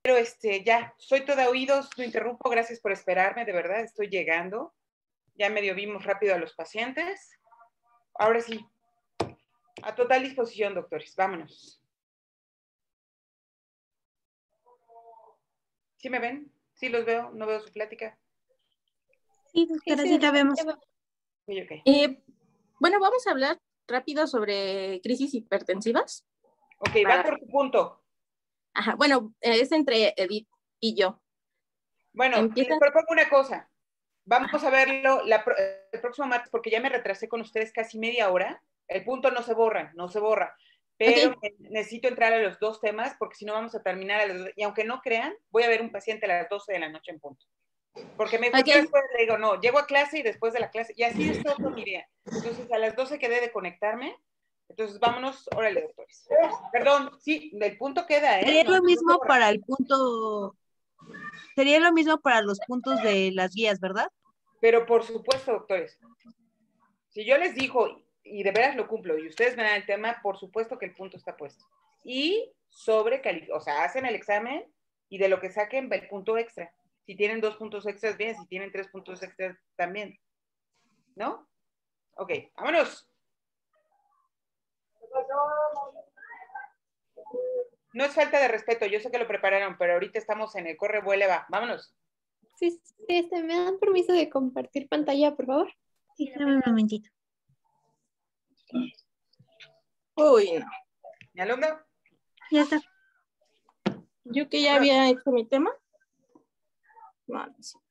Ya, soy toda oídos, lo interrumpo, gracias por esperarme, de verdad, estoy llegando. Ya medio vimos rápido a los pacientes. Ahora sí, a total disposición, doctores, vámonos. ¿Sí me ven? ¿Sí los veo? ¿No veo su plática? Sí, doctora, sí la vemos. Okay, okay. Bueno, vamos a hablar rápido sobre crisis hipertensivas. Ok, va por tu punto. Ajá, bueno, es entre Edith y yo. Bueno, les propongo una cosa. Vamos a verlo el próximo martes, porque ya me retrasé con ustedes casi media hora. El punto no se borra, no se borra. Pero Okay. necesito entrar a los dos temas, porque si no vamos a terminar a las 2. Y aunque no crean, voy a ver un paciente a las 12 de la noche en punto. Porque me dijo, Okay. después le digo, no, llego a clase y después de la clase, y así es todo mi día. Entonces, a las 12 quedé de conectarme. Entonces, vámonos, órale, doctores. Perdón, sí, el punto queda, ¿eh? Sería lo mismo para el punto, sería lo mismo para los puntos de las guías, ¿verdad? Pero por supuesto, doctores, si yo les digo, y de veras lo cumplo, y ustedes ven el tema, por supuesto que el punto está puesto. Y o sea, hacen el examen y de lo que saquen el punto extra. Si tienen 2 puntos extras, bien, si tienen 3 puntos extras, también. ¿No? Ok, vámonos. No es falta de respeto, yo sé que lo prepararon, pero ahorita estamos en el corre, vuele, va. Vámonos. Sí, ¿me dan permiso de compartir pantalla, por favor? Sí, dame un momentito. Uy, no. ¿Mi alumno? Ya está. Yo que ya había hecho mi tema. No, no sé.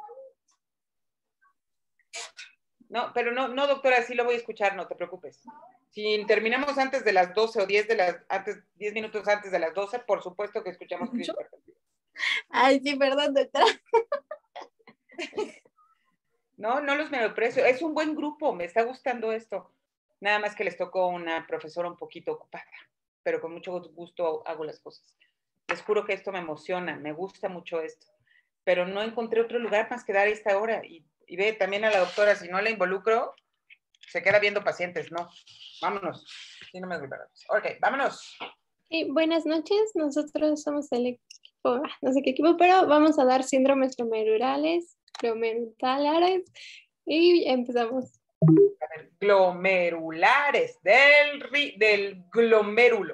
No, pero no, doctora, sí lo voy a escuchar, no te preocupes. Si terminamos antes de las 12 o 10 minutos antes de las 12, por supuesto que escuchamos crisis hipertensiva. Ay, sí, perdón, doctora. No los menosprecio, es un buen grupo, me está gustando esto. Nada más que les tocó una profesora un poquito ocupada, pero con mucho gusto hago las cosas. Les juro que esto me emociona, me gusta mucho esto, pero no encontré otro lugar más que dar esta hora. Y ve también a la doctora, si no la involucro, se queda viendo pacientes, ¿no? Vámonos. Sí, no me preparamos. Ok, vámonos. Buenas noches, nosotros somos el equipo, no sé qué equipo, pero vamos a dar síndromes glomerulares y empezamos. A ver, glomerulares, del glomérulo.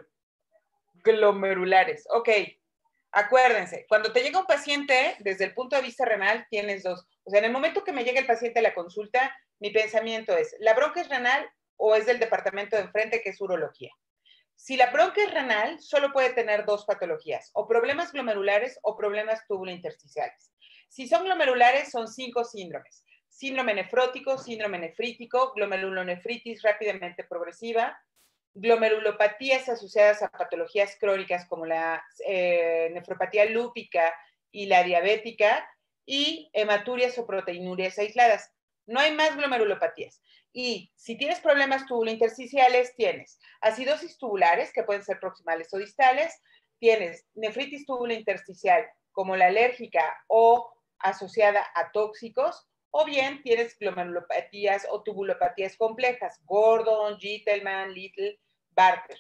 Glomerulares, ok. Acuérdense, cuando te llega un paciente, desde el punto de vista renal, tienes dos. O sea, en el momento que me llega el paciente a la consulta, mi pensamiento es, ¿la bronca es renal o es del departamento de enfrente, que es urología? Si la bronca es renal, solo puede tener dos patologías, o problemas glomerulares o problemas túbulo-intersticiales. Si son glomerulares, son 5 síndromes. Síndrome nefrótico, síndrome nefrítico, glomerulonefritis rápidamente progresiva, glomerulopatías asociadas a patologías crónicas como la nefropatía lúpica y la diabética, y hematurias o proteinurias aisladas. No hay más glomerulopatías. Y si tienes problemas tubulointersticiales, tienes acidosis tubulares, que pueden ser proximales o distales, tienes nefritis tubulointersticial, como la alérgica o asociada a tóxicos, o bien tienes glomerulopatías o tubulopatías complejas, Gordon, Gitelman, Little, Barker.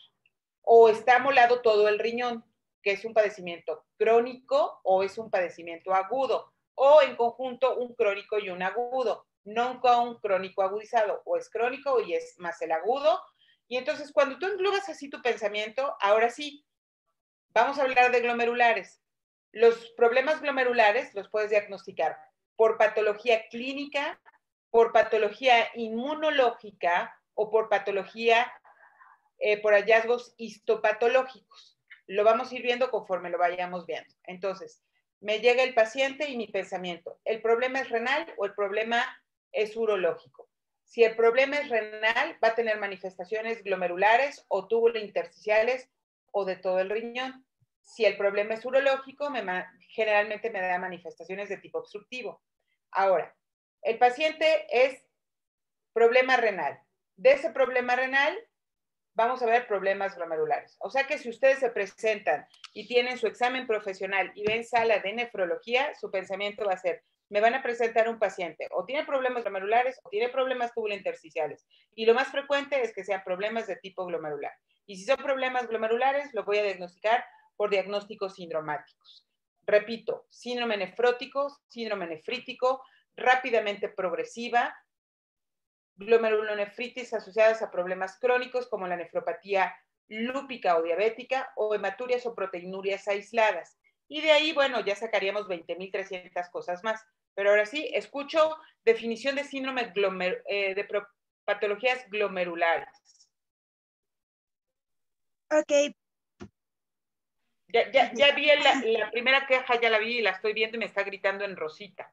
O está molado todo el riñón, que es un padecimiento crónico o es un padecimiento agudo, o en conjunto un crónico y un agudo, nunca un crónico agudizado, o es crónico y es más el agudo. Y entonces cuando tú englobas así tu pensamiento, ahora sí, vamos a hablar de glomerulares. Los problemas glomerulares los puedes diagnosticar por patología clínica, por patología inmunológica o por patología, por hallazgos histopatológicos. Lo vamos a ir viendo conforme lo vayamos viendo. Entonces, me llega el paciente y mi pensamiento, ¿el problema es renal o el problema es urológico? Si el problema es renal, va a tener manifestaciones glomerulares o tubulointersticiales o de todo el riñón. Si el problema es urológico, generalmente me da manifestaciones de tipo obstructivo. Ahora, el paciente es problema renal. De ese problema renal, vamos a ver problemas glomerulares. O sea que si ustedes se presentan y tienen su examen profesional y ven sala de nefrología, su pensamiento va a ser, me van a presentar un paciente o tiene problemas glomerulares o tiene problemas tubulointersticiales. Y lo más frecuente es que sean problemas de tipo glomerular. Y si son problemas glomerulares, lo voy a diagnosticar por diagnósticos sindromáticos. Repito, síndrome nefrótico, síndrome nefrítico, rápidamente progresiva, glomerulonefritis asociadas a problemas crónicos como la nefropatía lúpica o diabética o hematurias o proteinurias aisladas. Y de ahí, bueno, ya sacaríamos 20.300 cosas más. Pero ahora sí, escucho definición de síndrome de patologías glomerulares. Ok. Ya vi la primera queja, ya la vi y la estoy viendo y me está gritando en rosita.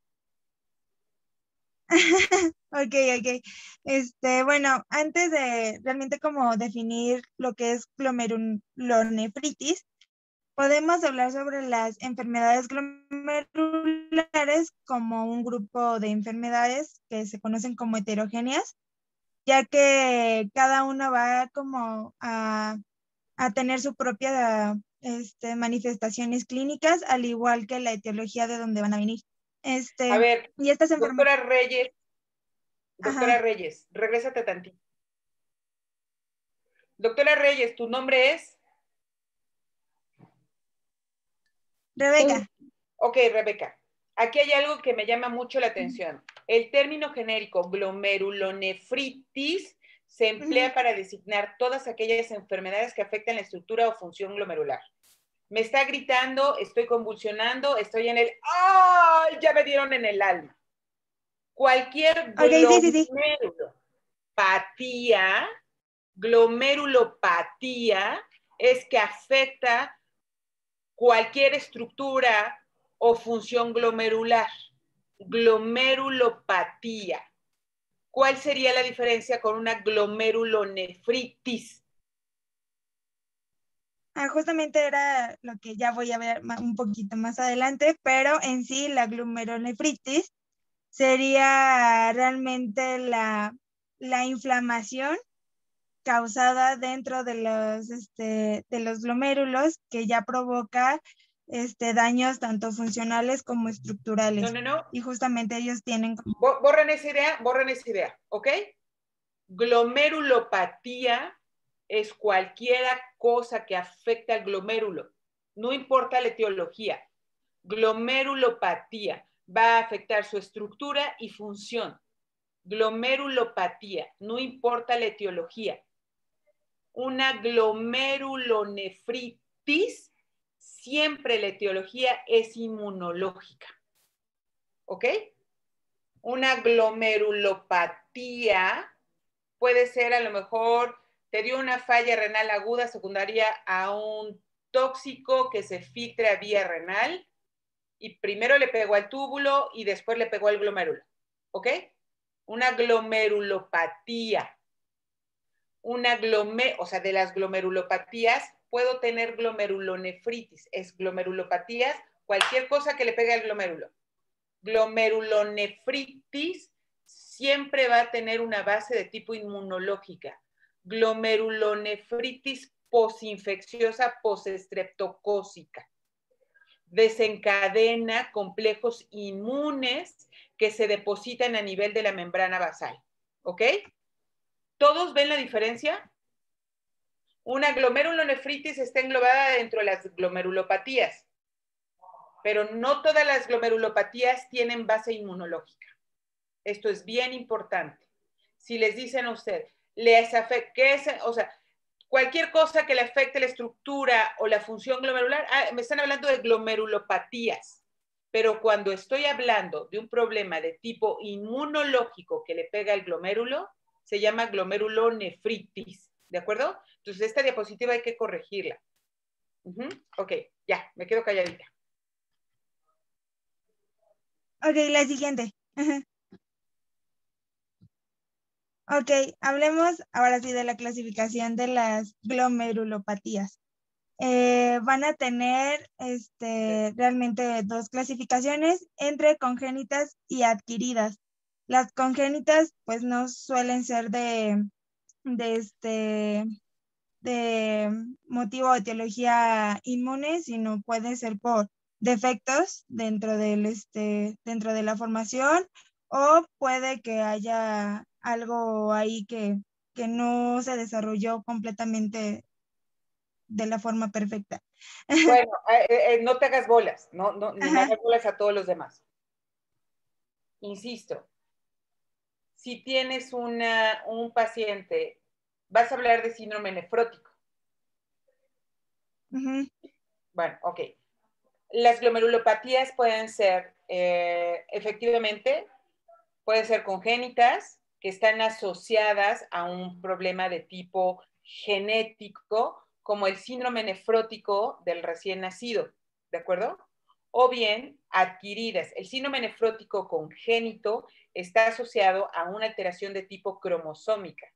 Ok. Bueno, antes de realmente como definir lo que es glomerulonefritis, podemos hablar sobre las enfermedades glomerulares como un grupo de enfermedades que se conocen como heterogéneas, ya que cada uno va como a tener su propia manifestaciones clínicas, al igual que la etiología de dónde van a venir. A ver, y estas doctora Reyes, Ajá. Reyes, regrésate tantito. Doctora Reyes, ¿tu nombre es? Rebeca. Ok, Rebeca. Aquí hay algo que me llama mucho la atención. El término genérico glomerulonefritis se emplea para designar todas aquellas enfermedades que afectan la estructura o función glomerular. Me está gritando, estoy convulsionando, estoy en el... ¡Ay! Ya me dieron en el alma. Cualquier glomerulopatía es que afecta cualquier estructura o función glomerular. Glomerulopatía. ¿Cuál sería la diferencia con una glomerulonefritis? Justamente era lo que ya voy a ver un poquito más adelante, pero en sí la glomerulonefritis sería realmente la inflamación causada dentro de los glomérulos que ya provoca daños tanto funcionales como estructurales. No. Y justamente ellos tienen... Borren esa idea, ¿ok? Glomerulopatía es cualquier cosa que afecte al glomérulo. No importa la etiología. Glomerulopatía va a afectar su estructura y función. Glomerulopatía, no importa la etiología. Una glomerulonefritis, siempre la etiología es inmunológica. ¿Ok? Una glomerulopatía puede ser a lo mejor, te dio una falla renal aguda secundaria a un tóxico que se filtra a vía renal y primero le pegó al túbulo y después le pegó al glomérulo. ¿Ok? Una glomerulopatía. O sea, de las glomerulopatías, puedo tener glomerulonefritis. Es glomerulopatías, cualquier cosa que le pegue al glomérulo. Glomerulonefritis siempre va a tener una base de tipo inmunológica. Glomerulonefritis posinfecciosa, postestreptocócica. Desencadena complejos inmunes que se depositan a nivel de la membrana basal. ¿Ok? ¿Todos ven la diferencia? Una glomerulonefritis está englobada dentro de las glomerulopatías, pero no todas las glomerulopatías tienen base inmunológica. Esto es bien importante. Si les dicen a usted, cualquier cosa que le afecte la estructura o la función glomerular, me están hablando de glomerulopatías. Pero cuando estoy hablando de un problema de tipo inmunológico que le pega al glomérulo, se llama glomerulonefritis. ¿De acuerdo? Entonces, esta diapositiva hay que corregirla. Ok, ya, me quedo calladita. Ok, la siguiente. Ok, hablemos ahora sí de la clasificación de las glomerulopatías. Van a tener realmente dos clasificaciones entre congénitas y adquiridas. Las congénitas pues no suelen ser de motivo o etiología inmune, sino puede ser por defectos dentro de la formación, o puede que haya algo ahí que no se desarrolló completamente de la forma perfecta. Bueno, no te hagas bolas, ni me Ajá. hagas bolas a todos los demás. Insisto, si tienes un paciente, vas a hablar de síndrome nefrótico. Ujú. Bueno, ok. Las glomerulopatías pueden ser, efectivamente, pueden ser congénitas, que están asociadas a un problema de tipo genético, como el síndrome nefrótico del recién nacido, ¿de acuerdo? O bien adquiridas. El síndrome nefrótico congénito está asociado a una alteración de tipo cromosómica.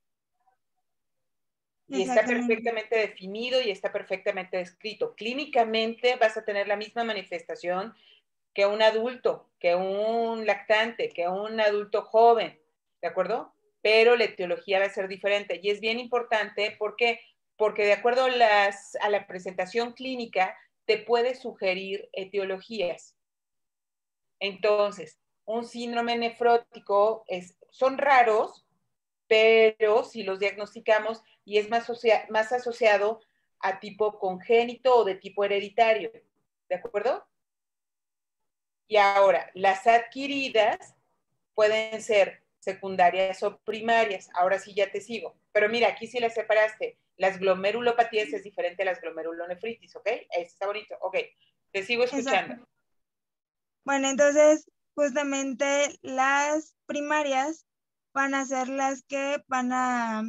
Y está Exactamente. perfectamente definido y está perfectamente descrito. Clínicamente vas a tener la misma manifestación que un adulto, que un lactante, que un adulto joven, ¿de acuerdo? Pero la etiología va a ser diferente. Y es bien importante, ¿por qué? Porque de acuerdo a la presentación clínica, te puede sugerir etiologías. Entonces, un síndrome nefrótico son raros, pero si los diagnosticamos y es más asociado a tipo congénito o de tipo hereditario, ¿de acuerdo? Y ahora, las adquiridas pueden ser secundarias o primarias. Ahora sí ya te sigo. Pero mira, aquí sí las separaste. Las glomerulopatías es diferente a las glomerulonefritis, ¿ok? Está bonito. Ok, te sigo escuchando. Exacto. Bueno, entonces justamente las primarias van a ser las que van a,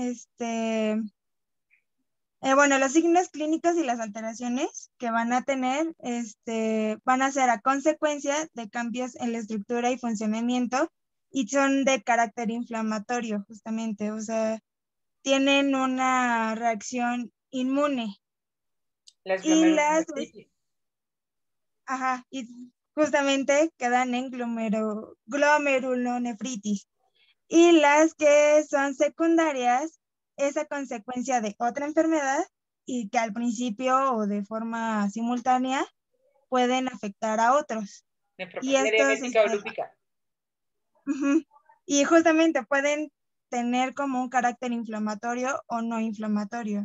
bueno, los signos clínicos y las alteraciones que van a tener, van a ser a consecuencia de cambios en la estructura y funcionamiento y son de carácter inflamatorio, justamente, o sea, tienen una reacción inmune. Las Y las, glomerulonefritis. ajá, y justamente quedan en glomerulonefritis. Y las que son secundarias es a consecuencia de otra enfermedad y que al principio o de forma simultánea pueden afectar a otros. Y Nefropatía estos, diabética o lúpica. ujú, y justamente pueden tener como un carácter inflamatorio o no inflamatorio.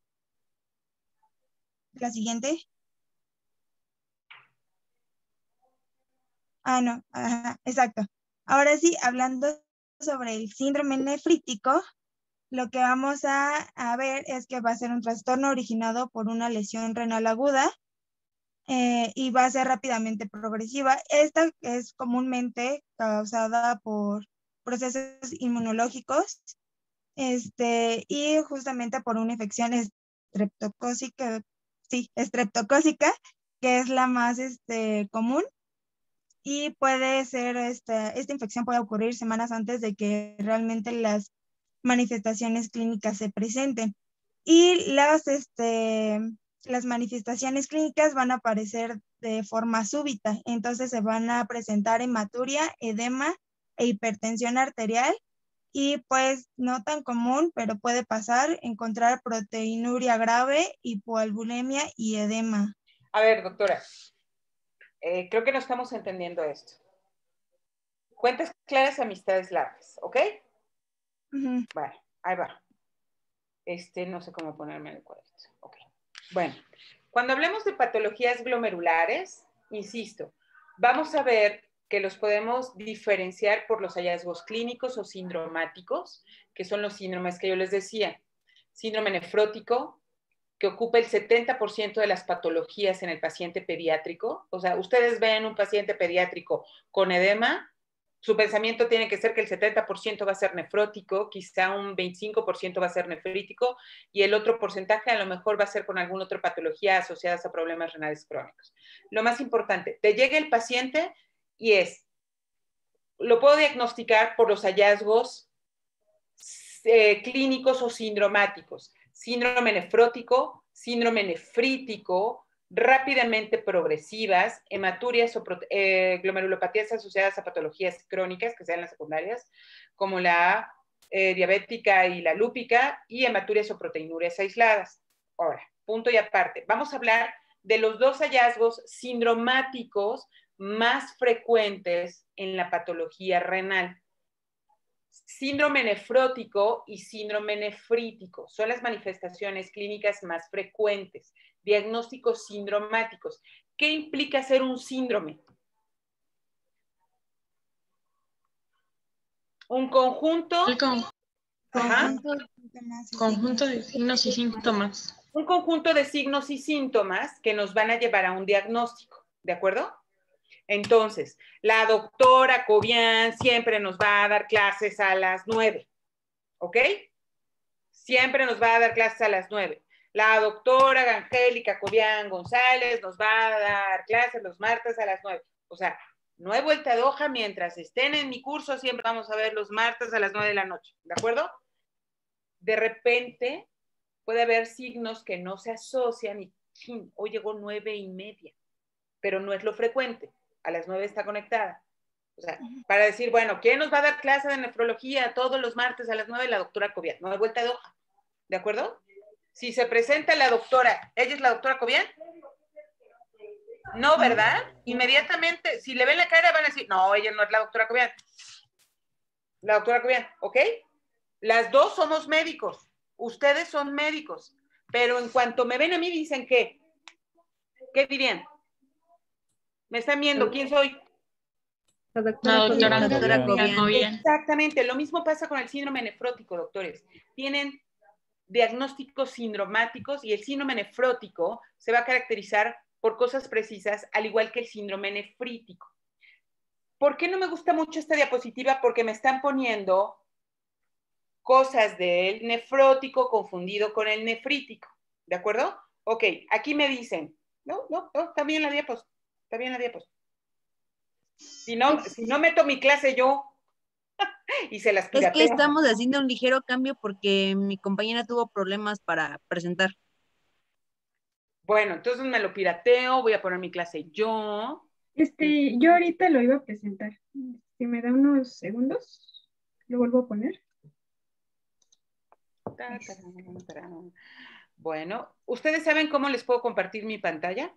La siguiente. Ah, no, ajá, exacto. Ahora sí, hablando sobre el síndrome nefrítico, lo que vamos a ver es que va a ser un trastorno originado por una lesión renal aguda y va a ser rápidamente progresiva. Esta es comúnmente causada por procesos inmunológicos y justamente por una infección estreptocócica, sí, estreptocócica, que es la más común. Y puede ser, esta infección puede ocurrir semanas antes de que realmente las manifestaciones clínicas se presenten. Y las manifestaciones clínicas van a aparecer de forma súbita, entonces se van a presentar hematuria, edema e hipertensión arterial y pues no tan común, pero puede pasar, encontrar proteinuria grave, hipoalbulemia y edema. A ver, doctora, creo que no estamos entendiendo esto. Cuentas claras, amistades largas, ¿ok? Uh-huh. Bueno, ahí va. No sé cómo ponerme en el cuadrito. Ok. Bueno, cuando hablemos de patologías glomerulares, insisto, vamos a ver que los podemos diferenciar por los hallazgos clínicos o sindromáticos, que son los síndromes que yo les decía. Síndrome nefrótico, que ocupa el 70% de las patologías en el paciente pediátrico. O sea, ustedes ven un paciente pediátrico con edema, su pensamiento tiene que ser que el 70% va a ser nefrótico, quizá un 25% va a ser nefrítico y el otro porcentaje a lo mejor va a ser con alguna otra patología asociada a problemas renales crónicos. Lo más importante, te llega el paciente y lo puedo diagnosticar por los hallazgos clínicos o sindromáticos. Síndrome nefrótico, síndrome nefrítico, rápidamente progresivas, hematurias o glomerulopatías asociadas a patologías crónicas, que sean las secundarias, como la diabética y la lúpica, y hematurias o proteinurias aisladas. Ahora, punto y aparte, vamos a hablar de los dos hallazgos sindromáticos más frecuentes en la patología renal. síndrome nefrótico y síndrome nefrítico. Son las manifestaciones clínicas más frecuentes. Diagnósticos sindromáticos. ¿Qué implica ser un síndrome? Un conjunto. El conjunto de signos y síntomas. Un conjunto de signos y síntomas que nos van a llevar a un diagnóstico, ¿de acuerdo? Entonces, la doctora Cobian siempre nos va a dar clases a las 9, ¿ok? Siempre nos va a dar clases a las 9. La doctora Angélica Cobian González nos va a dar clases los martes a las 9. O sea, no hay vuelta de hoja, mientras estén en mi curso, siempre vamos a ver los martes a las 9 de la noche, ¿de acuerdo? De repente puede haber signos que no se asocian y hoy llegó 9:30, pero no es lo frecuente. A las 9 está conectada. O sea, para decir, bueno, ¿quién nos va a dar clase de nefrología todos los martes a las 9? La doctora Cobian. No hay vuelta de hoja. ¿De acuerdo? Si se presenta la doctora, ¿ella es la doctora Cobian? No, ¿verdad? Inmediatamente, si le ven la cara, van a decir, no, ella no es la doctora Cobian. La doctora Cobian, ¿ok? Las dos somos médicos. Ustedes son médicos. Pero en cuanto me ven a mí, dicen ¿qué? ¿Qué dirían? Me están viendo, ¿quién soy? La doctora Cobian. Exactamente, lo mismo pasa con el síndrome nefrótico, doctores. Tienen diagnósticos sindromáticos y el síndrome nefrótico se va a caracterizar por cosas precisas, al igual que el síndrome nefrítico. ¿Por qué no me gusta mucho esta diapositiva? Porque me están poniendo cosas del nefrótico confundido con el nefrítico, ¿de acuerdo? Ok, aquí me dicen, no, está bien la diapositiva. Está bien la diapositiva. Si no meto mi clase yo y se las pirateo. Es que estamos haciendo un ligero cambio porque mi compañera tuvo problemas para presentar. Bueno, entonces me lo pirateo, voy a poner mi clase yo. Yo ahorita lo iba a presentar. Si me da unos segundos, lo vuelvo a poner. Bueno, ¿ustedes saben cómo les puedo compartir mi pantalla?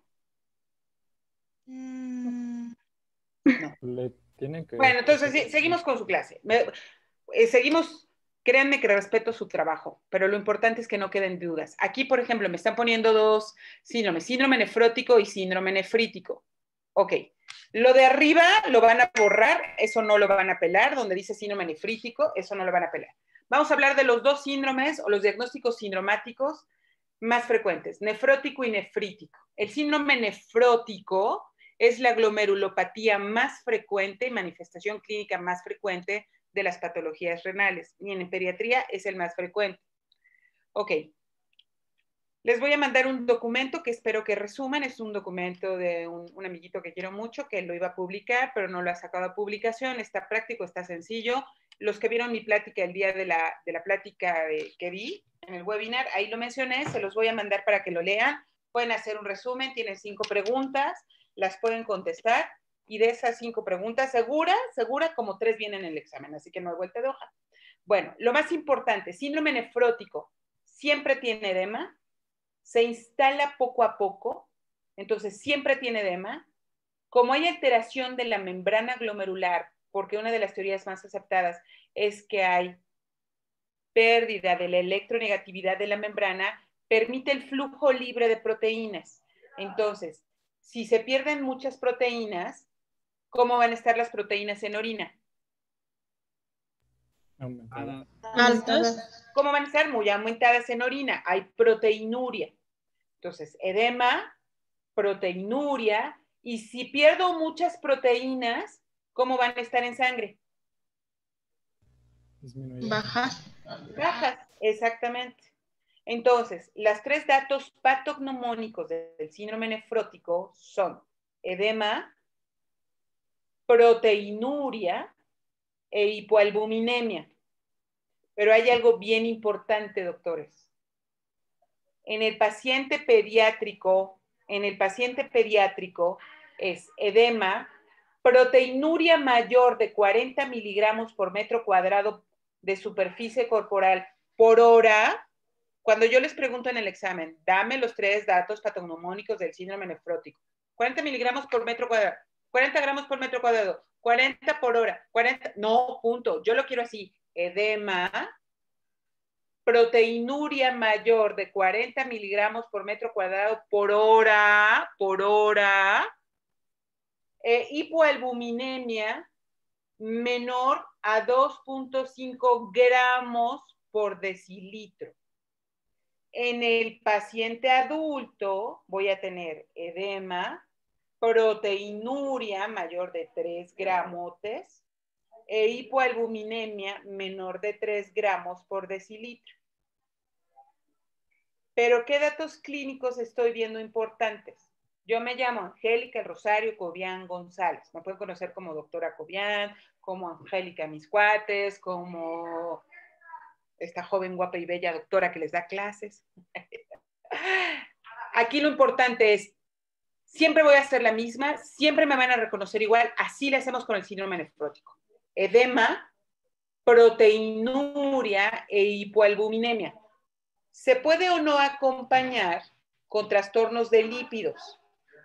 Mm, No. Le tienen que... Bueno, entonces sí, seguimos con su clase. Seguimos, créanme que respeto su trabajo, pero lo importante es que no queden dudas. Aquí, por ejemplo, me están poniendo dos síndromes, síndrome nefrótico y síndrome nefrítico. Ok, lo de arriba lo van a borrar, eso no lo van a pelar, donde dice síndrome nefrítico, eso no lo van a pelar. Vamos a hablar de los dos síndromes o los diagnósticos sindromáticos más frecuentes, nefrótico y nefrítico. El síndrome nefrótico es la glomerulopatía más frecuente y manifestación clínica más frecuente de las patologías renales. Y en pediatría es el más frecuente. Ok. Les voy a mandar un documento que espero que resuman. Es un documento de un amiguito que quiero mucho, que lo iba a publicar, pero no lo ha sacado a publicación. Está práctico, está sencillo. Los que vieron mi plática el día de la plática que vi en el webinar, ahí lo mencioné. Se los voy a mandar para que lo lean. Pueden hacer un resumen. Tienen 5 preguntas. Las pueden contestar. Y de esas 5 preguntas, segura, como 3 vienen en el examen. Así que no hay vuelta de hoja. Bueno, lo más importante, síndrome nefrótico. Siempre tiene edema. Se instala poco a poco, entonces siempre tiene edema. Como hay alteración de la membrana glomerular, porque una de las teorías más aceptadas es que hay pérdida de la electronegatividad de la membrana, permite el flujo libre de proteínas. Entonces, si se pierden muchas proteínas, ¿cómo van a estar las proteínas en orina? Altas. ¿Cómo van a estar? Muy aumentadas en orina. Hay proteinuria. Entonces, edema, proteinuria, y si pierdo muchas proteínas, ¿cómo van a estar en sangre? Bajas. Bajas, exactamente. Entonces, los 3 datos patognomónicos del síndrome nefrótico son edema, proteinuria e hipoalbuminemia. Pero hay algo bien importante, doctores. En el paciente pediátrico es edema, proteinuria mayor de 40 miligramos por metro cuadrado de superficie corporal por hora. Cuando yo les pregunto en el examen, dame los 3 datos patognomónicos del síndrome nefrótico. 40 miligramos por metro cuadrado, 40 gramos por metro cuadrado, 40 por hora, 40, no, punto, yo lo quiero así, edema, proteinuria mayor de 40 miligramos por metro cuadrado por hora, hipoalbuminemia menor a 2.5 gramos por decilitro. En el paciente adulto voy a tener edema, proteinuria mayor de 3 gramotes e hipoalbuminemia menor de 3 gramos por decilitro. Pero ¿qué datos clínicos estoy viendo importantes? Yo me llamo Angélica Rosario Cobian González. Me pueden conocer como doctora Cobian, como Angélica mis cuates, como esta joven guapa y bella doctora que les da clases. Aquí lo importante es, siempre voy a ser la misma, siempre me van a reconocer igual, así le hacemos con el síndrome nefrótico. Edema, proteinuria e hipoalbuminemia. ¿Se puede o no acompañar con trastornos de lípidos?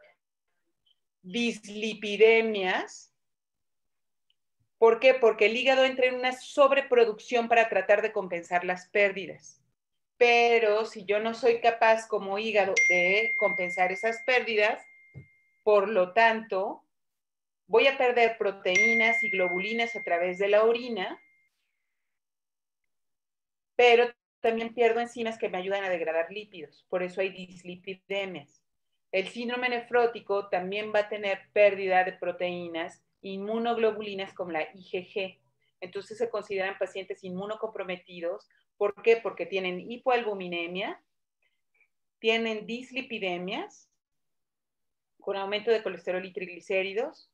Dislipidemias. ¿Por qué? Porque el hígado entra en una sobreproducción para tratar de compensar las pérdidas. Pero si yo no soy capaz como hígado de compensar esas pérdidas, por lo tanto, voy a perder proteínas y globulinas a través de la orina, pero también pierdo enzimas que me ayudan a degradar lípidos. Por eso hay dislipidemias. El síndrome nefrótico también va a tener pérdida de proteínas, inmunoglobulinas como la IgG. Entonces se consideran pacientes inmunocomprometidos. ¿Por qué? Porque tienen hipoalbuminemia, tienen dislipidemias, con aumento de colesterol y triglicéridos,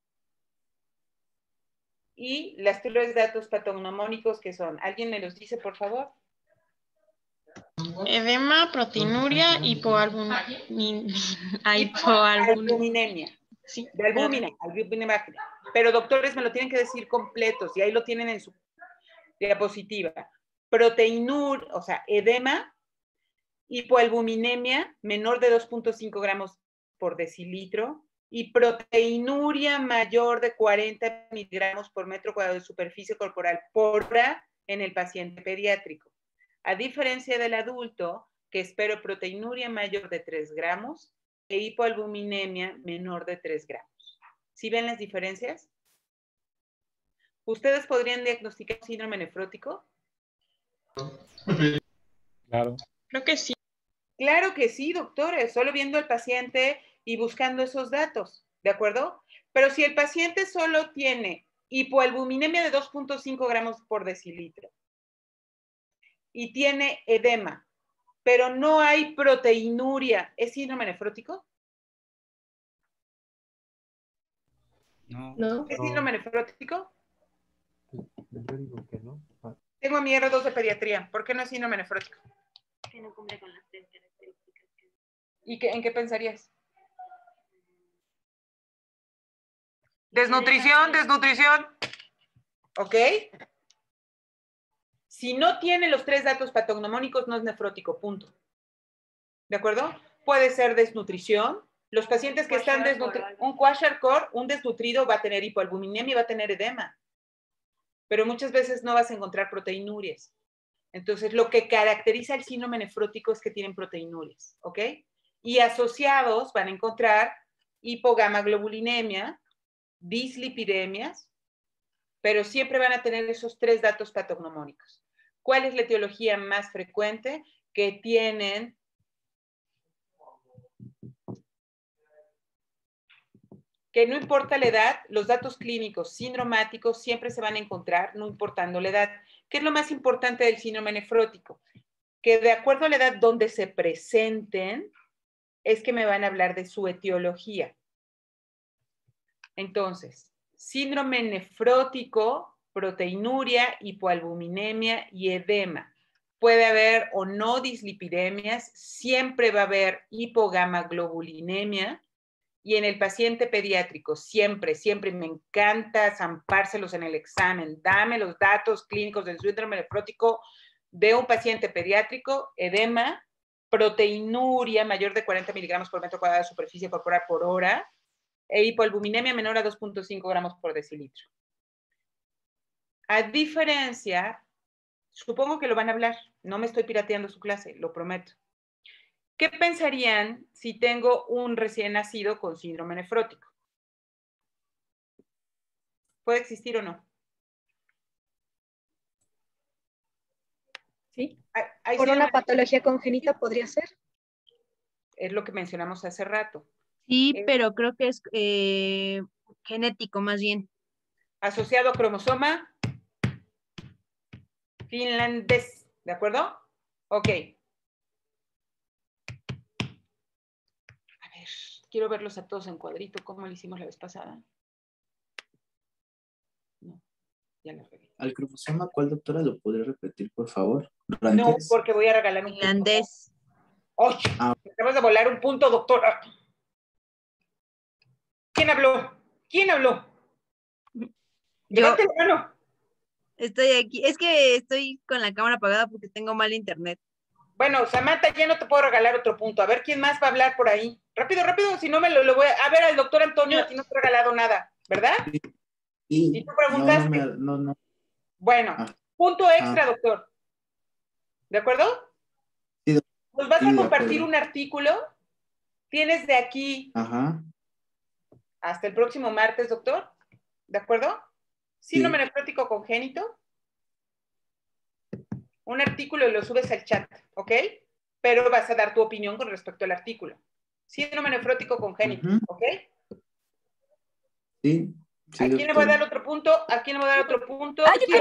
y las tres datos patognomónicos que son. ¿Alguien me los dice, por favor? Edema, proteinuria, hipoalbuminemia. Sí, De albúmina, albumina. Pero doctores me lo tienen que decir completos y ahí lo tienen en su diapositiva. Proteinuria, o sea, edema, hipoalbuminemia menor de 2.5 gramos por decilitro y proteinuria mayor de 40 miligramos por metro cuadrado de superficie corporal por hora en el paciente pediátrico. A diferencia del adulto, que espero proteinuria mayor de 3 gramos e hipoalbuminemia menor de 3 gramos. ¿Sí ven las diferencias? ¿Ustedes podrían diagnosticar síndrome nefrótico? Claro. Creo que sí. Claro que sí, doctores, solo viendo al paciente y buscando esos datos, ¿de acuerdo? Pero si el paciente solo tiene hipoalbuminemia de 2.5 gramos por decilitro y tiene edema, pero no hay proteinuria, ¿es síndrome nefrótico? No. ¿Es síndrome nefrótico? Yo digo que no. Tengo mi R2 de pediatría, ¿por qué no es síndrome nefrótico? Que no cumple con las tres características. ¿Y en qué pensarías? Desnutrición, desnutrición. ¿Ok? Si no tiene los tres datos patognomónicos, no es nefrótico, punto. ¿De acuerdo? Puede ser desnutrición. Los pacientes que están desnutridos, un kwashiorkor, un desnutrido va a tener hipoalbuminemia y va a tener edema. Pero muchas veces no vas a encontrar proteinurias. Entonces, lo que caracteriza el síndrome nefrótico es que tienen proteinurias, ¿ok? Y asociados van a encontrar hipogamaglobulinemia, dislipidemias, pero siempre van a tener esos tres datos patognomónicos. ¿Cuál es la etiología más frecuente? Que tienen que no importa la edad, los datos clínicos sindromáticos siempre se van a encontrar, no importando la edad. ¿Qué es lo más importante del síndrome nefrótico? Que de acuerdo a la edad donde se presenten, es que me van a hablar de su etiología. Entonces, síndrome nefrótico, proteinuria, hipoalbuminemia y edema. Puede haber o no dislipidemias, siempre va a haber hipogamaglobulinemia. Y en el paciente pediátrico, siempre me encanta zampárselos en el examen. Dame los datos clínicos del síndrome nefrótico de un paciente pediátrico, edema, proteinuria mayor de 40 miligramos por metro cuadrado de superficie corporal por hora e hipoalbuminemia menor a 2.5 gramos por decilitro. A diferencia, supongo que lo van a hablar, no me estoy pirateando su clase, lo prometo. ¿Qué pensarían si tengo un recién nacido con síndrome nefrótico? ¿Puede existir o no? Sí. ¿Hay ¿Por una síndrome patología congénita podría ser? Es lo que mencionamos hace rato. Sí, pero creo que es genético más bien. Asociado a cromosoma finlandés, ¿de acuerdo? Ok. A ver, quiero verlos a todos en cuadrito, ¿cómo lo hicimos la vez pasada? No, ya lo regué. Al cromosoma, ¿cuál, doctora? ¿Lo podría repetir, por favor? No, ¿Rantes? porque voy a regalar un Finlandés. ¡Oye! Me acabas de volar un punto, doctora. ¿Quién habló? ¿Quién habló? Levante la mano. Estoy aquí. Es que estoy con la cámara apagada porque tengo mal internet. Bueno, Samantha, ya no te puedo regalar otro punto. A ver quién más va a hablar por ahí. Rápido, rápido, si no me lo voy a... A ver, al doctor Antonio, a ti no te he regalado nada, ¿verdad? Sí. ¿Y tú preguntaste? No. Bueno, punto extra, doctor. ¿De acuerdo? Sí, Nos vas sí, a de compartir acuerdo. un artículo. Tienes de aquí hasta el próximo martes, doctor. ¿De acuerdo? Síndrome nefrótico congénito. Un artículo y lo subes al chat, ¿ok? Pero vas a dar tu opinión con respecto al artículo. Síndrome nefrótico congénito, ¿ok? Sí. ¿A quién le voy a dar otro punto? ¿A quién le voy a dar otro punto? Yo. Aquí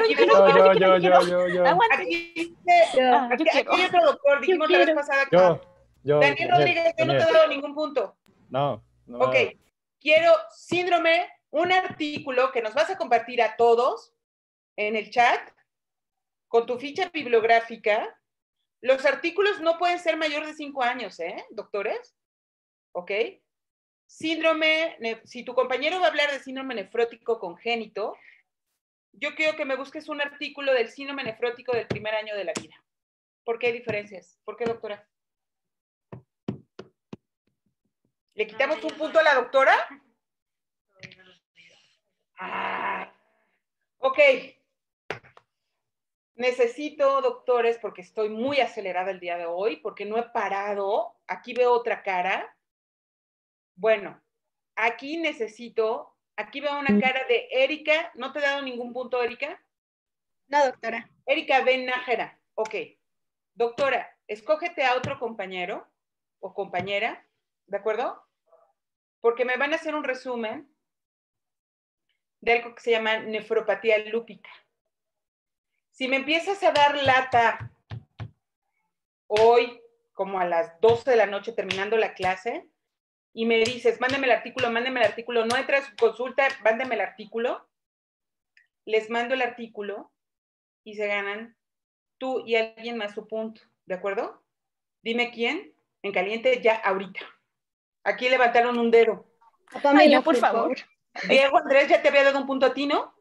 hay otro doctor, dijimos la vez pasada. Yo. Daniel Rodríguez, yo no te he dado ningún punto. No. Ok, quiero síndrome, un artículo que nos vas a compartir a todos en el chat con tu ficha bibliográfica. Los artículos no pueden ser mayor de 5 años, doctores? ¿Ok? Síndrome, si tu compañero va a hablar de síndrome nefrótico congénito, yo quiero que me busques un artículo del síndrome nefrótico del primer año de la vida. ¿Por qué hay diferencias? ¿Por qué, doctora? ¿Le quitamos un punto a la doctora? Ok. Necesito, doctores, porque estoy muy acelerada el día de hoy, porque no he parado. Aquí veo otra cara. Bueno, aquí veo una cara de Erika. ¿No te he dado ningún punto, Erika? No, doctora. Erika Ben Nájera. Ok. Doctora, escógete a otro compañero o compañera, ¿de acuerdo? Porque me van a hacer un resumen de algo que se llama nefropatía lúpica. Si me empiezas a dar lata hoy, como a las 12 de la noche terminando la clase, y me dices, mándeme el artículo, no entra a su consulta, mándeme el artículo, les mando el artículo y se ganan tú y alguien más su punto, ¿de acuerdo? Dime quién, en caliente ya ahorita. Aquí levantaron un dedo. Pamela, por favor. Diego Andrés, ¿ya te había dado un punto a ti, no?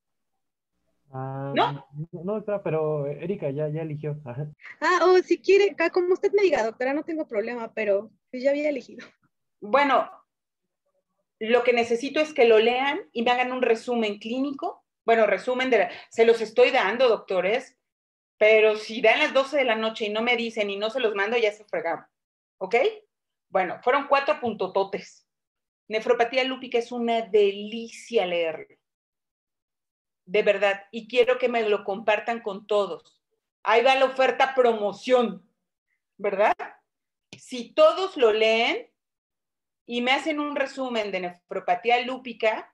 ¿No? No, doctora, pero Erika ya eligió. Ajá. Si quiere, como usted me diga, doctora, no tengo problema, pero pues ya había elegido. Bueno, lo que necesito es que lo lean y me hagan un resumen clínico. Bueno, resumen se los estoy dando, doctores, pero si dan las 12 de la noche y no me dicen y no se los mando, ya se fregaron. ¿Ok? Bueno, fueron 4 puntototes. Nefropatía lúpica es una delicia leerlo. De verdad. Y quiero que me lo compartan con todos. Ahí va la oferta promoción. ¿Verdad? Si todos lo leen y me hacen un resumen de nefropatía lúpica,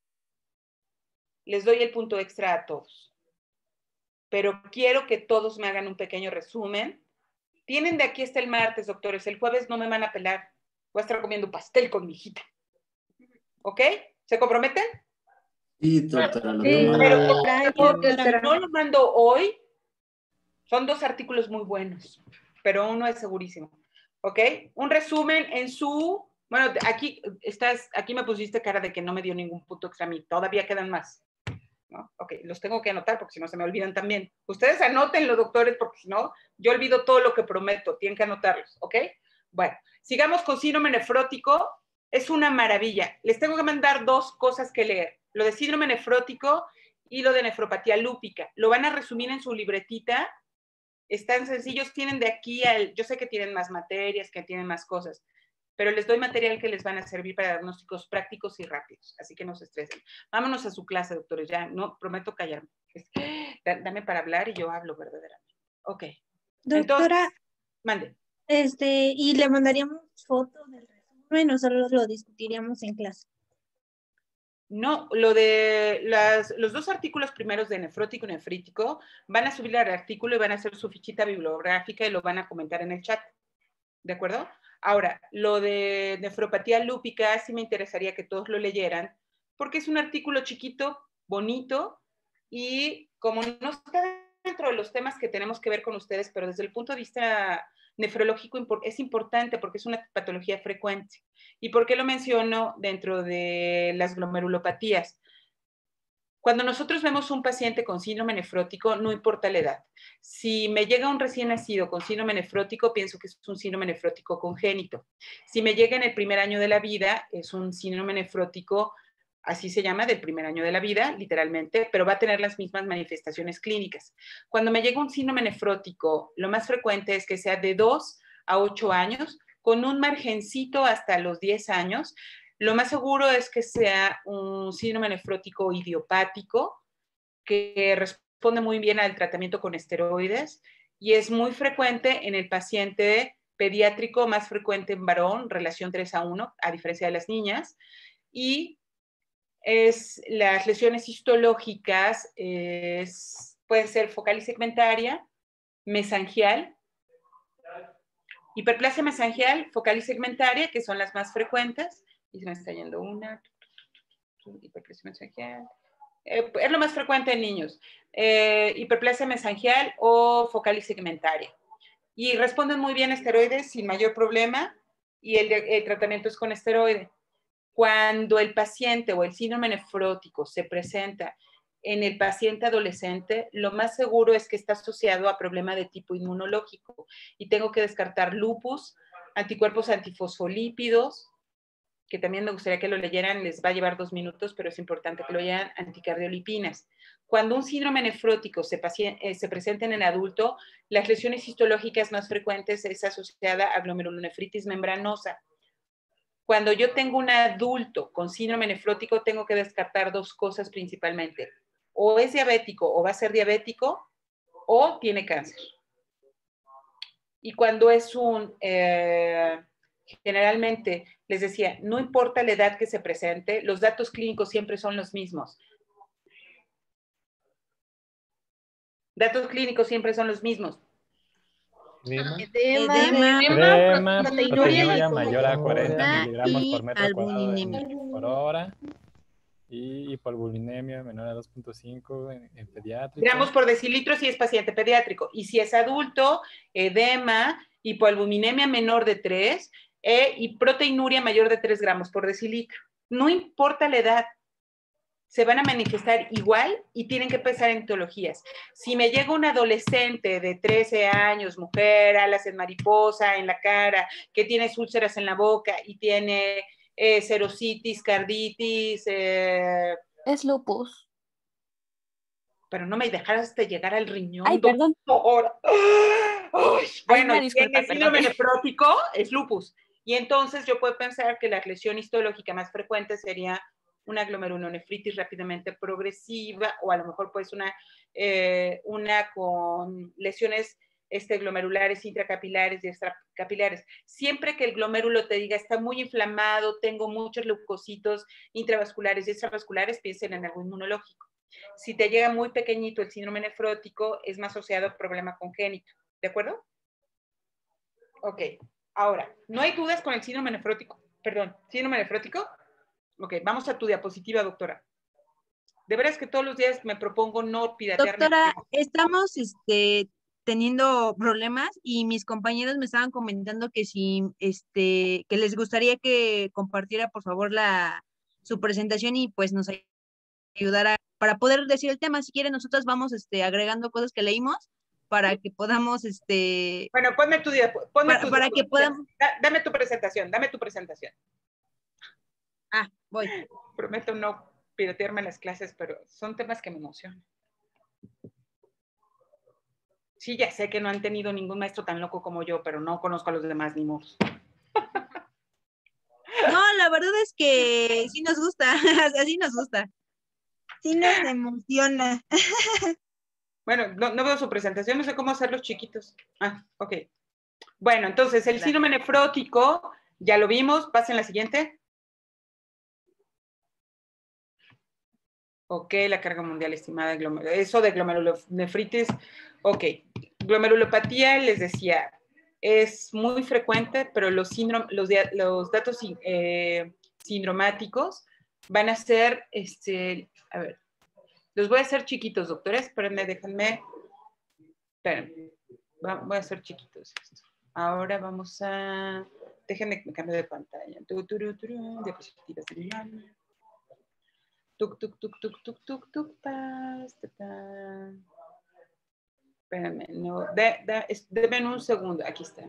les doy el punto extra a todos. Pero quiero que todos me hagan un pequeño resumen. Tienen de aquí hasta el martes, doctores. El jueves no me van a pelar. Voy a estar comiendo pastel con mi hijita. ¿Ok? ¿Se comprometen? Sí, doctora, lo tomamos. tomamos. Si no lo mando hoy, son 2 artículos muy buenos, pero uno es segurísimo. ¿Ok? Un resumen en su... Bueno, aquí me pusiste cara de que no me dio ningún punto extra a mí. Todavía quedan más. ¿No? Ok, los tengo que anotar porque si no se me olvidan también. Ustedes anótenlo, doctores, porque si no, yo olvido todo lo que prometo. Tienen que anotarlos, ¿ok? Bueno, sigamos con síndrome nefrótico. Es una maravilla. Les tengo que mandar 2 cosas que leer. Lo de síndrome nefrótico y lo de nefropatía lúpica. Lo van a resumir en su libretita. Están sencillos, tienen de aquí al... Yo sé que tienen más materias, que tienen más cosas, pero les doy material que les van a servir para diagnósticos prácticos y rápidos, así que no se estresen. Vámonos a su clase, doctores, ya, no, prometo callarme. Dame para hablar y yo hablo verdaderamente. Ok. Doctora, entonces, mande. y le mandaríamos fotos del resumen o solo lo discutiríamos en clase. No, lo de los dos artículos primeros de nefrótico y nefrítico van a subir al artículo y van a hacer su fichita bibliográfica y lo van a comentar en el chat. ¿De acuerdo? Ahora, lo de nefropatía lúpica sí me interesaría que todos lo leyeran porque es un artículo chiquito, bonito y como no está dentro de los temas que tenemos que ver con ustedes, pero desde el punto de vista nefrológico es importante porque es una patología frecuente. ¿Y por qué lo menciono dentro de las glomerulopatías? Cuando nosotros vemos un paciente con síndrome nefrótico, no importa la edad. Si me llega un recién nacido con síndrome nefrótico, pienso que es un síndrome nefrótico congénito. Si me llega en el primer año de la vida, es un síndrome nefrótico, así se llama, del primer año de la vida, literalmente, pero va a tener las mismas manifestaciones clínicas. Cuando me llega un síndrome nefrótico, lo más frecuente es que sea de 2 a 8 años, con un margencito hasta los 10 años. Lo más seguro es que sea un síndrome nefrótico idiopático que responde muy bien al tratamiento con esteroides y es muy frecuente en el paciente pediátrico, más frecuente en varón, relación 3:1, a diferencia de las niñas, y las lesiones histológicas pueden ser focal y segmentaria, mesangial, hiperplasia mesangial, focal y segmentaria, que son las más frecuentes, y se me está yendo una, hiperplasia mesangial, es lo más frecuente en niños, hiperplasia mesangial o focal y segmentaria, y responden muy bien a esteroides sin mayor problema, y el tratamiento es con esteroide. Cuando el paciente o el síndrome nefrótico se presenta en el paciente adolescente, lo más seguro es que está asociado a problema de tipo inmunológico y tengo que descartar lupus, anticuerpos antifosfolípidos, que también me gustaría que lo leyeran, les va a llevar 2 minutos, pero es importante que lo lean, anticardiolipinas. Cuando un síndrome nefrótico se presenta en el adulto, las lesiones histológicas más frecuentes es asociada a glomerulonefritis membranosa. Cuando yo tengo un adulto con síndrome nefrótico, tengo que descartar 2 cosas principalmente. O es diabético o va a ser diabético, o tiene cáncer. Y cuando es generalmente, les decía, no importa la edad que se presente, los datos clínicos siempre son los mismos. Datos clínicos siempre son los mismos. Edema, proteinuria mayor a 40 miligramos por metro cuadrado por hora y hipoalbuminemia menor a 2.5 en pediátrico. Gramos por decilitro si es paciente pediátrico. Y si es adulto, edema, hipoalbuminemia menor de 3 y proteinuria mayor de 3 gramos por decilitro. No importa la edad. Se van a manifestar igual y tienen que pesar en etiologías. Si me llega un adolescente de 13 años, mujer, alas en mariposa, en la cara, que tiene úlceras en la boca y tiene serositis, carditis. Es lupus. Pero no me dejaste llegar al riñón. Ay, perdón. Bueno, tiene síndrome nefrótico, es lupus. Y entonces yo puedo pensar que la lesión histológica más frecuente sería una glomerulonefritis rápidamente progresiva, o a lo mejor pues una con lesiones glomerulares, intracapilares y extracapilares. Siempre que el glomérulo te diga está muy inflamado, tengo muchos leucocitos intravasculares y extravasculares, piensen en algo inmunológico. Si te llega muy pequeñito el síndrome nefrótico, es más asociado a problema congénito. ¿De acuerdo? Ok. Ahora, no hay dudas con el síndrome nefrótico. Perdón, ¿síndrome nefrótico? Ok, vamos a tu diapositiva, doctora. De veras que todos los días me propongo no piratear. Doctora, estamos teniendo problemas y mis compañeros me estaban comentando que si que les gustaría que compartiera por favor su presentación y pues nos ayudara para poder decir el tema. Si quieren, nosotros vamos agregando cosas que leímos para que podamos Bueno, ponme tu diapositiva. Para que podamos. Dame tu presentación, dame tu presentación. Voy. Prometo no piratearme las clases, pero son temas que me emocionan. Sí, ya sé que no han tenido ningún maestro tan loco como yo, pero no conozco a los demás ni modos. No, la verdad es que sí nos gusta, así nos gusta. Sí nos emociona. Bueno, no veo su presentación, no sé cómo hacerlos chiquitos. Ah, ok. Bueno, entonces el síndrome nefrótico, ya lo vimos, pasen la siguiente. Ok, la carga mundial estimada, eso de glomerulonefritis, ok. Glomerulopatía, les decía, es muy frecuente, pero los datos sindromáticos van a ser, a ver, los voy a hacer chiquitos, doctores, espérenme, déjenme, voy a hacer chiquitos esto. Ahora vamos a, déjenme cambiar de pantalla. Diapositivas de tuk, tuk, tuk, tuk, tuk, tuk, tuk, pas, espérenme, no, denme un segundo, aquí está.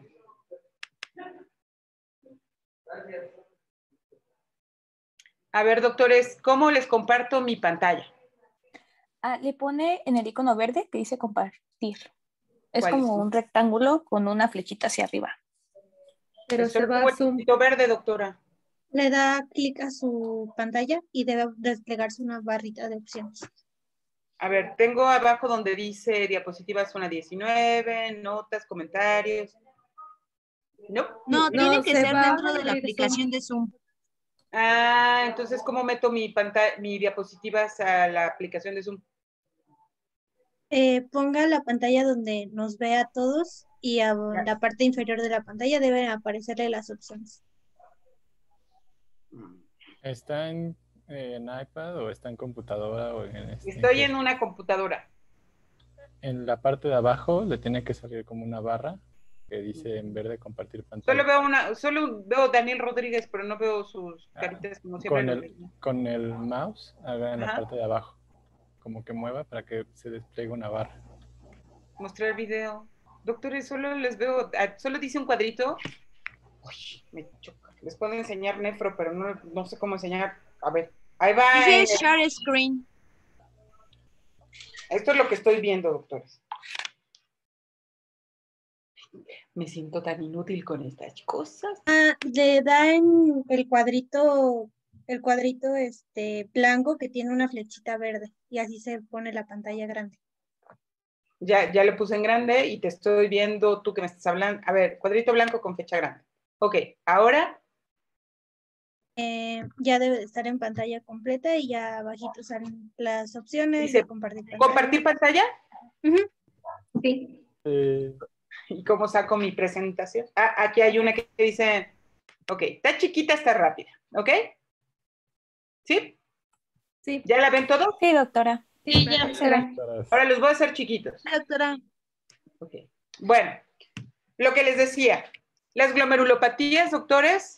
A ver, doctores, ¿cómo les comparto mi pantalla? Le pone en el icono verde que dice compartir. Es como es? un rectángulo con una flechita hacia arriba. Pero se va a Zoom. Verde, doctora. Le da clic a su pantalla y debe desplegarse una barrita de opciones. A ver, tengo abajo donde dice diapositivas zona 19, notas, comentarios. No, tiene que ser dentro de la aplicación de Zoom. Ah, entonces, ¿cómo meto mi diapositivas a la aplicación de Zoom? Ponga la pantalla donde nos ve a todos y a la parte inferior de la pantalla deben aparecerle las opciones. ¿Está en iPad o está en computadora? O Estoy en una computadora. En la parte de abajo le tiene que salir como una barra que dice en verde compartir pantalla. Solo veo Daniel Rodríguez, pero no veo sus caritas como siempre. Con el mouse, haga en la parte de abajo, como que mueva para que se despliegue una barra. Mostrar video. Doctores, solo les veo, solo dice un cuadrito. Uy, me choca. Les puedo enseñar nefro, pero no sé cómo enseñar. A ver, ahí va. Dice share screen. Esto es lo que estoy viendo, doctores. Me siento tan inútil con estas cosas. Le da en el cuadrito blanco que tiene una flechita verde y así se pone la pantalla grande. Ya le puse en grande y te estoy viendo tú que me estás hablando. A ver, cuadrito blanco con fecha grande. Ok, ahora. Ya debe de estar en pantalla completa y ya abajito salen las opciones. Dice, de compartir pantalla. ¿Compartir pantalla? Sí. ¿Y cómo saco mi presentación? Aquí hay una que dice, ok, está chiquita, está rápida, ¿ok? ¿Sí? Sí. ¿Ya la ven todos? Sí, doctora. Sí, ya se ve. Ahora los voy a hacer chiquitos. Doctora. Ok. Bueno, lo que les decía, las glomerulopatías, doctores,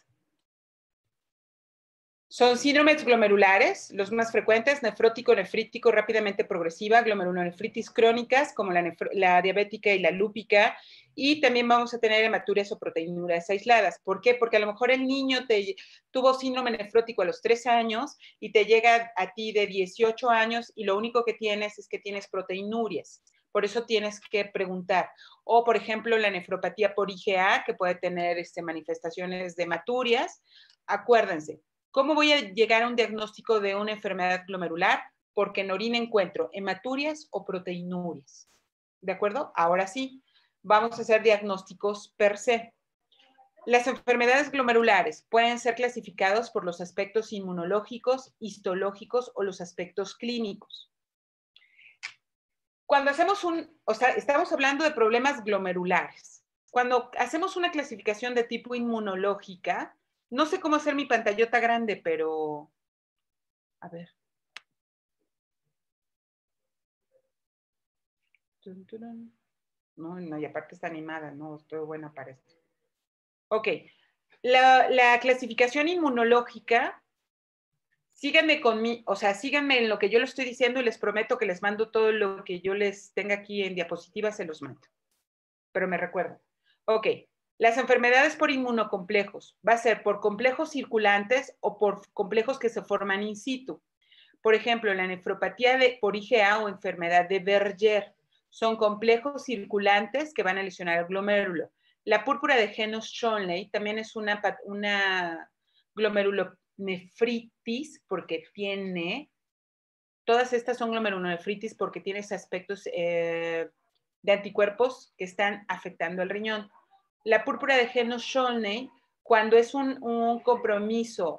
son síndromes glomerulares, los más frecuentes, nefrótico, nefrítico, rápidamente progresiva, glomerulonefritis crónicas, como la diabética y la lúpica, y también vamos a tener hematurias o proteinuras aisladas. ¿Por qué? Porque a lo mejor el niño tuvo síndrome nefrótico a los 3 años y te llega a ti de 18 años y lo único que tienes es que tienes proteinurias. Por eso tienes que preguntar. O, por ejemplo, la nefropatía por IgA, que puede tener manifestaciones de hematurias. Acuérdense, ¿cómo voy a llegar a un diagnóstico de una enfermedad glomerular? Porque en orina encuentro hematurias o proteinurias. ¿De acuerdo? Ahora sí, vamos a hacer diagnósticos per se. Las enfermedades glomerulares pueden ser clasificadas por los aspectos inmunológicos, histológicos o los aspectos clínicos. Cuando hacemos estamos hablando de problemas glomerulares. Cuando hacemos una clasificación de tipo inmunológica, no sé cómo hacer mi pantallota grande, pero a ver. No, y aparte está animada, no estoy buena para esto. Ok, la clasificación inmunológica, síganme síganme en lo que yo les estoy diciendo y les prometo que les mando todo lo que yo les tenga aquí en diapositivas, se los mando. Pero me recuerdo. Ok, las enfermedades por inmunocomplejos va a ser por complejos circulantes o por complejos que se forman in situ. Por ejemplo, la nefropatía por IgA o enfermedad de Berger son complejos circulantes que van a lesionar el glomérulo. La púrpura de Jenosch-Schonlein también es una glomerulonefritis porque tiene, todas estas son glomerulonefritis porque tiene aspectos de anticuerpos que están afectando el riñón. La púrpura de Jenosch-Schonlein, cuando es un compromiso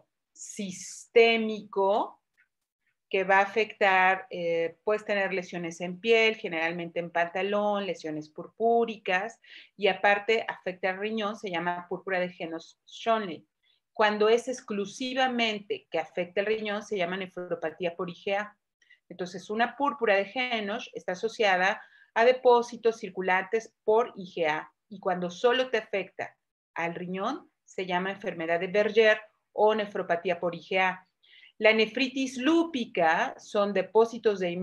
sistémico que va a afectar, puedes tener lesiones en piel, generalmente en pantalón, lesiones purpúricas, y aparte afecta al riñón, se llama púrpura de Jenosch-Schonlein. Cuando es exclusivamente que afecta el riñón, se llama nefropatía por IgA. Entonces, una púrpura de Jenosch está asociada a depósitos circulantes por IgA, y cuando solo te afecta al riñón, se llama enfermedad de Berger o nefropatía por IgA. La nefritis lúpica son depósitos de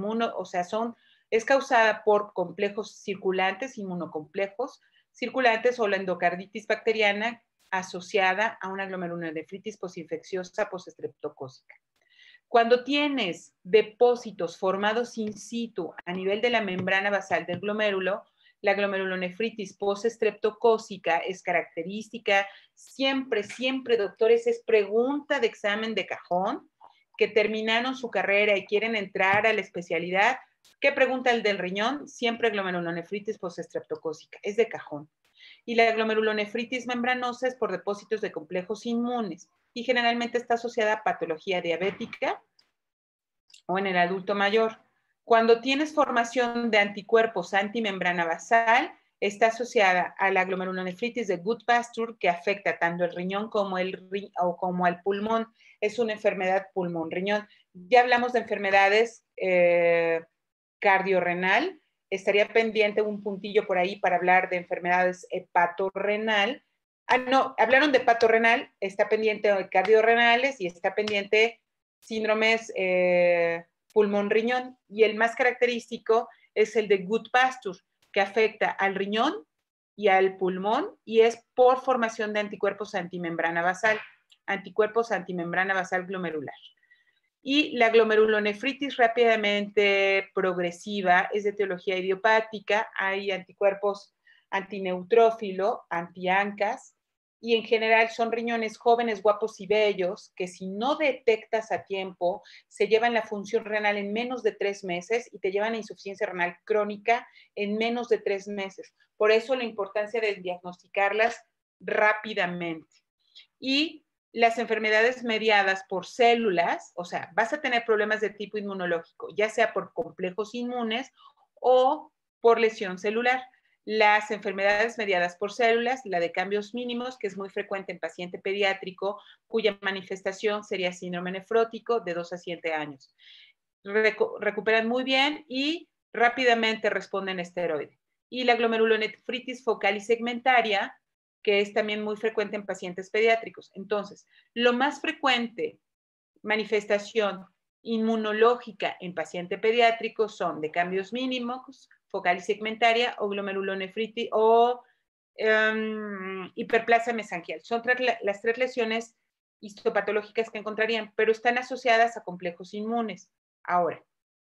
es causada por complejos circulantes, inmunocomplejos circulantes o la endocarditis bacteriana asociada a una glomerulonefritis posinfecciosa postestreptocócica. Cuando tienes depósitos formados in situ a nivel de la membrana basal del glomérulo, la glomerulonefritis postestreptocócica es característica. Siempre, doctores, es pregunta de examen de cajón, que terminaron su carrera y quieren entrar a la especialidad. ¿Qué pregunta el del riñón? Siempre glomerulonefritis postestreptocócica, es de cajón. Y la glomerulonefritis membranosa es por depósitos de complejos inmunes y generalmente está asociada a patología diabética o en el adulto mayor. Cuando tienes formación de anticuerpos antimembrana basal, está asociada a la glomerulonefritis de Goodpasture, que afecta tanto el riñón como al pulmón. Es una enfermedad pulmón-riñón. Ya hablamos de enfermedades cardiorrenal. Estaría pendiente un puntillo por ahí para hablar de enfermedades hepatorrenal. No, hablaron de hepatorrenal, está pendiente de cardiorrenales y está pendiente síndromes pulmón-riñón. Y el más característico es el de Goodpasture, que afecta al riñón y al pulmón y es por formación de anticuerpos antimembrana basal glomerular. Y la glomerulonefritis rápidamente progresiva es de etiología idiopática, hay anticuerpos antineutrófilo, anti-ANCAS, y en general son riñones jóvenes, guapos y bellos, que si no detectas a tiempo, se llevan la función renal en menos de 3 meses y te llevan a insuficiencia renal crónica en menos de 3 meses. Por eso la importancia de diagnosticarlas rápidamente. Y las enfermedades mediadas por células, o sea, vas a tener problemas de tipo inmunológico, ya sea por complejos inmunes o por lesión celular. Las enfermedades mediadas por células, la de cambios mínimos, que es muy frecuente en paciente pediátrico, cuya manifestación sería síndrome nefrótico de 2 a 7 años. Recuperan muy bien y rápidamente responden a esteroide. Y la glomerulonefritis focal y segmentaria, que es también muy frecuente en pacientes pediátricos. Entonces, lo más frecuente manifestación inmunológica en paciente pediátrico son de cambios mínimos, focal y segmentaria o glomerulonefritis o hiperplasia mesangial. Son las 3 lesiones histopatológicas que encontrarían, pero están asociadas a complejos inmunes. Ahora,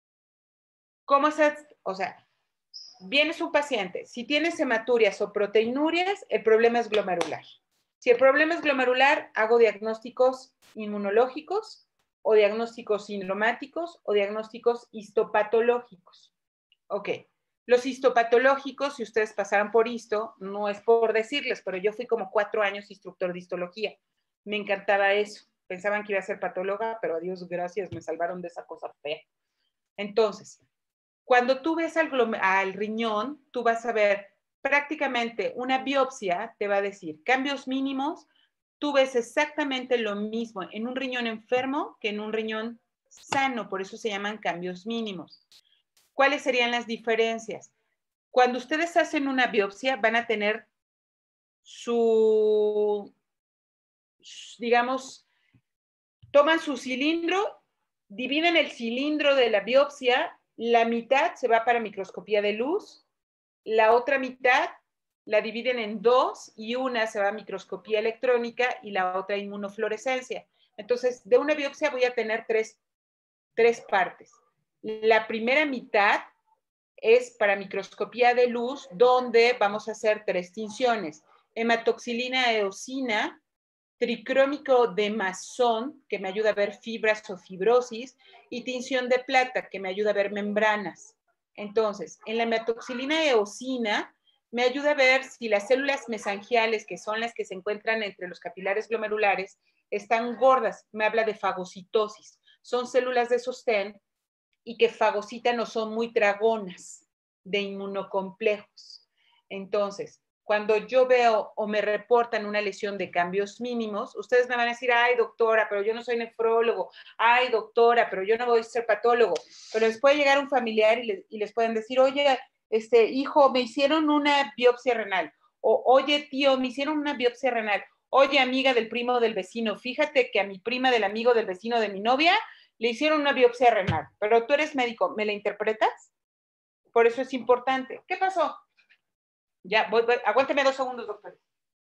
¿cómo se, o sea, vienes un paciente, si tienes hematurias o proteinurias, el problema es glomerular. Si el problema es glomerular, hago diagnósticos inmunológicos o diagnósticos sindromáticos o diagnósticos histopatológicos. Ok, los histopatológicos, si ustedes pasaran por histo, no es por decirles, pero yo fui como 4 años instructor de histología. Me encantaba eso. Pensaban que iba a ser patóloga, pero a Dios gracias, me salvaron de esa cosa fea. Entonces, cuando tú ves al riñón, tú vas a ver prácticamente una biopsia, te va a decir cambios mínimos. Tú ves exactamente lo mismo en un riñón enfermo que en un riñón sano, por eso se llaman cambios mínimos. ¿Cuáles serían las diferencias? Cuando ustedes hacen una biopsia, van a tener digamos, toman su cilindro, dividen el cilindro de la biopsia, la mitad se va para microscopía de luz, la otra mitad la dividen en 2 y una se va a microscopía electrónica y la otra a inmunofluorescencia. Entonces, de una biopsia voy a tener 3 3 partes. La primera mitad es para microscopía de luz, donde vamos a hacer 3 tinciones. Hematoxilina eosina, tricrómico de masón, que me ayuda a ver fibras o fibrosis, y tinción de plata, que me ayuda a ver membranas. Entonces, en la hematoxilina eosina, me ayuda a ver si las células mesangiales, que son las que se encuentran entre los capilares glomerulares, están gordas. Me habla de fagocitosis. Son células de sostén y que fagocitan o son muy tragonas, de inmunocomplejos. Entonces, cuando yo veo o me reportan una lesión de cambios mínimos, ustedes me van a decir, ay, doctora, pero yo no soy nefrólogo, ay, doctora, pero yo no voy a ser patólogo. Pero les puede llegar un familiar y les pueden decir, oye, hijo, me hicieron una biopsia renal. O, oye, tío, me hicieron una biopsia renal. Oye, amiga del primo del vecino, fíjate que a mi prima del amigo del vecino de mi novia le hicieron una biopsia renal. Pero tú eres médico, ¿me la interpretas? Por eso es importante. ¿Qué pasó? Ya, aguánteme 2 segundos, doctor.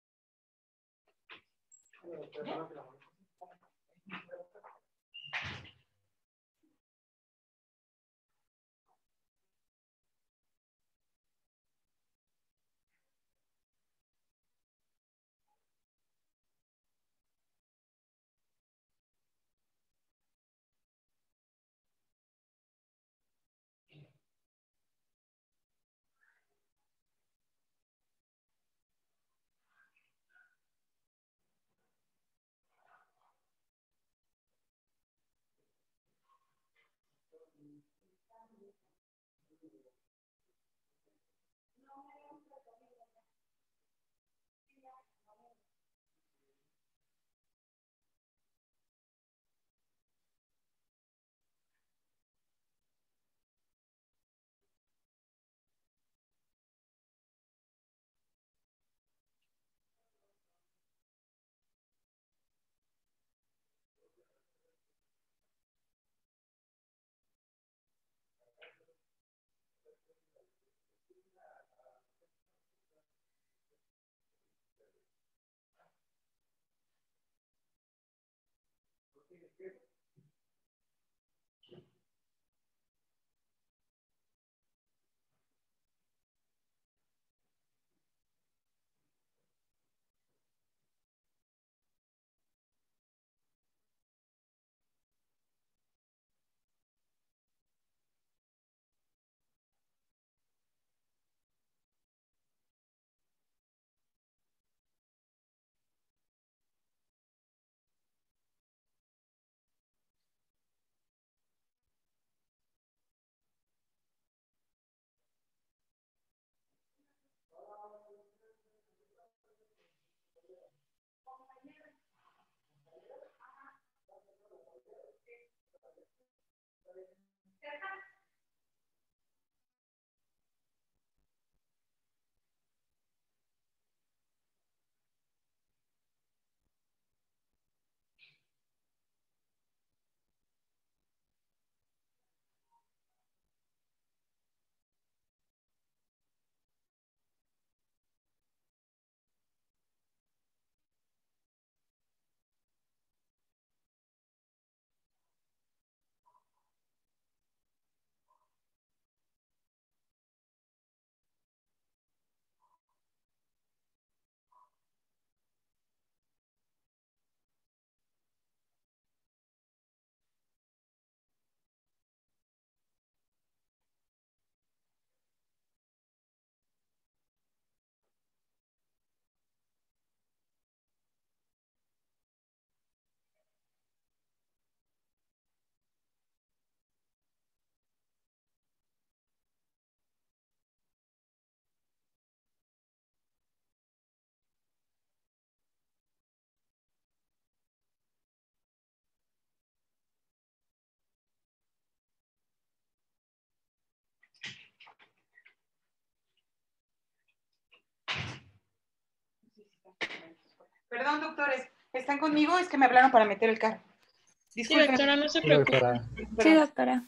Perdón, doctores, ¿están conmigo? Es que me hablaron para meter el carro. Disculpen. Sí, doctora, no se preocupe. Sí, doctora.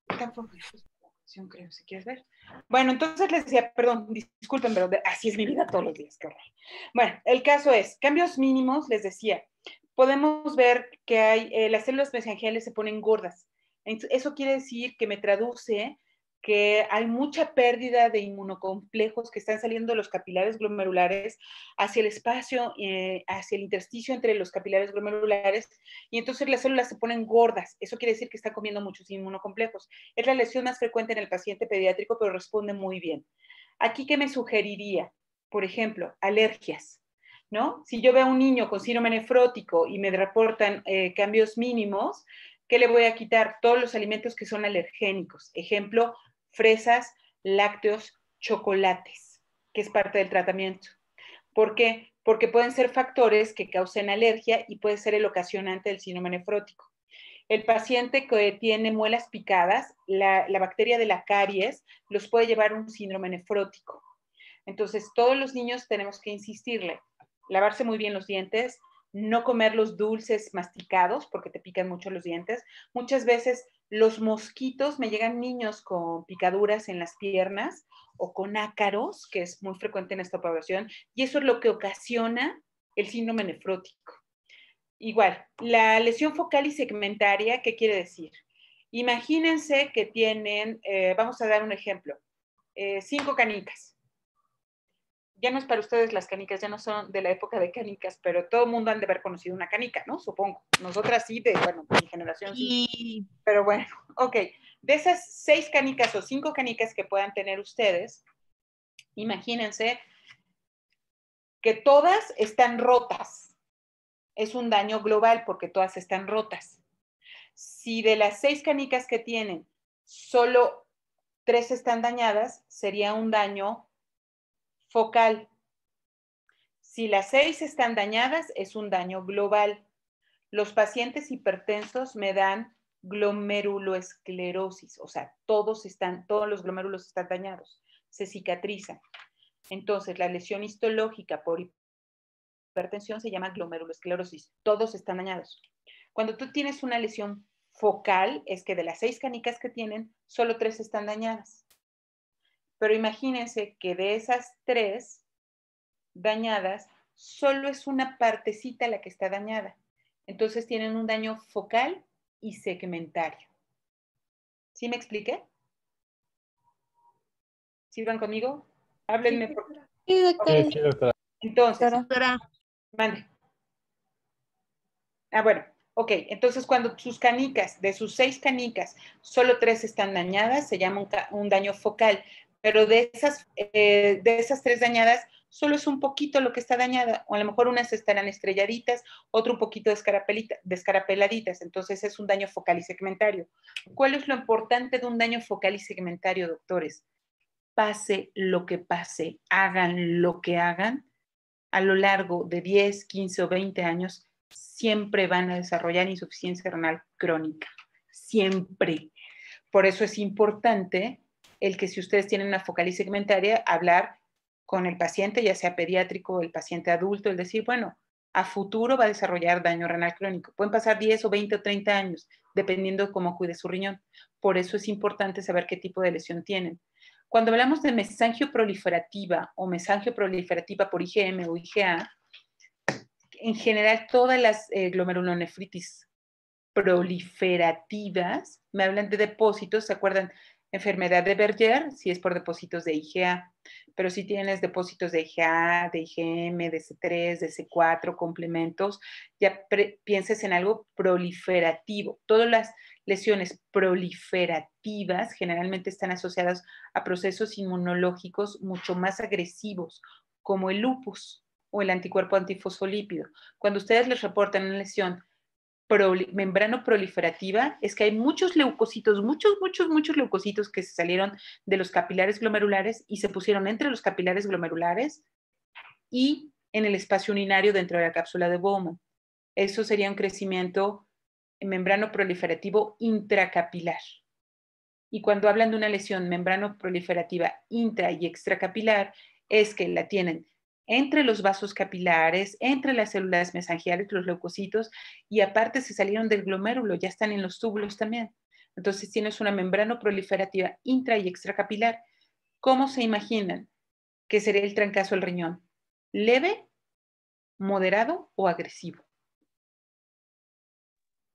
Creo, si quieres ver. Bueno, entonces les decía, perdón, disculpen, pero así es mi vida todos los días, qué horror. Bueno, el caso es, cambios mínimos, les decía, podemos ver que hay, las células mesangiales se ponen gordas. Eso quiere decir que me traduce que hay mucha pérdida de inmunocomplejos que están saliendo de los capilares glomerulares hacia el espacio, hacia el intersticio entre los capilares glomerulares, y entonces las células se ponen gordas. Eso quiere decir que están comiendo muchos inmunocomplejos. Es la lesión más frecuente en el paciente pediátrico, pero responde muy bien. Aquí, ¿qué me sugeriría? Por ejemplo, alergias, ¿no? Si yo veo a un niño con síndrome nefrótico y me reportan cambios mínimos, ¿qué le voy a quitar? Todos los alimentos que son alergénicos. Ejemplo, fresas, lácteos, chocolates, que es parte del tratamiento. ¿Por qué? Porque pueden ser factores que causen alergia y puede ser el ocasionante del síndrome nefrótico. El paciente que tiene muelas picadas, la bacteria de la caries los puede llevar a un síndrome nefrótico. Entonces, todos los niños tenemos que insistirle, lavarse muy bien los dientes, no comer los dulces masticados porque te pican mucho los dientes. Muchas veces los mosquitos, me llegan niños con picaduras en las piernas o con ácaros, que es muy frecuente en esta población, y eso es lo que ocasiona el síndrome nefrótico. Igual, la lesión focal y segmentaria, ¿qué quiere decir? Imagínense que tienen, vamos a dar un ejemplo, 5 canicas. Ya no es para ustedes las canicas, ya no son de la época de canicas, pero todo el mundo han de haber conocido una canica, ¿no? Supongo. Nosotras sí, bueno, mi generación sí. Pero bueno, ok. De esas 6 canicas o 5 canicas que puedan tener ustedes, imagínense que todas están rotas. Es un daño global porque todas están rotas. Si de las 6 canicas que tienen, solo 3 están dañadas, sería un daño focal. Si las 6 están dañadas, es un daño global. Los pacientes hipertensos me dan glomeruloesclerosis, o sea, todos los glomérulos están dañados, se cicatrizan. Entonces, la lesión histológica por hipertensión se llama glomerulosclerosis, todos están dañados. Cuando tú tienes una lesión focal, es que de las 6 canicas que tienen, solo 3 están dañadas. Pero imagínense que de esas 3 dañadas, solo es una partecita la que está dañada. Entonces tienen un daño focal y segmentario. ¿Sí me expliqué? ¿Sí van conmigo? Háblenme. Sí, doctora. Sí, doctora. Entonces, mande. Bueno, ok. Entonces, cuando sus canicas, de sus 6 canicas, solo 3 están dañadas, se llama un daño focal. Pero de esas 3 dañadas, solo es un poquito lo que está dañada, o a lo mejor unas estarán estrelladitas, otro un poquito descarapeladitas, entonces es un daño focal y segmentario. ¿Cuál es lo importante de un daño focal y segmentario, doctores? Pase lo que pase, hagan lo que hagan, a lo largo de 10, 15 o 20 años, siempre van a desarrollar insuficiencia renal crónica, siempre. Por eso es importante el que si ustedes tienen una focal y segmentaria, hablar con el paciente, ya sea pediátrico o el paciente adulto, el decir, bueno, a futuro va a desarrollar daño renal crónico. Pueden pasar 10 o 20 o 30 años, dependiendo de cómo cuide su riñón. Por eso es importante saber qué tipo de lesión tienen. Cuando hablamos de mesangio proliferativa o mesangio proliferativa por IgM o IgA, en general todas las glomerulonefritis proliferativas me hablan de depósitos, ¿se acuerdan? Enfermedad de Berger, si es por depósitos de IgA, pero si tienes depósitos de IgA, de IgM, de C3, de C4, complementos, ya pienses en algo proliferativo. Todas las lesiones proliferativas generalmente están asociadas a procesos inmunológicos mucho más agresivos, como el lupus o el anticuerpo antifosfolípido. Cuando ustedes les reportan una lesión membrano proliferativa, es que hay muchos leucocitos, muchos leucocitos que se salieron de los capilares glomerulares y se pusieron entre los capilares glomerulares y en el espacio urinario dentro de la cápsula de Bowman. Eso sería un crecimiento membrano proliferativo intracapilar. Y cuando hablan de una lesión membrano proliferativa intra y extracapilar, es que la tienen entre los vasos capilares, entre las células mesangiales, los leucocitos, y aparte se salieron del glomérulo, ya están en los túbulos también. Entonces tienes una membrana proliferativa intra y extracapilar. ¿Cómo se imaginan que sería el trancazo del riñón? ¿Leve, moderado o agresivo?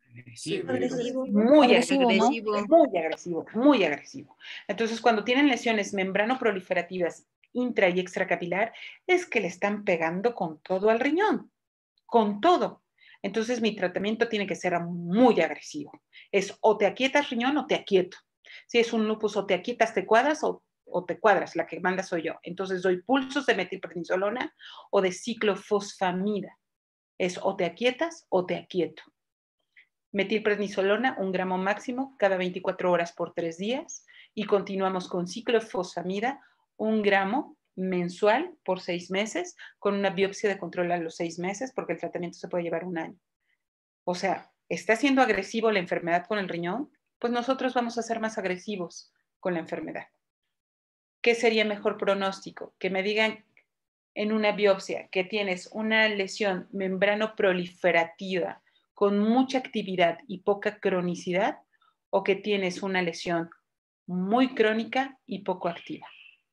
Agresivo. Muy Agresivo, ¿no? agresivo, muy agresivo, muy agresivo. Entonces, cuando tienen lesiones membranoproliferativas intra y extracapilar, es que le están pegando con todo al riñón, con todo. Entonces, mi tratamiento tiene que ser muy agresivo. Es o te aquietas riñón o te aquieto. Si es un lupus, o te aquietas, te cuadras o te cuadras, la que manda soy yo. Entonces, doy pulsos de metilprednisolona o de ciclofosfamida. Es o te aquietas o te aquieto. Metilprednisolona, 1 gramo máximo cada 24 horas por 3 días. Y continuamos con ciclofosfamida, 1 gramo mensual por 6 meses, con una biopsia de control a los 6 meses, porque el tratamiento se puede llevar 1 año. O sea, ¿está siendo agresivo la enfermedad con el riñón? Pues nosotros vamos a ser más agresivos con la enfermedad. ¿Qué sería mejor pronóstico? Que me digan en una biopsia que tienes una lesión membranoproliferativa con mucha actividad y poca cronicidad, o que tienes una lesión muy crónica y poco activa.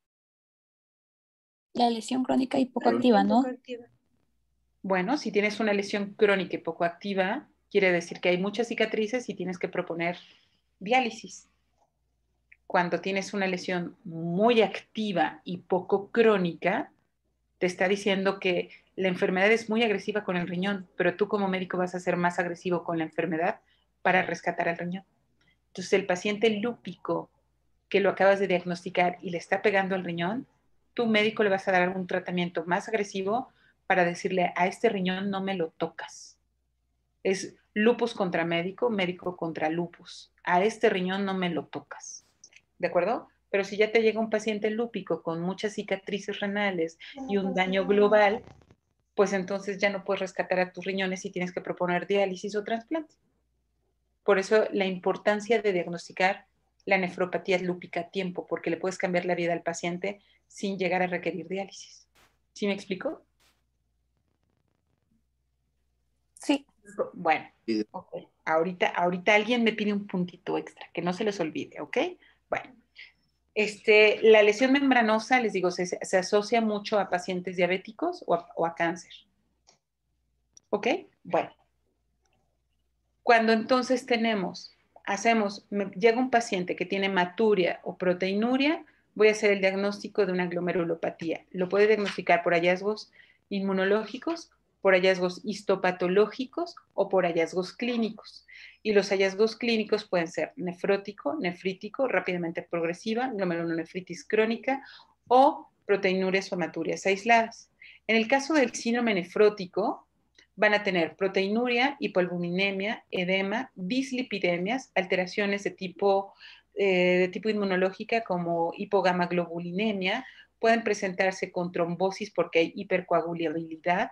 La lesión crónica y poco activa, ¿no? Bueno, si tienes una lesión crónica y poco activa, quiere decir que hay muchas cicatrices y tienes que proponer diálisis. Cuando tienes una lesión muy activa y poco crónica, te está diciendo que la enfermedad es muy agresiva con el riñón, pero tú como médico vas a ser más agresivo con la enfermedad para rescatar al riñón. Entonces, el paciente lúpico que lo acabas de diagnosticar y le está pegando al riñón, tu médico le vas a dar algún tratamiento más agresivo para decirle, a este riñón no me lo tocas. Es lupus contra médico, médico contra lupus. A este riñón no me lo tocas. ¿De acuerdo? Pero si ya te llega un paciente lúpico con muchas cicatrices renales y un daño global, pues entonces ya no puedes rescatar a tus riñones y tienes que proponer diálisis o trasplante. Por eso la importancia de diagnosticar la nefropatía lúpica a tiempo, porque le puedes cambiar la vida al paciente sin llegar a requerir diálisis. ¿Sí me explico? Sí. Bueno, okay. Ahorita alguien me pide un puntito extra, que no se les olvide, ¿ok? Bueno, la lesión membranosa, les digo, se asocia mucho a pacientes diabéticos o a cáncer. ¿Ok? Bueno. Cuando entonces llega un paciente que tiene hematuria o proteinuria, voy a hacer el diagnóstico de una glomerulopatía. Lo puede diagnosticar por hallazgos inmunológicos, por hallazgos histopatológicos o por hallazgos clínicos. Y los hallazgos clínicos pueden ser nefrótico, nefrítico, rápidamente progresiva, glomerulonefritis crónica o proteinurias o hematurias aisladas. En el caso del síndrome nefrótico, van a tener proteinuria, hipoalbuminemia, edema, dislipidemias, alteraciones de tipo inmunológica como hipogamaglobulinemia, pueden presentarse con trombosis porque hay hipercoagulabilidad.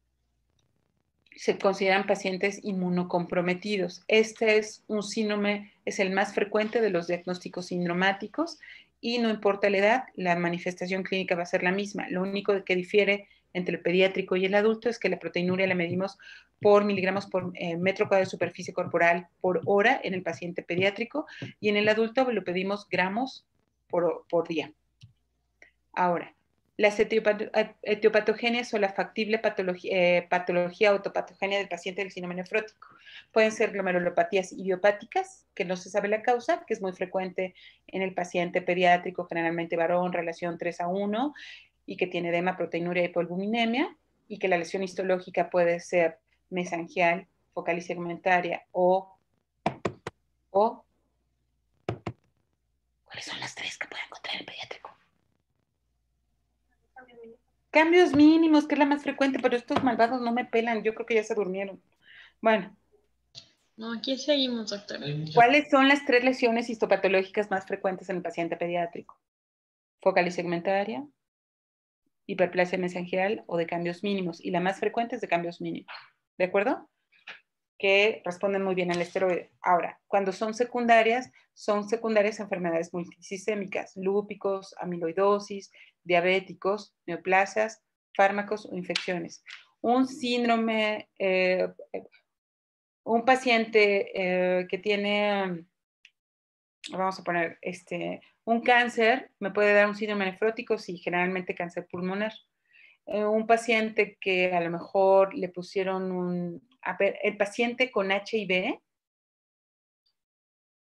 Se consideran pacientes inmunocomprometidos. Este es un síndrome, es el más frecuente de los diagnósticos sindromáticos y no importa la edad, la manifestación clínica va a ser la misma. Lo único que difiere entre el pediátrico y el adulto es que la proteinuria la medimos por miligramos por metro cuadrado de superficie corporal por hora en el paciente pediátrico y en el adulto lo pedimos gramos por día. Ahora, las etiopatogenias o la factible patología autopatogenia del paciente del síndrome nefrótico. Pueden ser glomerulopatías idiopáticas, que no se sabe la causa, que es muy frecuente en el paciente pediátrico, generalmente varón, relación 3:1, y que tiene edema, proteinuria y hipoalbuminemia, y que la lesión histológica puede ser mesangial, focal y segmentaria o ¿cuáles son las 3 que puede encontrar el pediátrico? Cambios mínimos, que es la más frecuente, pero estos malvados no me pelan, yo creo que ya se durmieron. Bueno. No, aquí seguimos, doctora. ¿Cuáles son las 3 lesiones histopatológicas más frecuentes en el paciente pediátrico? Focal y segmentaria, hiperplasia mesangial o de cambios mínimos, y la más frecuente es de cambios mínimos, ¿de acuerdo? Que responden muy bien al esteroide. Ahora, cuando son secundarias a enfermedades multisistémicas, lúpicos, amiloidosis, diabéticos, neoplasias, fármacos o infecciones. Un síndrome, un paciente que tiene, vamos a poner, un cáncer, me puede dar un síndrome nefrótico, sí, generalmente cáncer pulmonar. Un paciente que a lo mejor le pusieron el paciente con HIV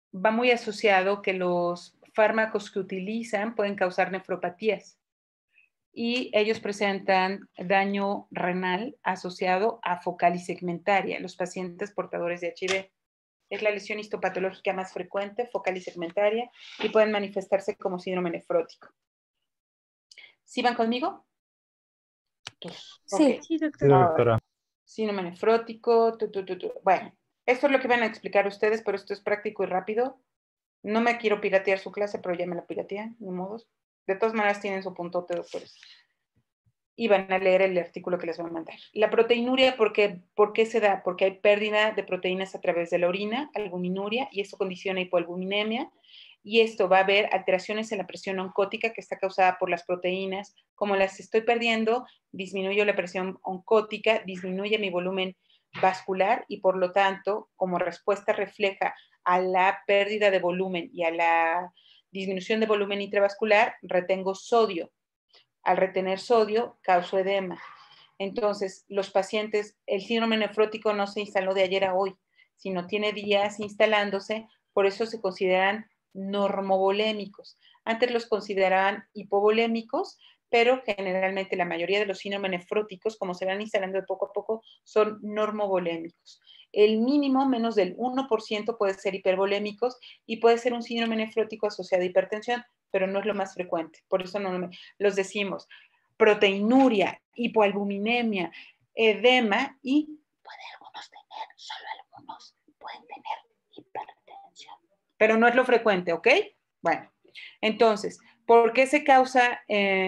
va muy asociado que los fármacos que utilizan pueden causar nefropatías y ellos presentan daño renal asociado a focal y segmentaria, los pacientes portadores de HIV. Es la lesión histopatológica más frecuente, focal y segmentaria, y pueden manifestarse como síndrome nefrótico. ¿Sí van conmigo? Sí, okay. Sí, doctora. Sí, doctora. Síndrome nefrótico. Bueno, esto es lo que van a explicar ustedes, pero esto es práctico y rápido. No me quiero piratear su clase, pero ya me la piratean, ni modos. De todas maneras tienen su puntote, doctores. Y van a leer el artículo que les voy a mandar. La proteinuria, ¿por qué se da? Porque hay pérdida de proteínas a través de la orina, albuminuria, y esto condiciona hipoalbuminemia. Y esto va a haber alteraciones en la presión oncótica que está causada por las proteínas. Como las estoy perdiendo, disminuyo la presión oncótica, disminuye mi volumen vascular y por lo tanto, como respuesta refleja a la pérdida de volumen y a la disminución de volumen intravascular, retengo sodio. Al retener sodio, causo edema. Entonces, los pacientes, el síndrome nefrótico no se instaló de ayer a hoy, sino tiene días instalándose, por eso se consideran normovolémicos. Antes los consideraban hipovolémicos, pero generalmente la mayoría de los síndromes nefróticos, como se van instalando de poco a poco, son normovolémicos. El mínimo, menos del 1%, puede ser hipervolémicos y puede ser un síndrome nefrótico asociado a hipertensión, pero no es lo más frecuente. Por eso no los decimos. Proteinuria, hipoalbuminemia, edema y puede algunos tener, solo algunos pueden tener hipertensión. Pero no es lo frecuente, ¿ok? Bueno, entonces, ¿por qué se causa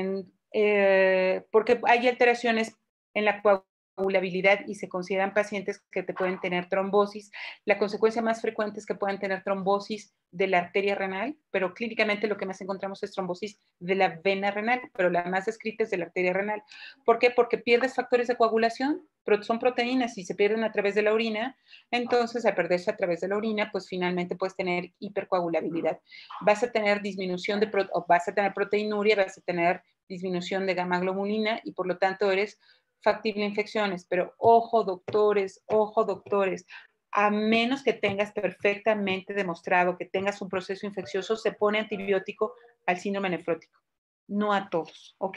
porque hay alteraciones en la coagulabilidad y se consideran pacientes que te pueden tener trombosis? La consecuencia más frecuente es que puedan tener trombosis de la arteria renal, pero clínicamente lo que más encontramos es trombosis de la vena renal, pero la más descrita es de la arteria renal. ¿Por qué? Porque pierdes factores de coagulación, son proteínas y se pierden a través de la orina, entonces al perderse a través de la orina, pues finalmente puedes tener hipercoagulabilidad. Vas a tener disminución vas a tener proteinuria, vas a tener disminución de gamma globulina y por lo tanto eres factible a infecciones. Pero ojo, doctores, a menos que tengas perfectamente demostrado que tengas un proceso infeccioso, se pone antibiótico al síndrome nefrótico. No a todos, ¿ok?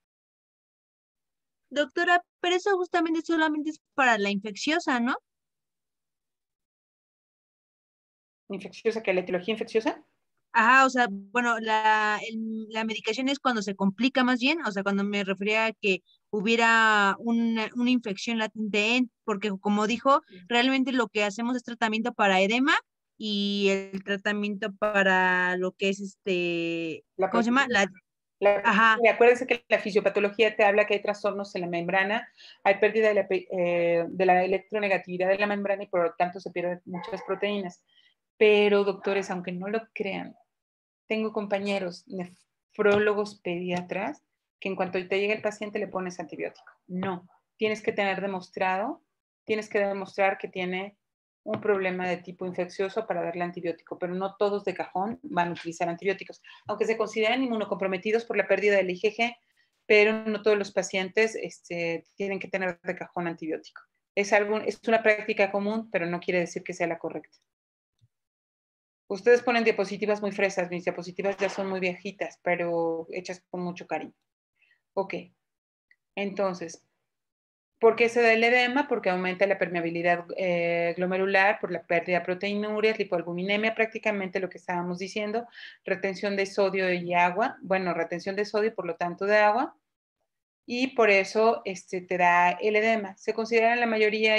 Doctora, pero eso justamente solamente es para la infecciosa, ¿no? ¿Infecciosa? ¿Que la etiología infecciosa? Ajá, o sea, bueno, la medicación es cuando se complica más bien, o sea, cuando me refería a que hubiera una infección latente, porque como dijo, realmente lo que hacemos es tratamiento para edema y el tratamiento para lo que es ¿cómo se llama? Ajá. Acuérdense que la fisiopatología te habla que hay trastornos en la membrana, hay pérdida de la electronegatividad de la membrana y por lo tanto se pierden muchas proteínas. Pero, doctores, aunque no lo crean, tengo compañeros nefrólogos pediatras que en cuanto te llegue el paciente le pones antibiótico. No, tienes que demostrar que tiene un problema de tipo infeccioso para darle antibiótico, pero no todos de cajón van a utilizar antibióticos, aunque se consideran inmunocomprometidos por la pérdida del IgG, pero no todos los pacientes tienen que tener de cajón antibiótico. Es una práctica común, pero no quiere decir que sea la correcta. Ustedes ponen diapositivas muy fresas, mis diapositivas ya son muy viejitas, pero hechas con mucho cariño. Ok, entonces, ¿por qué se da el edema? Porque aumenta la permeabilidad glomerular por la pérdida de proteinurias, lipoalbuminemia, prácticamente lo que estábamos diciendo, retención de sodio y agua, bueno, retención de sodio y por lo tanto de agua, y por eso te da el edema. Se consideran la mayoría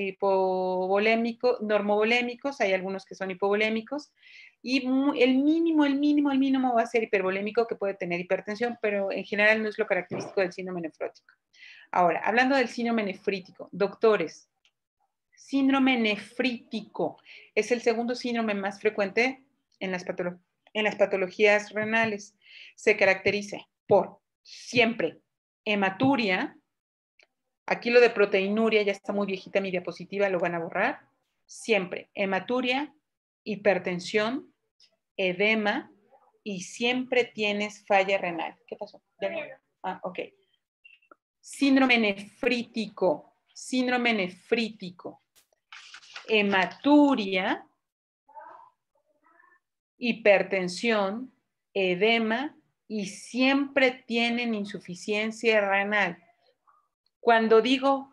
normovolémicos, hay algunos que son hipovolémicos, y el mínimo va a ser hipervolémico, que puede tener hipertensión, pero en general no es lo característico del síndrome nefrótico. Ahora, hablando del síndrome nefrítico, doctores, síndrome nefrítico es el segundo síndrome más frecuente en las patologías renales. Se caracteriza por siempre hematuria. Aquí lo de proteinuria ya está muy viejita mi diapositiva, lo van a borrar. Siempre hematuria, hipertensión, edema y siempre tienes falla renal. ¿Qué pasó? Ok. Síndrome nefrítico, hematuria, hipertensión, edema y siempre tienen insuficiencia renal. Cuando digo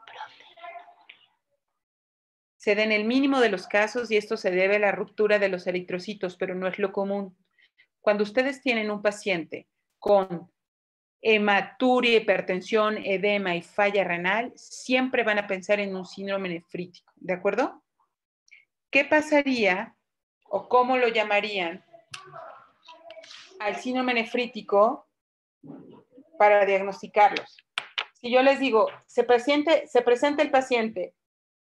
se da en el mínimo de los casos y esto se debe a la ruptura de los eritrocitos, pero no es lo común. Cuando ustedes tienen un paciente con hematuria, hipertensión, edema y falla renal, siempre van a pensar en un síndrome nefrítico, ¿de acuerdo? ¿Qué pasaría o cómo lo llamarían al síndrome nefrítico para diagnosticarlos? Si yo les digo, se presenta el paciente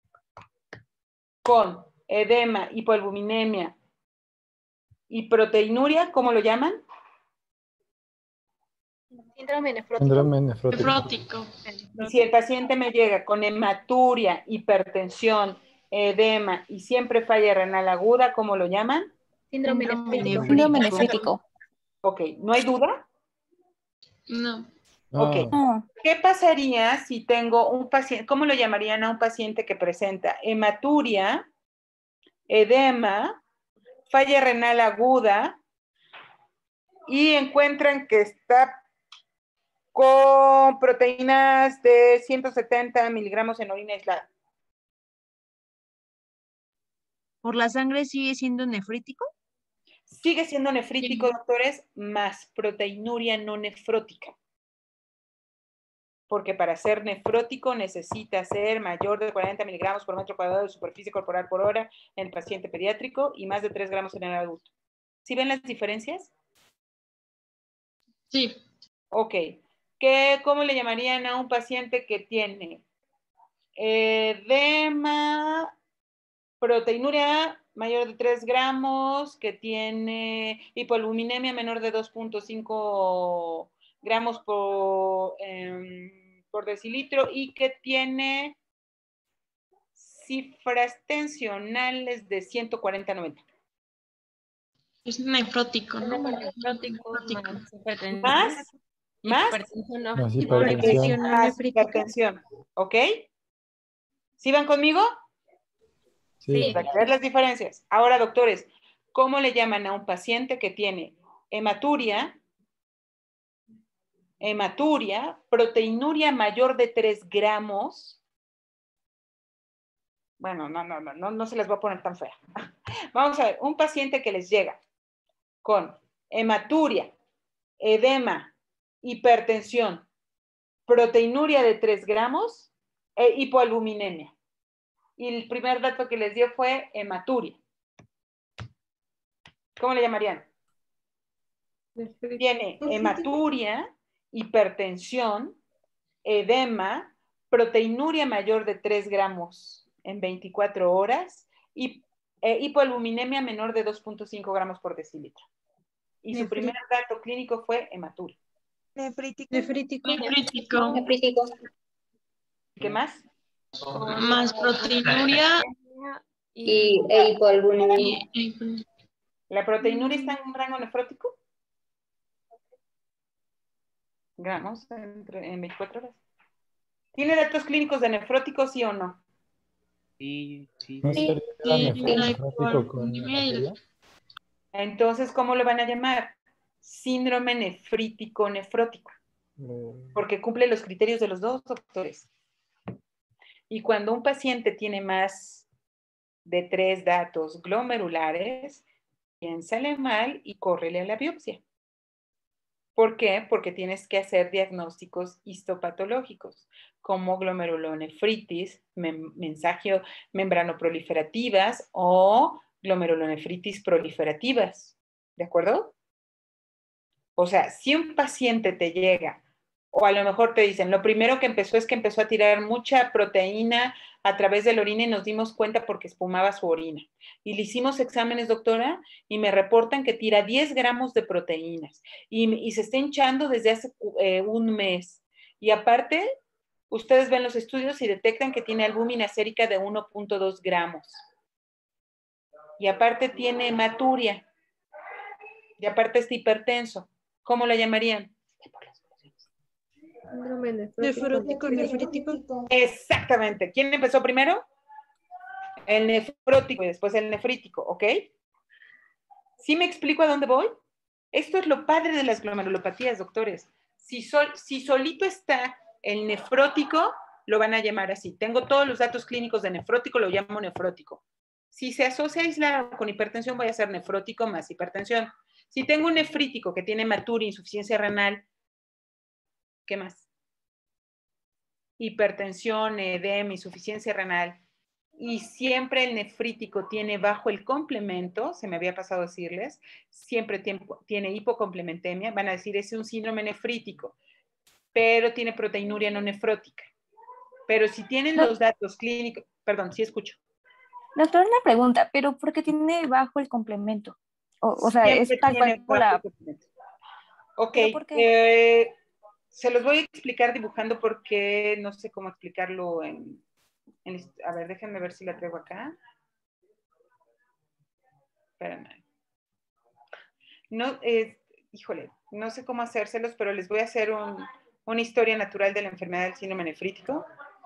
con edema, hipoalbuminemia y proteinuria, ¿cómo lo llaman? Síndrome nefrótico. Síndrome nefrótico. Y si el paciente me llega con hematuria, hipertensión, edema y siempre falla renal aguda, ¿cómo lo llaman? Síndrome nefrítico. Síndrome nefrítico. Ok, ¿no hay duda? No. Ok. ¿Qué pasaría si tengo un paciente, cómo lo llamarían a un paciente que presenta hematuria, edema, falla renal aguda y encuentran que está con proteínas de 170 miligramos en orina aislada? ¿Por la sangre sigue siendo nefrítico? Sigue siendo nefrítico, doctores, más proteinuria no nefrótica. Porque para ser nefrótico necesita ser mayor de 40 miligramos por metro cuadrado de superficie corporal por hora en el paciente pediátrico y más de 3 gramos en el adulto. ¿Sí ven las diferencias? Sí. Ok. ¿Cómo le llamarían a un paciente que tiene edema, proteinuria mayor de 3 gramos, que tiene hipoalbuminemia menor de 2.5 gramos por decilitro y que tiene cifras tensionales de 140-90? Es nefrótico, ¿no? ¿Más? Hipertensión. ¿Ok? ¿Sí van conmigo? Sí. Para ver las diferencias. Ahora, doctores, ¿cómo le llaman a un paciente que tiene hematuria, proteinuria mayor de 3 gramos? Bueno, no se las voy a poner tan fea. Vamos a ver, un paciente que les llega con hematuria, edema, hipertensión, proteinuria de 3 gramos e hipoalbuminemia. Y el primer dato que les dio fue hematuria. ¿Cómo le llamarían? Tiene hematuria, hipertensión, edema, proteinuria mayor de 3 gramos en 24 horas y hipoalbuminemia menor de 2.5 gramos por decilitro. Y su primer dato clínico fue hematuria. Nefrítico. ¿Qué más? Más proteinuria y hipoalbuminemia. ¿La proteinuria está en un rango nefrótico? Gramos en 24 horas. ¿Tiene datos clínicos de nefrótico, sí o no? Sí. Entonces, ¿cómo lo van a llamar? Síndrome nefrítico nefrótico. Porque cumple los criterios de los dos, doctores. Y cuando un paciente tiene más de 3 datos glomerulares, piénsale mal y córrele a la biopsia. ¿Por qué? Porque tienes que hacer diagnósticos histopatológicos, como glomerulonefritis, mensagio membranoproliferativas o glomerulonefritis proliferativas. ¿De acuerdo? O sea, si un paciente te llega, o a lo mejor te dicen, lo primero que empezó es que empezó a tirar mucha proteína a través de la orina y nos dimos cuenta porque espumaba su orina. Y le hicimos exámenes, doctora, y me reportan que tira 10 gramos de proteínas y se está hinchando desde hace un mes. Y aparte, ustedes ven los estudios y detectan que tiene albúmina sérica de 1.2 gramos. Y aparte tiene hematuria. Y aparte está hipertenso. ¿Cómo la llamarían? Nefrítico. Exactamente. ¿Quién empezó primero? El nefrótico y después el nefrítico, ¿ok? ¿Sí me explico a dónde voy? Esto es lo padre de las glomerulopatías, doctores. Si solito está el nefrótico, lo van a llamar así. Tengo todos los datos clínicos de nefrótico, lo llamo nefrótico. Si se asocia aislado con hipertensión, voy a hacer nefrótico más hipertensión. Si tengo un nefrítico que tiene hematuria, insuficiencia renal, ¿qué más? Hipertensión, edema, insuficiencia renal. Y siempre el nefrítico tiene bajo el complemento, se me había pasado decirles, siempre tiene hipocomplementemia, van a decir, es un síndrome nefrítico, pero tiene proteinuria no nefrótica. Pero si tienen los datos clínicos, perdón, sí escucho. Doctor, una pregunta, ¿pero por qué tiene bajo el complemento? O sea, Siempre es tal cual por la... Ok, se los voy a explicar dibujando porque no sé cómo explicarlo a ver, déjenme ver si la traigo acá. Espérame. No, híjole, no sé cómo hacérselos, pero les voy a hacer una historia natural de la enfermedad del síndrome nefrítico.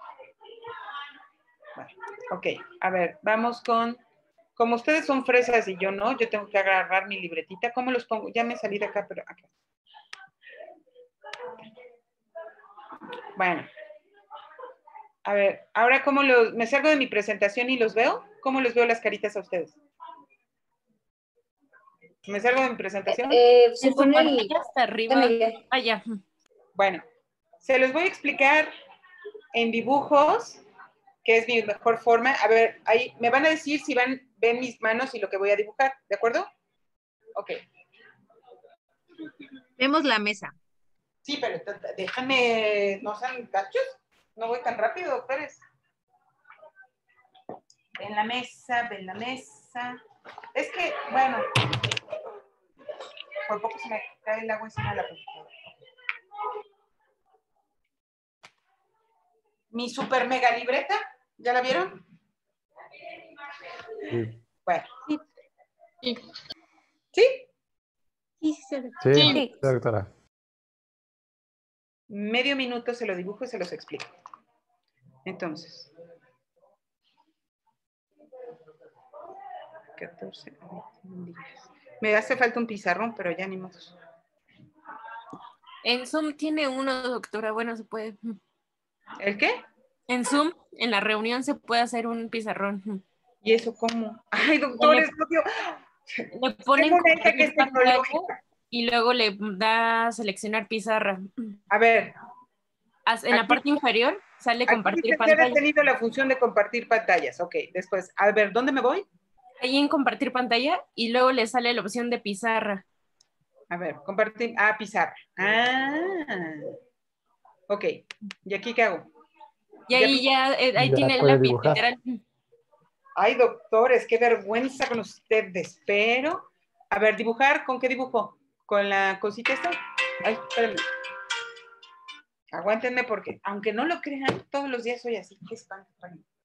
Bueno, ok, a ver, vamos con... Como ustedes son fresas y yo no, yo tengo que agarrar mi libretita. ¿Cómo los pongo? Ya me salí de acá, pero acá. Bueno. A ver, ahora ¿cómo me salgo de mi presentación y los veo? ¿Cómo les veo las caritas a ustedes? ¿Me salgo de mi presentación? Se pone hasta arriba. Allá. Bueno, se los voy a explicar en dibujos, que es mi mejor forma. A ver, ahí me van a decir si ven mis manos y lo que voy a dibujar, ¿de acuerdo? Ok. Vemos la mesa. Sí, pero déjame, no sean gachos, no voy tan rápido, doctores. Ven la mesa, ven la mesa. Es que, bueno, por poco se me cae el agua encima de la computadora. Mi super mega libreta, ¿ya la vieron? Sí. Bueno. Sí. ¿Sí? Sí, doctora. Medio minuto se lo dibujo y se los explico. Entonces. 14, 21 días. Me hace falta un pizarrón, pero ya ni modo. En Zoom tiene uno, doctora. Bueno, se puede. ¿El qué? En Zoom, en la reunión, se puede hacer un pizarrón. ¿Y eso cómo? Ay, doctores, le ponen que es tecnológica y luego le da seleccionar pizarra. A ver. En la parte inferior sale compartir pantalla. He tenido la función de compartir pantallas. Ok, después, a ver, ¿dónde me voy? Ahí en compartir pantalla y luego le sale la opción de pizarra. A ver, compartir. Ah, pizarra. Ah. Ok. ¿Y aquí qué hago? Y ahí ahí tiene el lápiz, literal. Ay, doctores, qué vergüenza con ustedes. Pero, a ver, dibujar, ¿con qué dibujo? ¿Con la cosita esta? Ay, espérenme. Aguántenme porque, aunque no lo crean, todos los días soy así. Qué espanto para mí.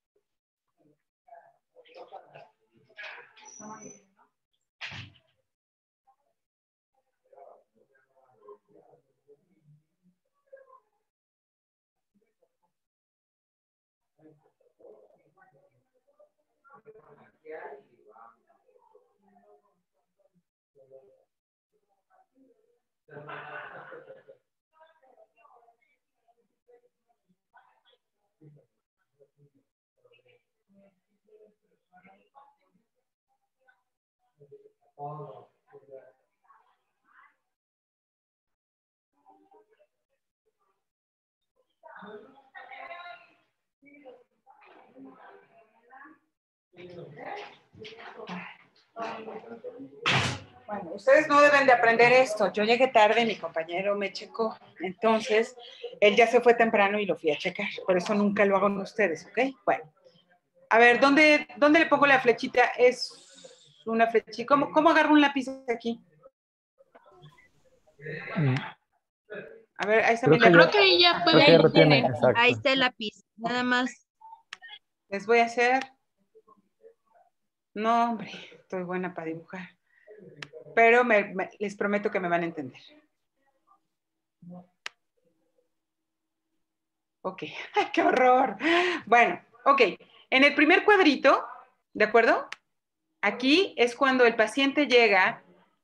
Bueno, ustedes no deben de aprender esto. Yo llegué tarde, mi compañero me checó. Entonces, él ya se fue temprano y lo fui a checar. Por eso nunca lo hago con ustedes, ¿ok? Bueno. A ver, ¿dónde le pongo la flechita? Es una flechita. ¿Cómo agarro un lápiz aquí? A ver, ahí está mi lápiz. Creo que ya puede. Ahí está el lápiz, nada más. Les voy a hacer. No, hombre, estoy buena para dibujar. Pero les prometo que me van a entender. Ok, ¡ay, qué horror! Bueno, ok. En el primer cuadrito, ¿de acuerdo? Aquí es cuando el paciente llega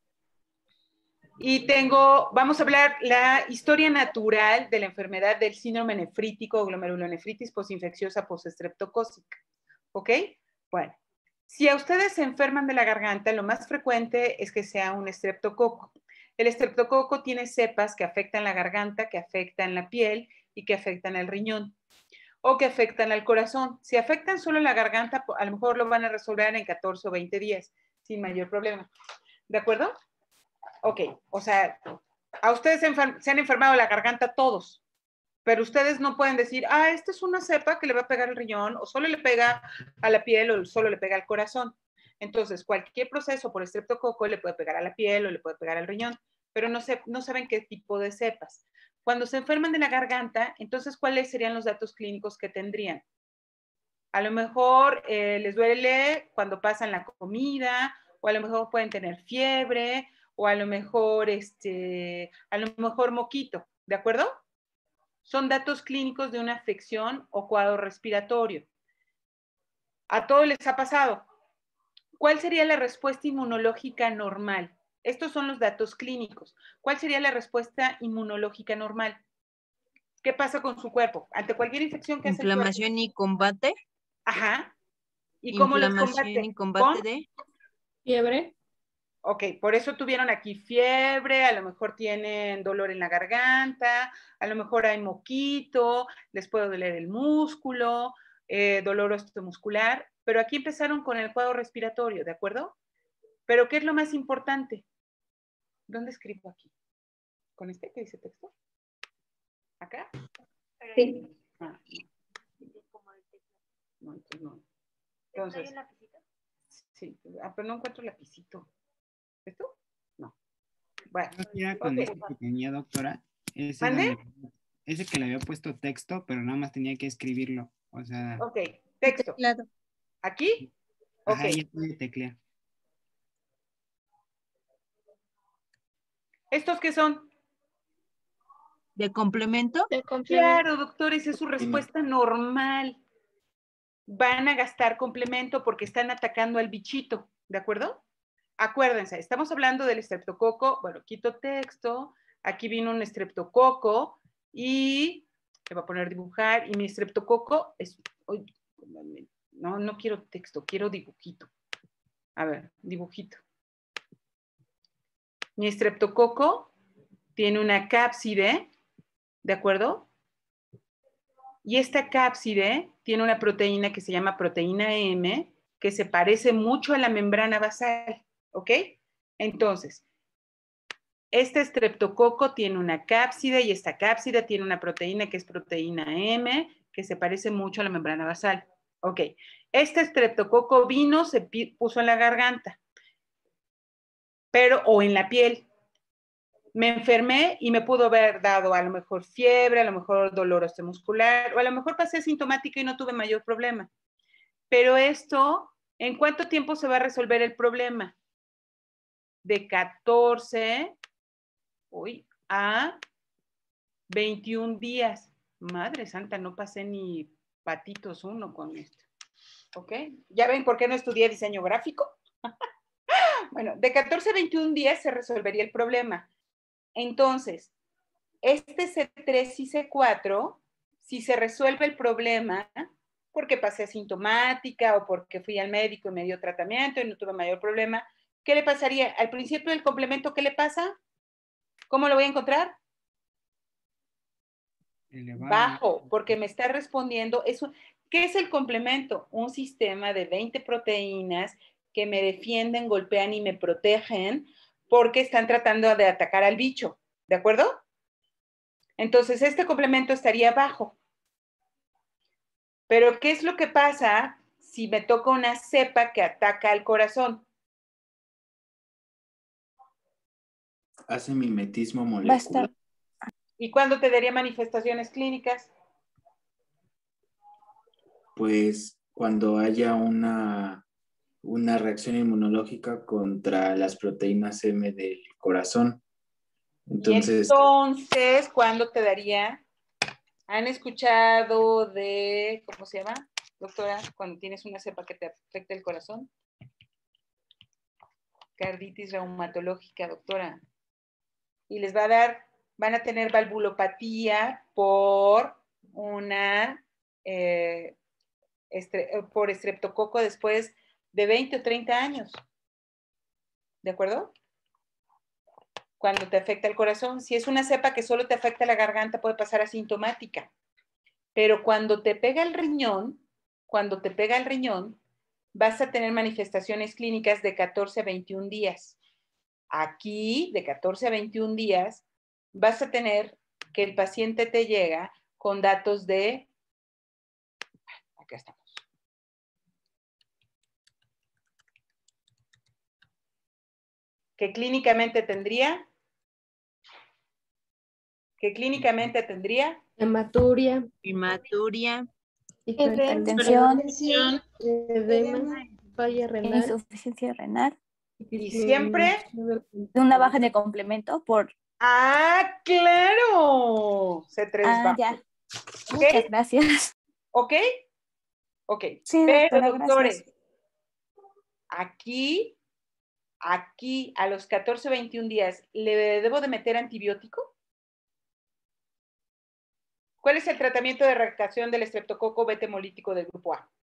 y vamos a hablar la historia natural de la enfermedad del síndrome nefrítico o glomerulonefritis posinfecciosa postestreptocócica. ¿Ok? Bueno, si a ustedes se enferman de la garganta, lo más frecuente es que sea un estreptococo. El estreptococo tiene cepas que afectan la garganta, que afectan la piel y que afectan el riñón o que afectan al corazón. Si afectan solo la garganta, a lo mejor lo van a resolver en 14 o 20 días sin mayor problema. ¿De acuerdo? Ok, o sea, a ustedes se han enfermado la garganta todos, pero ustedes no pueden decir, esta es una cepa que le va a pegar al riñón, o solo le pega a la piel, o solo le pega al corazón. Entonces, cualquier proceso por estreptococo le puede pegar a la piel o le puede pegar al riñón, pero no saben qué tipo de cepas. Cuando se enferman de la garganta, entonces, ¿cuáles serían los datos clínicos que tendrían? A lo mejor les duele cuando pasan la comida, o a lo mejor pueden tener fiebre, o a lo mejor moquito, ¿de acuerdo? Son datos clínicos de una afección o cuadro respiratorio. A todos les ha pasado. ¿Cuál sería la respuesta inmunológica normal? Estos son los datos clínicos. ¿Cuál sería la respuesta inmunológica normal? ¿Qué pasa con su cuerpo? Ante cualquier infección que hace el cuerpo. Inflamación y combate. Ajá. ¿Y cómo los combate? Inflamación y combate de fiebre. Ok, por eso tuvieron aquí fiebre, a lo mejor tienen dolor en la garganta, a lo mejor hay moquito, les puede doler el músculo, dolor osteomuscular, pero aquí empezaron con el cuadro respiratorio, ¿de acuerdo? Pero ¿qué es lo más importante? ¿Dónde escribo aquí? ¿Con este que dice texto? ¿Acá? Sí. Ah, no, entonces no. Entonces, ¿hay lapicito? Sí, pero no encuentro lapicito. ¿Esto? No. Bueno. Era con ese que tenía, doctora. Ese que le había puesto texto, pero nada más tenía que escribirlo. O sea. Ok, texto. ¿Aquí? Ajá, ok. ya puede teclear. ¿Estos qué son? ¿De complemento? Claro, doctores, es su respuesta normal. Van a gastar complemento porque están atacando al bichito, ¿de acuerdo? Acuérdense, estamos hablando del estreptococo. Bueno, quito texto. Aquí vino un estreptococo y le voy a poner dibujar. Y mi estreptococo es... No quiero texto, quiero dibujito. A ver, dibujito. Mi estreptococo tiene una cápside, ¿de acuerdo? Y esta cápside tiene una proteína que se llama proteína M, que se parece mucho a la membrana basal, ¿ok? Entonces, este estreptococo tiene una cápside y esta cápside tiene una proteína que es proteína M, que se parece mucho a la membrana basal. Ok, este estreptococo vino, se puso en la garganta, o en la piel. Me enfermé y me pudo haber dado a lo mejor fiebre, a lo mejor dolor osteomuscular, o a lo mejor pasé asintomática y no tuve mayor problema. Pero esto, ¿en cuánto tiempo se va a resolver el problema? De 14 a 21 días. Madre santa, no pasé ni patitos uno con esto. ¿Ok? ¿Ya ven por qué no estudié diseño gráfico? Bueno, de 14 a 21 días se resolvería el problema. Entonces, este C3 y C4, si se resuelve el problema, porque pasé asintomática o porque fui al médico y me dio tratamiento y no tuve mayor problema, ¿qué le pasaría? Al principio del complemento, ¿qué le pasa? ¿Cómo lo voy a encontrar? Elevado. Bajo, porque me está respondiendo. ¿Qué es el complemento? Un sistema de 20 proteínas que me defienden, golpean y me protegen porque están tratando de atacar al bicho. ¿De acuerdo? Entonces, este complemento estaría bajo. Pero, ¿qué es lo que pasa si me toca una cepa que ataca al corazón? Hace mimetismo molecular. ¿Y cuándo te daría manifestaciones clínicas? Pues cuando haya una reacción inmunológica contra las proteínas M del corazón. Entonces, ¿cuándo te daría? ¿Han escuchado de, cómo se llama, doctora, cuando tienes una cepa que te afecta el corazón? Carditis reumatológica, doctora. Y les va a dar, van a tener valvulopatía por una, por estreptococo después de 20 o 30 años. ¿De acuerdo? Cuando te afecta el corazón. Si es una cepa que solo te afecta la garganta, puede pasar asintomática. Pero cuando te pega el riñón, vas a tener manifestaciones clínicas de 14 a 21 días. Aquí, de 14 a 21 días, vas a tener que el paciente te llega con datos de... Acá estamos. Que clínicamente tendría... Hematuria. Hipertensión. Edema. Falla renal. Insuficiencia renal. Y siempre... De una baja de complemento por... ¡Ah, claro! C3 bajo. Ya. ¿Okay? Muchas gracias. ¿Ok? Ok. Sí, pero doctora, doctores, gracias. aquí, a los 14 o 21 días, ¿le debo de meter antibiótico? ¿Cuál es el tratamiento de erradicación del estreptococo beta hemolítico del grupo A?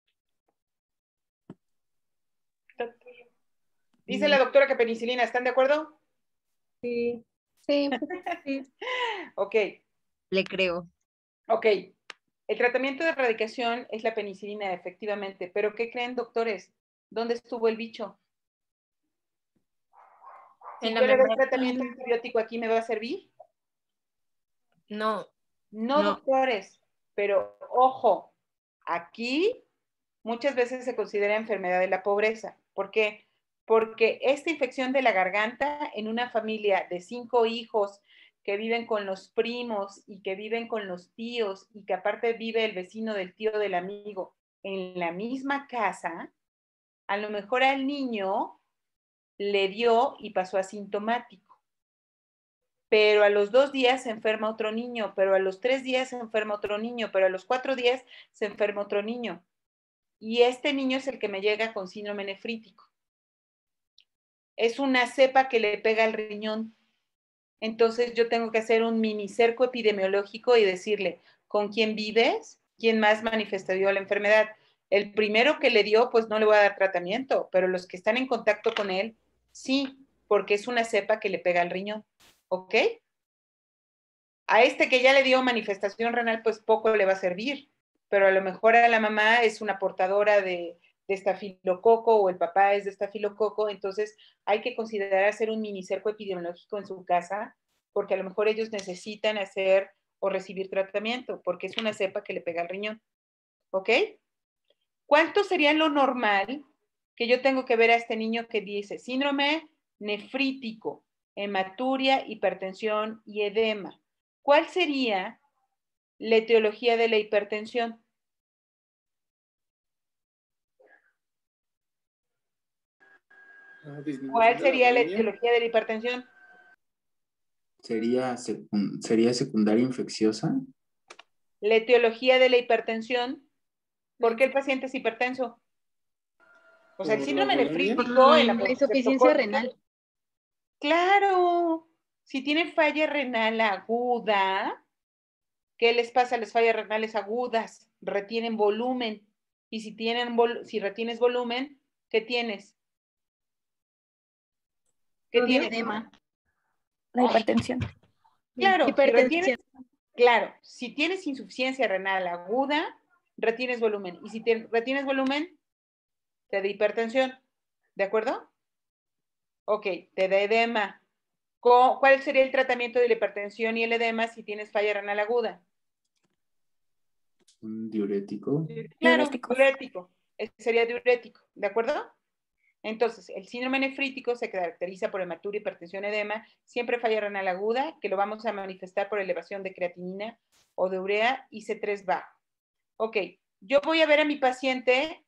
Dice la doctora que penicilina, ¿están de acuerdo? Sí. Sí. Ok. Le creo. Ok. El tratamiento de erradicación es la penicilina, efectivamente. ¿Pero qué creen, doctores? ¿Dónde estuvo el bicho? Si yo le doy tratamiento antibiótico, ¿aquí me va a servir? No. No, doctores. Pero, ojo, aquí muchas veces se considera enfermedad de la pobreza. ¿Por qué? Porque esta infección de la garganta en una familia de 5 hijos que viven con los primos y que viven con los tíos y que aparte vive el vecino del tío del amigo en la misma casa, a lo mejor al niño le dio y pasó asintomático. Pero a los 2 días se enferma otro niño, pero a los 3 días se enferma otro niño, pero a los 4 días se enferma otro niño. Y este niño es el que me llega con síndrome nefrítico. Es una cepa que le pega al riñón. Entonces yo tengo que hacer un mini cerco epidemiológico y decirle, ¿con quién vives? ¿Quién más manifestó la enfermedad? El primero que le dio, pues no le voy a dar tratamiento, pero los que están en contacto con él, sí, porque es una cepa que le pega al riñón. ¿Ok? A este que ya le dio manifestación renal, pues poco le va a servir, pero a lo mejor a la mamá es una portadora de estafilococo o el papá es de estafilococo, entonces hay que considerar hacer un mini cerco epidemiológico en su casa, porque a lo mejor ellos necesitan hacer o recibir tratamiento, porque es una cepa que le pega al riñón. ¿Ok? ¿Cuánto sería lo normal que yo tengo que ver a este niño que dice síndrome nefrítico, hematuria, hipertensión y edema? ¿Cuál sería la etiología de la hipertensión? ¿Cuál sería la etiología de la hipertensión? ¿Sería secundaria infecciosa? La etiología de la hipertensión, ¿por qué el paciente es hipertenso? O sea, el síndrome nefrítico, la insuficiencia renal. Claro, si tienen falla renal aguda, ¿qué les pasa a las fallas renales agudas? Retienen volumen. Y si retienes volumen, ¿qué tienes? ¿Qué tienes? Edema. La hipertensión. Claro, hipertensión. Si tienes insuficiencia renal aguda, retienes volumen. Y si retienes volumen, te da hipertensión. ¿De acuerdo? Ok, te da edema. ¿Cuál sería el tratamiento de la hipertensión y el edema si tienes falla renal aguda? ¿Un diurético? Claro, diurético. Sería diurético, ¿de acuerdo? Entonces, el síndrome nefrítico se caracteriza por hematuria, hipertensión, edema, siempre falla renal aguda, que lo vamos a manifestar por elevación de creatinina o de urea y C3 bajo. Ok, yo voy a ver a mi paciente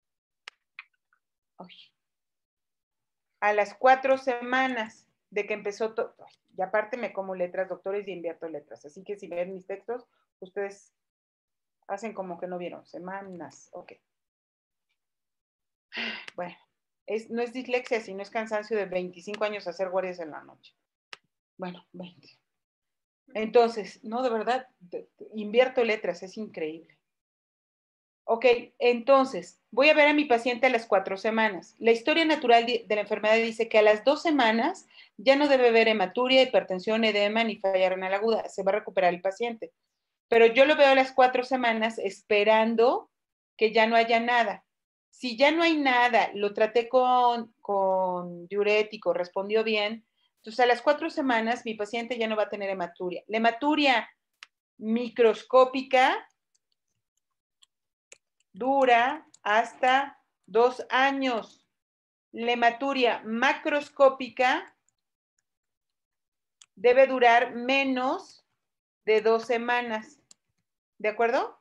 a las 4 semanas de que empezó todo. Y aparte me como letras, doctores, y invierto letras. Así que si ven mis textos, ustedes hacen como que no vieron. Semanas, ok. Bueno, no es dislexia, sino es cansancio de 25 años hacer guardias en la noche. Bueno, 20. Entonces, no, de verdad, invierto letras, es increíble. Ok, entonces, voy a ver a mi paciente a las 4 semanas. La historia natural de la enfermedad dice que a las 2 semanas ya no debe haber hematuria, hipertensión, edema ni falla renal aguda. Se va a recuperar el paciente. Pero yo lo veo a las 4 semanas esperando que ya no haya nada. Si ya no hay nada, lo traté con diurético, respondió bien, entonces a las 4 semanas mi paciente ya no va a tener hematuria. La hematuria microscópica dura hasta 2 años. La hematuria macroscópica debe durar menos de 2 semanas. ¿De acuerdo?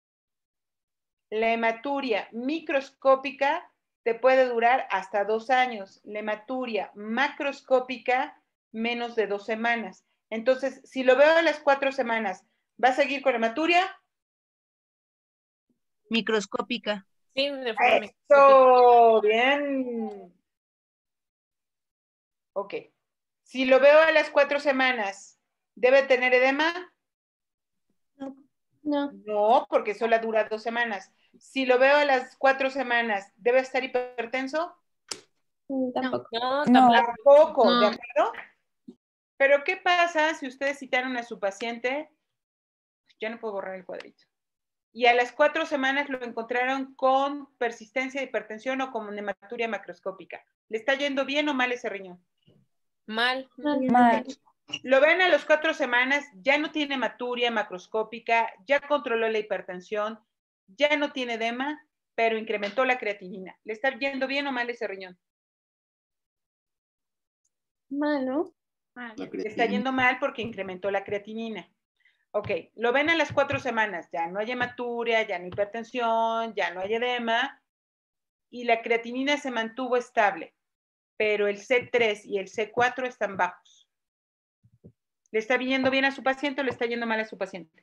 La hematuria microscópica te puede durar hasta 2 años. La hematuria macroscópica, menos de 2 semanas. Entonces, si lo veo a las 4 semanas, ¿va a seguir con hematuria? Microscópica. Sí, de forma ¡Eso! Bien. Ok. Si lo veo a las 4 semanas, ¿debe tener edema? No. No, porque solo dura 2 semanas. Si lo veo a las 4 semanas, ¿debe estar hipertenso? Tampoco. No, Tampoco, no. ¿de acuerdo? Pero ¿qué pasa si ustedes citaron a su paciente? Ya no puedo borrar el cuadrito. Y a las 4 semanas lo encontraron con persistencia de hipertensión o con hematuria macroscópica. ¿Le está yendo bien o mal ese riñón? Mal. Mal. Lo ven a las 4 semanas, ya no tiene hematuria macroscópica, ya controló la hipertensión, ya no tiene edema, pero incrementó la creatinina. ¿Le está yendo bien o mal ese riñón? Mal, ¿no? Le está yendo mal porque incrementó la creatinina. Ok, lo ven a las 4 semanas, ya no hay hematuria, ya no hay hipertensión, ya no hay edema, y la creatinina se mantuvo estable, pero el C3 y el C4 están bajos. ¿Le está yendo bien a su paciente o le está yendo mal a su paciente?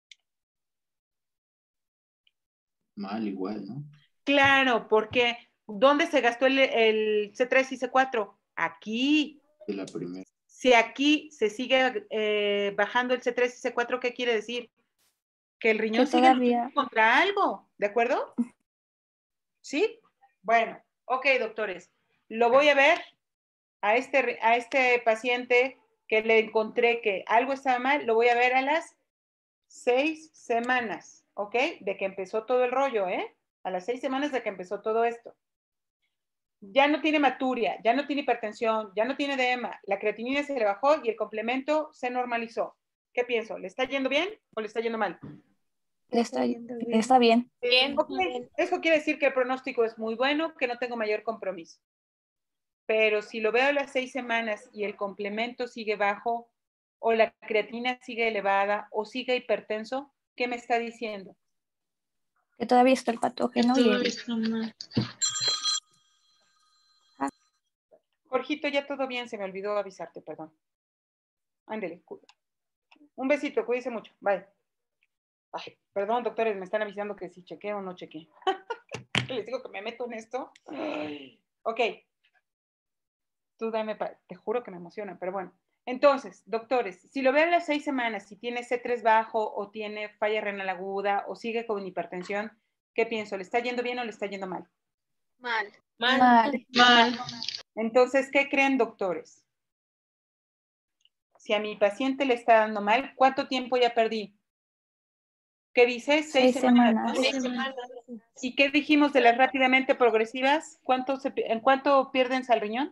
Mal igual, ¿no? Claro, porque ¿dónde se gastó el C3 y C4? Aquí. De la primera. Si aquí se sigue bajando el C3 y C4, ¿qué quiere decir? Que el riñón sigue luchando contra algo, ¿de acuerdo? ¿Sí? Bueno, ok, doctores. Lo voy a ver a este paciente que le encontré que algo estaba mal, lo voy a ver a las 6 semanas, ¿ok? De que empezó todo el rollo, ¿eh? A las 6 semanas de que empezó todo esto. Ya no tiene hematuria, ya no tiene hipertensión, ya no tiene edema, la creatinina se le bajó y el complemento se normalizó. ¿Qué pienso? ¿Le está yendo bien o le está yendo mal? Está bien. Bien. Okay. Eso quiere decir que el pronóstico es muy bueno, que no tengo mayor compromiso. Pero si lo veo a las 6 semanas y el complemento sigue bajo, o la creatina sigue elevada, o sigue hipertenso, ¿qué me está diciendo? Que todavía está el patógeno. Jorgito, ya todo bien, se me olvidó avisarte, perdón. Ándele. Un besito, cuídense mucho. Bye. Ay, perdón, doctores, me están avisando que si chequeo o no chequeo. Les digo que me meto en esto. Ay. Ok. Tú dame, te juro que me emociona, pero bueno. Entonces, doctores, si lo veo a las 6 semanas, si tiene C3 bajo o tiene falla renal aguda o sigue con hipertensión, ¿qué pienso? ¿Le está yendo bien o le está yendo mal? Mal. Mal. Entonces, ¿qué creen, doctores? Si a mi paciente le está dando mal, ¿cuánto tiempo ya perdí? ¿Qué dice? 6 semanas. 6 semanas. ¿Y qué dijimos de las rápidamente progresivas? ¿En cuánto pierden al riñón?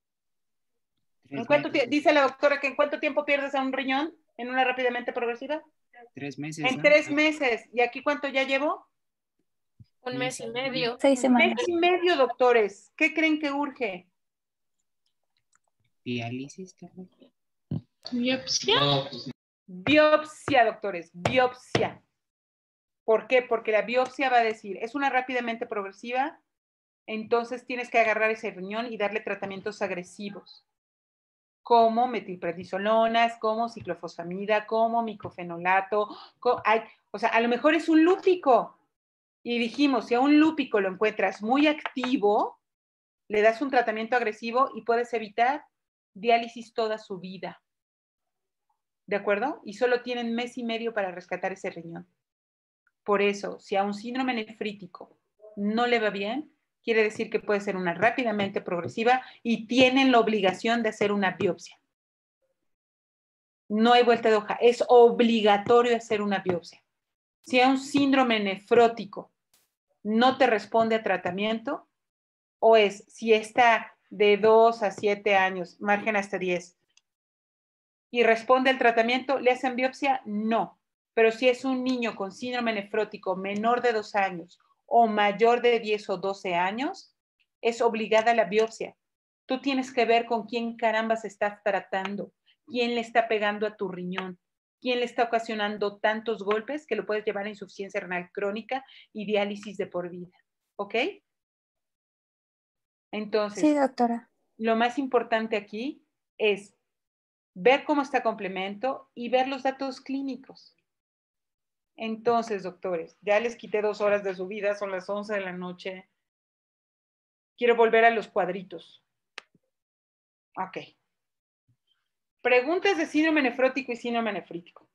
Dice la doctora que ¿en cuánto tiempo pierdes a un riñón en una rápidamente progresiva? 3 meses. En 3 meses. ¿Y aquí cuánto ya llevo? 1 mes y medio. 6 semanas. 1 mes y medio, doctores. ¿Qué creen que urge? Diálisis. ¿Biopsia? Biopsia, doctores. Biopsia. ¿Por qué? Porque la biopsia va a decir, es una rápidamente progresiva, entonces tienes que agarrar ese riñón y darle tratamientos agresivos, como metilprednisolonas, como ciclofosfamida, como micofenolato, o sea, a lo mejor es un lúpico. Y dijimos, si a un lúpico lo encuentras muy activo, Le das un tratamiento agresivo y puedes evitar diálisis toda su vida. ¿De acuerdo? Y solo tienen mes y medio para rescatar ese riñón. Por eso, si a un síndrome nefrítico no le va bien, quiere decir que puede ser una rápidamente progresiva y tienen la obligación de hacer una biopsia. No hay vuelta de hoja. Es obligatorio hacer una biopsia. Si a un síndrome nefrótico no te responde a tratamiento, o es si está de 2 a 7 años, margen hasta 10, y responde al tratamiento, ¿le hacen biopsia? No. Pero si es un niño con síndrome nefrótico menor de 2 años o mayor de 10 o 12 años, es obligada la biopsia. Tú tienes que ver con quién carambas estás tratando, quién le está pegando a tu riñón, quién le está ocasionando tantos golpes que lo puedes llevar a insuficiencia renal crónica y diálisis de por vida. ¿Ok? Entonces, sí, doctora. Lo más importante aquí es ver cómo está complemento y ver los datos clínicos. Entonces, doctores, ya les quité 2 horas de su vida, son las 11 de la noche. Quiero volver a los cuadritos. Ok. Preguntas de síndrome nefrótico y síndrome nefrítico.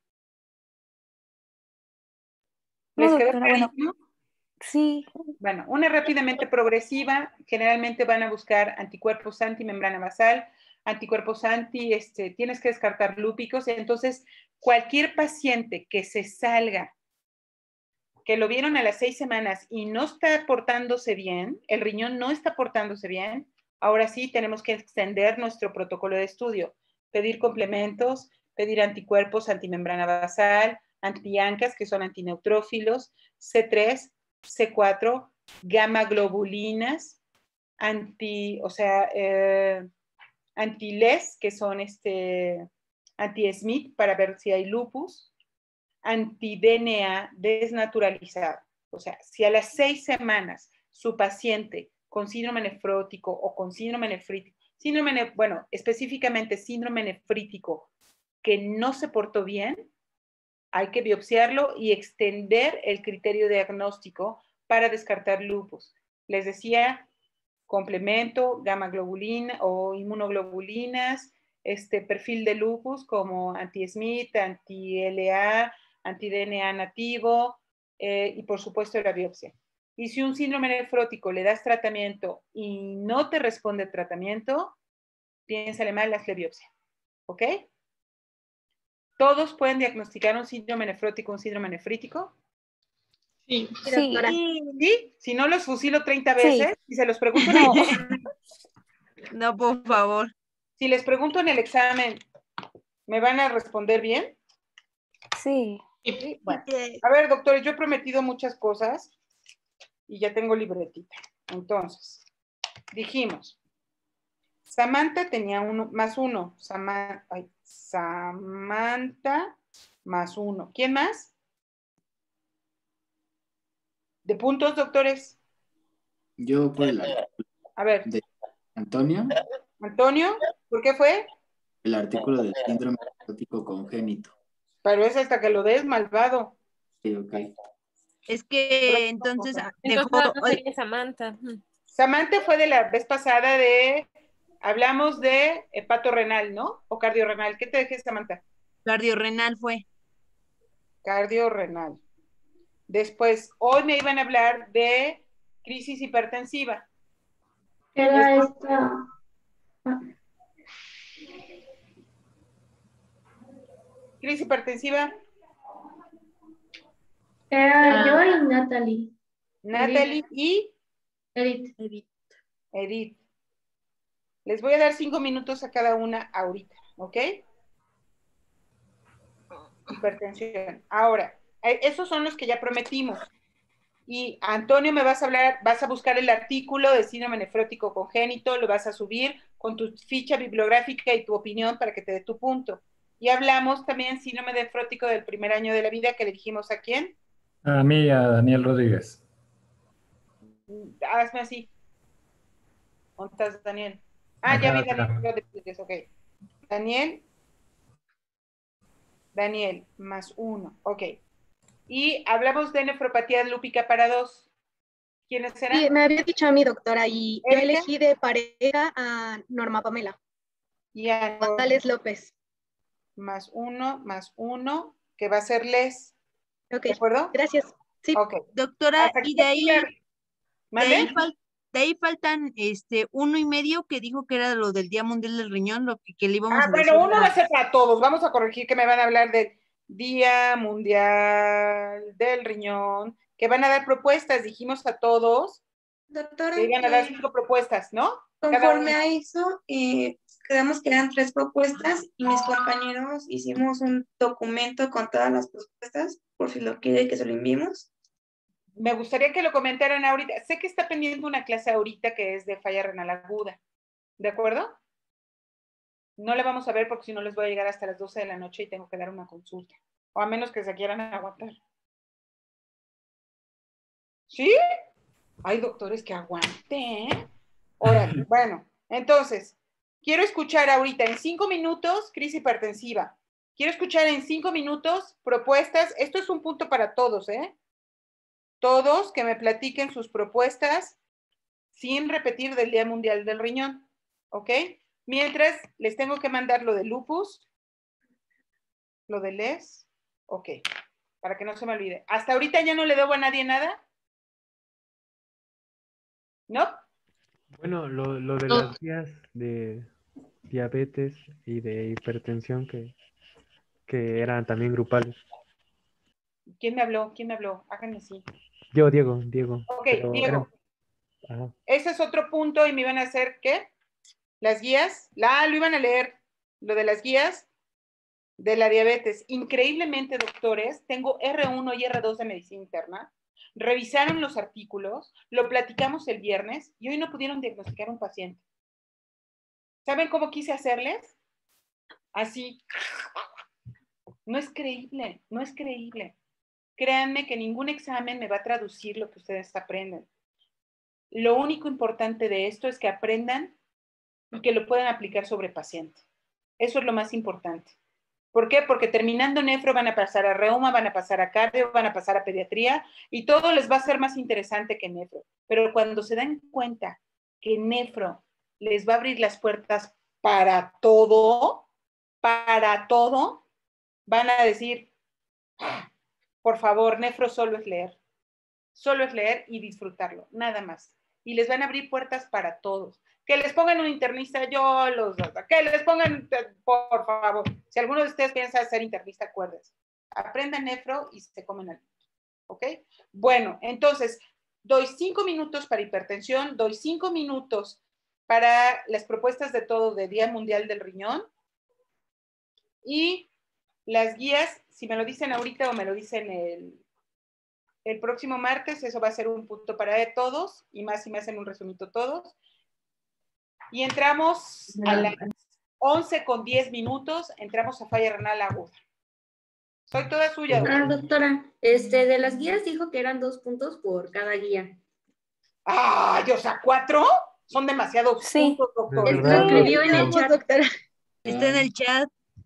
¿Les quedó clarísimo? Sí. Bueno, una rápidamente progresiva, generalmente van a buscar anticuerpos antimembrana basal, anticuerpos tienes que descartar lúpicos, entonces cualquier paciente que se salga, que lo vieron a las 6 semanas y no está portándose bien, el riñón no está portándose bien, ahora sí tenemos que extender nuestro protocolo de estudio, pedir complementos, pedir anticuerpos antimembrana basal, antiancas, que son antineutrófilos, C3, C4, gamma globulinas, anti-LES, que son anti-SMIT, para ver si hay lupus, anti-DNA desnaturalizado. O sea, si a las 6 semanas su paciente con síndrome nefrótico o con síndrome nefrítico, específicamente síndrome nefrítico que no se portó bien, hay que biopsiarlo y extender el criterio diagnóstico para descartar lupus. Les decía, complemento, gamma globulina o inmunoglobulinas, perfil de lupus como anti-SMIT, anti-LA, anti-DNA nativo y por supuesto la biopsia. Y si un síndrome nefrótico le das tratamiento y no te responde el tratamiento, piénsale mal, hazle biopsia. ¿Ok? ¿Todos pueden diagnosticar un síndrome nefrótico, un síndrome nefrítico? Sí. Sí. ¿Sí? Si no los fusilo 30 veces y se los pregunto en el examen. No, por favor. Si les pregunto en el examen, ¿me van a responder bien? Sí. Sí. Bueno. A ver, doctores, yo he prometido muchas cosas y ya tengo libretita. Entonces, dijimos, Samantha tenía más 1. Samantha más 1. ¿Quién más? ¿De puntos, doctores? Yo por el A ver. de Antonio. Antonio, ¿por qué fue? El artículo del síndrome nefrótico congénito. Pero es hasta que lo des, malvado. Sí, ok. Es que entonces dejó... Samantha. Samantha fue de la vez pasada hablamos de hepatorrenal, ¿no? O cardiorrenal. ¿Qué te dejé, Samantha? Cardiorrenal fue. Cardiorrenal. Después, hoy me iban a hablar de crisis hipertensiva. Era esta. Crisis hipertensiva. Era yo y Natalie. Natalie y Edith. Les voy a dar 5 minutos a cada una ahorita, ¿ok? Hipertensión. Ahora, esos son los que ya prometimos. Y Antonio, me vas a buscar el artículo de síndrome nefrótico congénito, lo vas a subir con tu ficha bibliográfica y tu opinión para que te dé tu punto. Y hablamos también síndrome nefrótico del primer año de la vida, que le dijimos a quién. A mí y a Daniel Rodríguez. Hazme así. ¿Dónde estás, Daniel? Ya vi Daniel Rodríguez, ok. Daniel, más 1, ok. Y hablamos de nefropatía lúpica para 2. ¿Quiénes eran? Sí, me había dicho a mí, doctora, y yo ¿Erika? elegí de pareja a Norma Pamela. Y a González López. más uno, que va a ser Les. Ok, ¿De acuerdo? gracias. Sí. Ok. Doctora, Hasta y aquí ¿Mande? de ahí faltan 1.5 que dijo que era lo del Día Mundial del Riñón, lo que le íbamos a decir. Bueno, uno va a ser para todos. Vamos a corregir que me van a hablar del Día Mundial del Riñón, que van a dar propuestas, dijimos a todos. Doctora, Que iban a dar 5 propuestas, ¿no? conforme a eso, quedamos que eran 3 propuestas y mis compañeros hicimos un documento con todas las propuestas, por si lo quiere que se lo enviemos. Me gustaría que lo comentaran ahorita. Sé que está pendiente una clase ahorita que es de falla renal aguda. ¿De acuerdo? No la vamos a ver porque si no les voy a llegar hasta las 12 de la noche y tengo que dar una consulta. O a menos que se quieran aguantar. ¿Sí? Hay doctores que aguanten. Órale, bueno, entonces, quiero escuchar ahorita en 5 minutos crisis hipertensiva. Quiero escuchar en 5 minutos propuestas. Esto es un punto para todos, ¿eh? Todos que me platiquen sus propuestas sin repetir del Día Mundial del Riñón, ¿ok? Mientras, les tengo que mandar lo de lupus, lo de Les, ok, para que no se me olvide. ¿Hasta ahorita ya no le debo a nadie nada? ¿No? Bueno, lo de las guías de diabetes y de hipertensión que eran también grupales. ¿Quién me habló? ¿Quién me habló? Háganme así. Yo, Diego. Ok, pero Diego. Ajá. Ese es otro punto y me iban a hacer, ¿qué? Las guías. Lo iban a leer, lo de las guías de la diabetes. Increíblemente, doctores, tengo R1 y R2 de medicina interna. Revisaron los artículos, lo platicamos el viernes y hoy no pudieron diagnosticar un paciente. ¿Saben cómo quise hacerles? Así. No es creíble, no es creíble. Créanme que ningún examen me va a traducir lo que ustedes aprenden. Lo único importante de esto es que aprendan y que lo puedan aplicar sobre paciente. Eso es lo más importante. ¿Por qué? Porque terminando nefro van a pasar a reuma, van a pasar a cardio, van a pasar a pediatría y todo les va a ser más interesante que nefro. Pero cuando se dan cuenta que nefro les va a abrir las puertas para todo, van a decir, por favor, nefro solo es leer y disfrutarlo, nada más. Y les van a abrir puertas para todos. Que les pongan un internista, que les pongan, por favor, si alguno de ustedes piensa ser internista, acuérdense, aprendan nefro y se comen al ¿ok? Bueno, entonces, doy 5 minutos para hipertensión, doy 5 minutos para las propuestas de todo de Día Mundial del Riñón y las guías, si me lo dicen ahorita o me lo dicen el próximo martes, eso va a ser un punto para todos, y más si me hacen un resumito todos. Y entramos a las 11:10, entramos a falla renal aguda. Soy toda suya, doctora. Doctora, de las guías dijo que eran 2 puntos por cada guía. ¡Ay, o sea, 4! Son demasiados puntos, doctora. Lo escribió en el chat. Doctora. Está en el chat.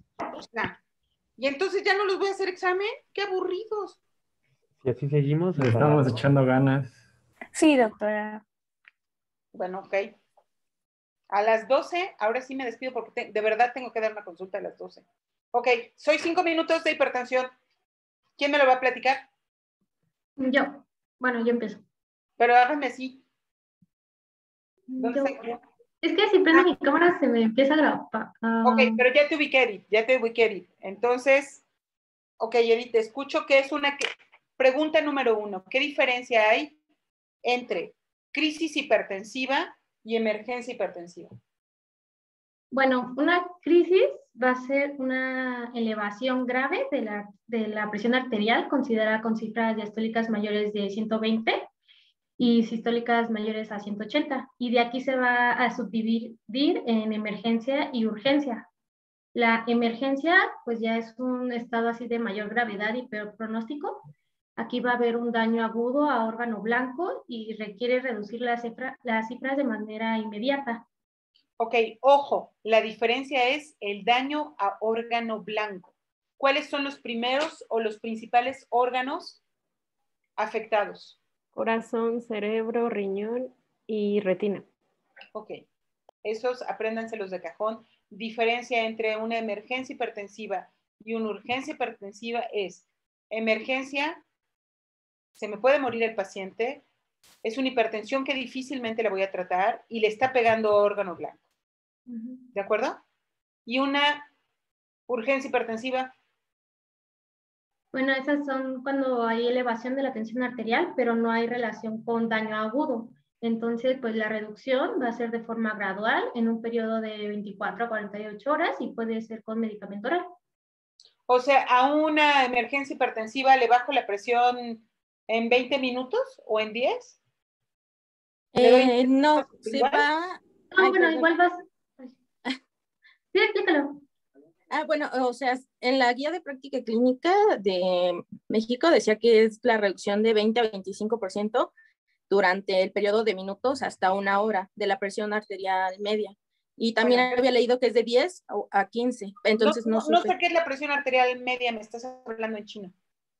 Y entonces ya no los voy a hacer examen. ¡Qué aburridos! Si así seguimos. Le estamos echando ganas. Sí, doctora. Bueno, ok. A las 12, ahora sí me despido porque de verdad tengo que dar una consulta a las 12. Ok, soy 5 minutos de hipertensión. ¿Quién me lo va a platicar? Yo. Bueno, yo empiezo. Pero háganme así. ¿Dónde Yo. está? Es que si prendo mi cámara se me empieza a grabar. Ok, pero ya te ubiqué, Edith. Entonces, ok, Edith, te escucho que es pregunta número 1. ¿Qué diferencia hay entre crisis hipertensiva y emergencia hipertensiva? Bueno, una crisis va a ser una elevación grave de la presión arterial, considerada con cifras diastólicas mayores de 120 y sistólicas mayores a 180. Y de aquí se va a subdividir en emergencia y urgencia. La emergencia, pues ya es un estado así de mayor gravedad y peor pronóstico. Aquí va a haber un daño agudo a órgano blanco y requiere reducir las cifras de manera inmediata. Ok, ojo, la diferencia es el daño a órgano blanco. ¿Cuáles son los primeros o los principales órganos afectados? Corazón, cerebro, riñón y retina. Ok. Esos apréndanselos de cajón. Diferencia entre una emergencia hipertensiva y una urgencia hipertensiva es emergencia, se me puede morir el paciente, es una hipertensión que difícilmente la voy a tratar y le está pegando órgano blanco. ¿De acuerdo? Y una urgencia hipertensiva. Bueno, esas son cuando hay elevación de la tensión arterial, pero no hay relación con daño agudo. Entonces, pues la reducción va a ser de forma gradual en un periodo de 24 a 48 horas y puede ser con medicamento oral. O sea, a una emergencia hipertensiva le bajo la presión en 20 minutos o en 10. No, se va. No, bueno, igual vas. Sí, explícalo. Bueno, o sea, en la guía de práctica clínica de México decía que es la reducción de 20 a 25% durante el periodo de minutos hasta 1 hora de la presión arterial media. Y también había leído que es de 10 a 15. Entonces no sé qué es la presión arterial media, me estás hablando en chino.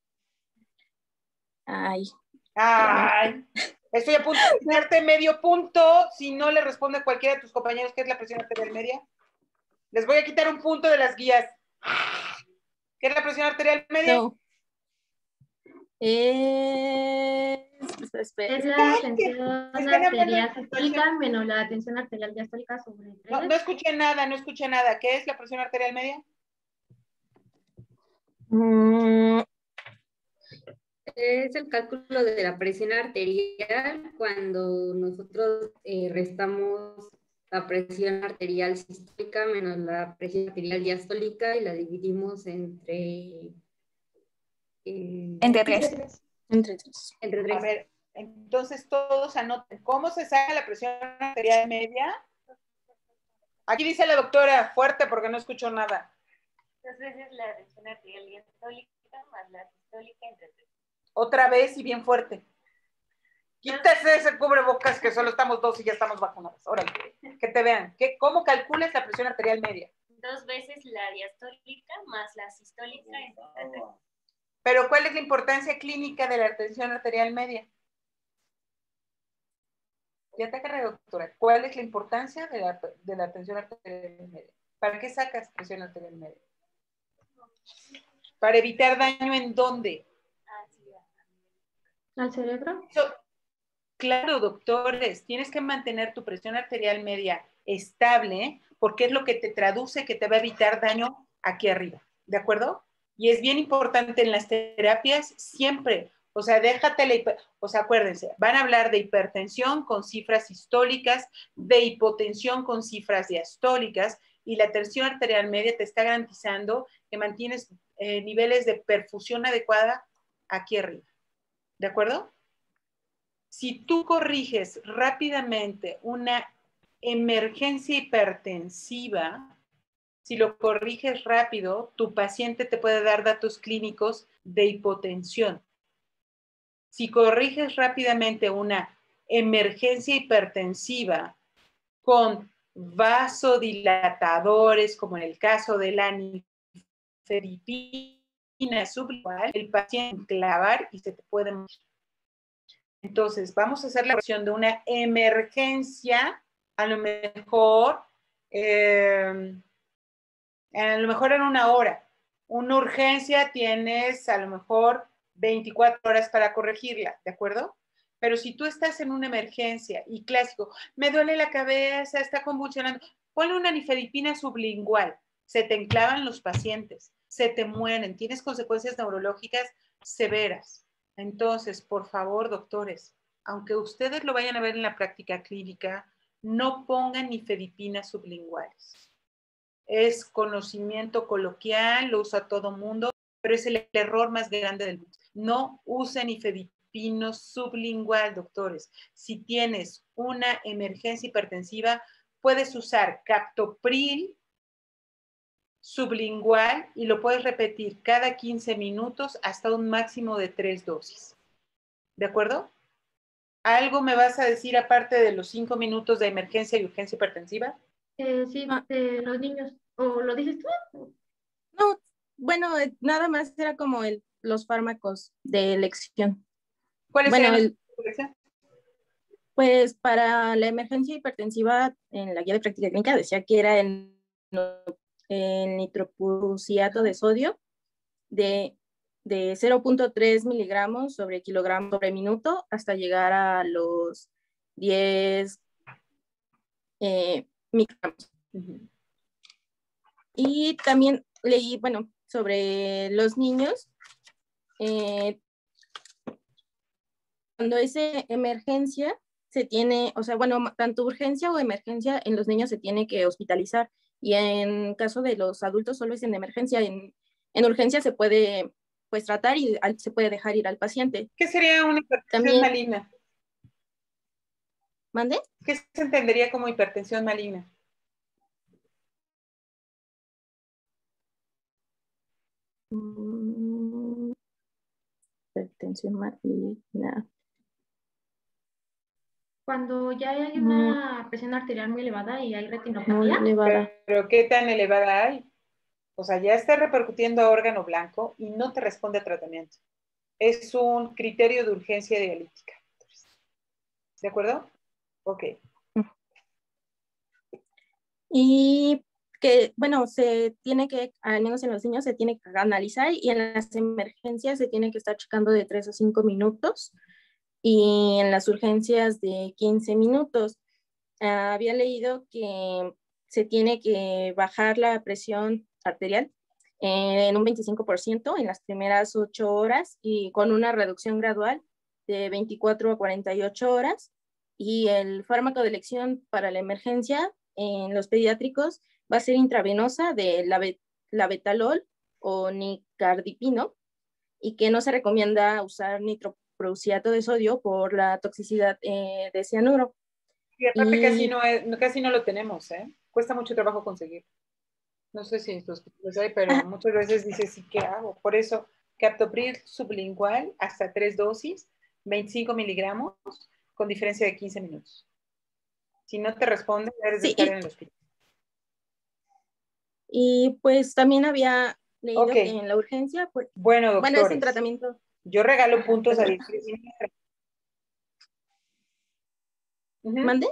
Ay. Estoy a punto de darte medio punto si no le responde a cualquiera de tus compañeros qué es la presión arterial media. Les voy a quitar un punto de las guías. ¿Qué es la presión arterial media? No. Es la tensión arterial sistólica menos la tensión arterial diastólica sobre 3. No escuché nada. ¿Qué es la presión arterial media? Es el cálculo de la presión arterial cuando nosotros restamos la presión arterial sistólica menos la presión arterial diastólica y la dividimos entre 3. Entre 3. A ver, entonces todos anoten. ¿Cómo se saca la presión arterial media? Aquí dice la doctora, fuerte porque no escucho nada. 2 veces la tensión arterial diastólica más la sistólica entre 3. Otra vez y bien fuerte. Quítese ese cubrebocas que solo estamos 2 y ya estamos vacunados. Órale, que te vean. ¿Cómo calculas la presión arterial media? 2 veces la diastólica más la sistólica entre 3. Pero ¿cuál es la importancia clínica de la tensión arterial media? Ya te agarré, doctora. ¿Cuál es la importancia de la tensión arterial media? ¿Para qué sacas presión arterial media? Para evitar daño ¿en dónde? ¿Al cerebro? Claro, doctores, tienes que mantener tu presión arterial media estable porque es lo que te traduce que te va a evitar daño aquí arriba, ¿de acuerdo? Y es bien importante en las terapias siempre, o sea, acuérdense, van a hablar de hipertensión con cifras sistólicas, de hipotensión con cifras diastólicas, y la tensión arterial media te está garantizando que mantienes niveles de perfusión adecuada aquí arriba, ¿de acuerdo? Si tú corriges rápidamente una emergencia hipertensiva, si lo corriges rápido, tu paciente te puede dar datos clínicos de hipotensión. Si corriges rápidamente una emergencia hipertensiva con vasodilatadores, como en el caso de la nifedipina sublingual, el paciente clavar y se te puede morir. Entonces, vamos a hacer la versión de una emergencia, a lo mejor en 1 hora. Una urgencia tienes a lo mejor 24 horas para corregirla, ¿de acuerdo? Pero si tú estás en una emergencia y clásico, me duele la cabeza, está convulsionando, ponle una nifedipina sublingual, se te enclavan los pacientes, se te mueren, tienes consecuencias neurológicas severas. Entonces, por favor, doctores, aunque ustedes lo vayan a ver en la práctica clínica, no pongan nifedipinas sublinguales. Es conocimiento coloquial, lo usa todo mundo, pero es el error más grande del mundo. No usen nifedipino sublingual, doctores. Si tienes una emergencia hipertensiva, puedes usar captopril sublingual y lo puedes repetir cada 15 minutos hasta un máximo de 3 dosis. ¿De acuerdo? ¿Algo me vas a decir aparte de los 5 minutos de emergencia y urgencia hipertensiva? Sí, de los niños. ¿O lo dices tú? No, bueno, nada más era como los fármacos de elección. ¿Cuáles eran los Pues para la emergencia hipertensiva en la guía de práctica clínica decía que era el nitroprusiato de sodio de 0.3 miligramos sobre kilogramo sobre minuto hasta llegar a los 10 microgramos. Y también leí, bueno, sobre los niños, cuando es emergencia, se tiene, o sea, bueno, tanto urgencia o emergencia en los niños se tiene que hospitalizar, y en caso de los adultos solo es en emergencia. En urgencia se puede, pues, tratar y se puede dejar ir al paciente. ¿Qué sería una hipertensión maligna? ¿Mande? ¿Qué se entendería como hipertensión maligna? Hipertensión maligna. Cuando ya hay una presión arterial muy elevada y hay retinopatía. Muy elevada. ¿Pero qué tan elevada hay? O sea, ya está repercutiendo a órgano blanco y no te responde a tratamiento. Es un criterio de urgencia dialítica. ¿De acuerdo? Ok. Y que, bueno, se tiene que, al menos en los niños, se tiene que analizar, y en las emergencias se tiene que estar checando de 3 a 5 minutos. Y en las urgencias de 15 minutos. Había leído que se tiene que bajar la presión arterial en un 25% en las primeras 8 horas y con una reducción gradual de 24 a 48 horas. Y el fármaco de elección para la emergencia en los pediátricos va a ser intravenosa de labetalol o nicardipino, y que no se recomienda usar nitroprusiato de sodio por la toxicidad de cianuro. Y aparte casi no lo tenemos, ¿eh? Cuesta mucho trabajo conseguir. No sé si los hay, pero muchas veces dices, sí, ¿qué hago? Por eso, captopril sublingual hasta 3 dosis, 25 miligramos, con diferencia de 15 minutos. Si no te responde, debes de estar en el hospital. Y pues también había leído que en la urgencia, pues, bueno, doctores, es un tratamiento. Yo regalo puntos a diestra y siniestra. ¿Mande?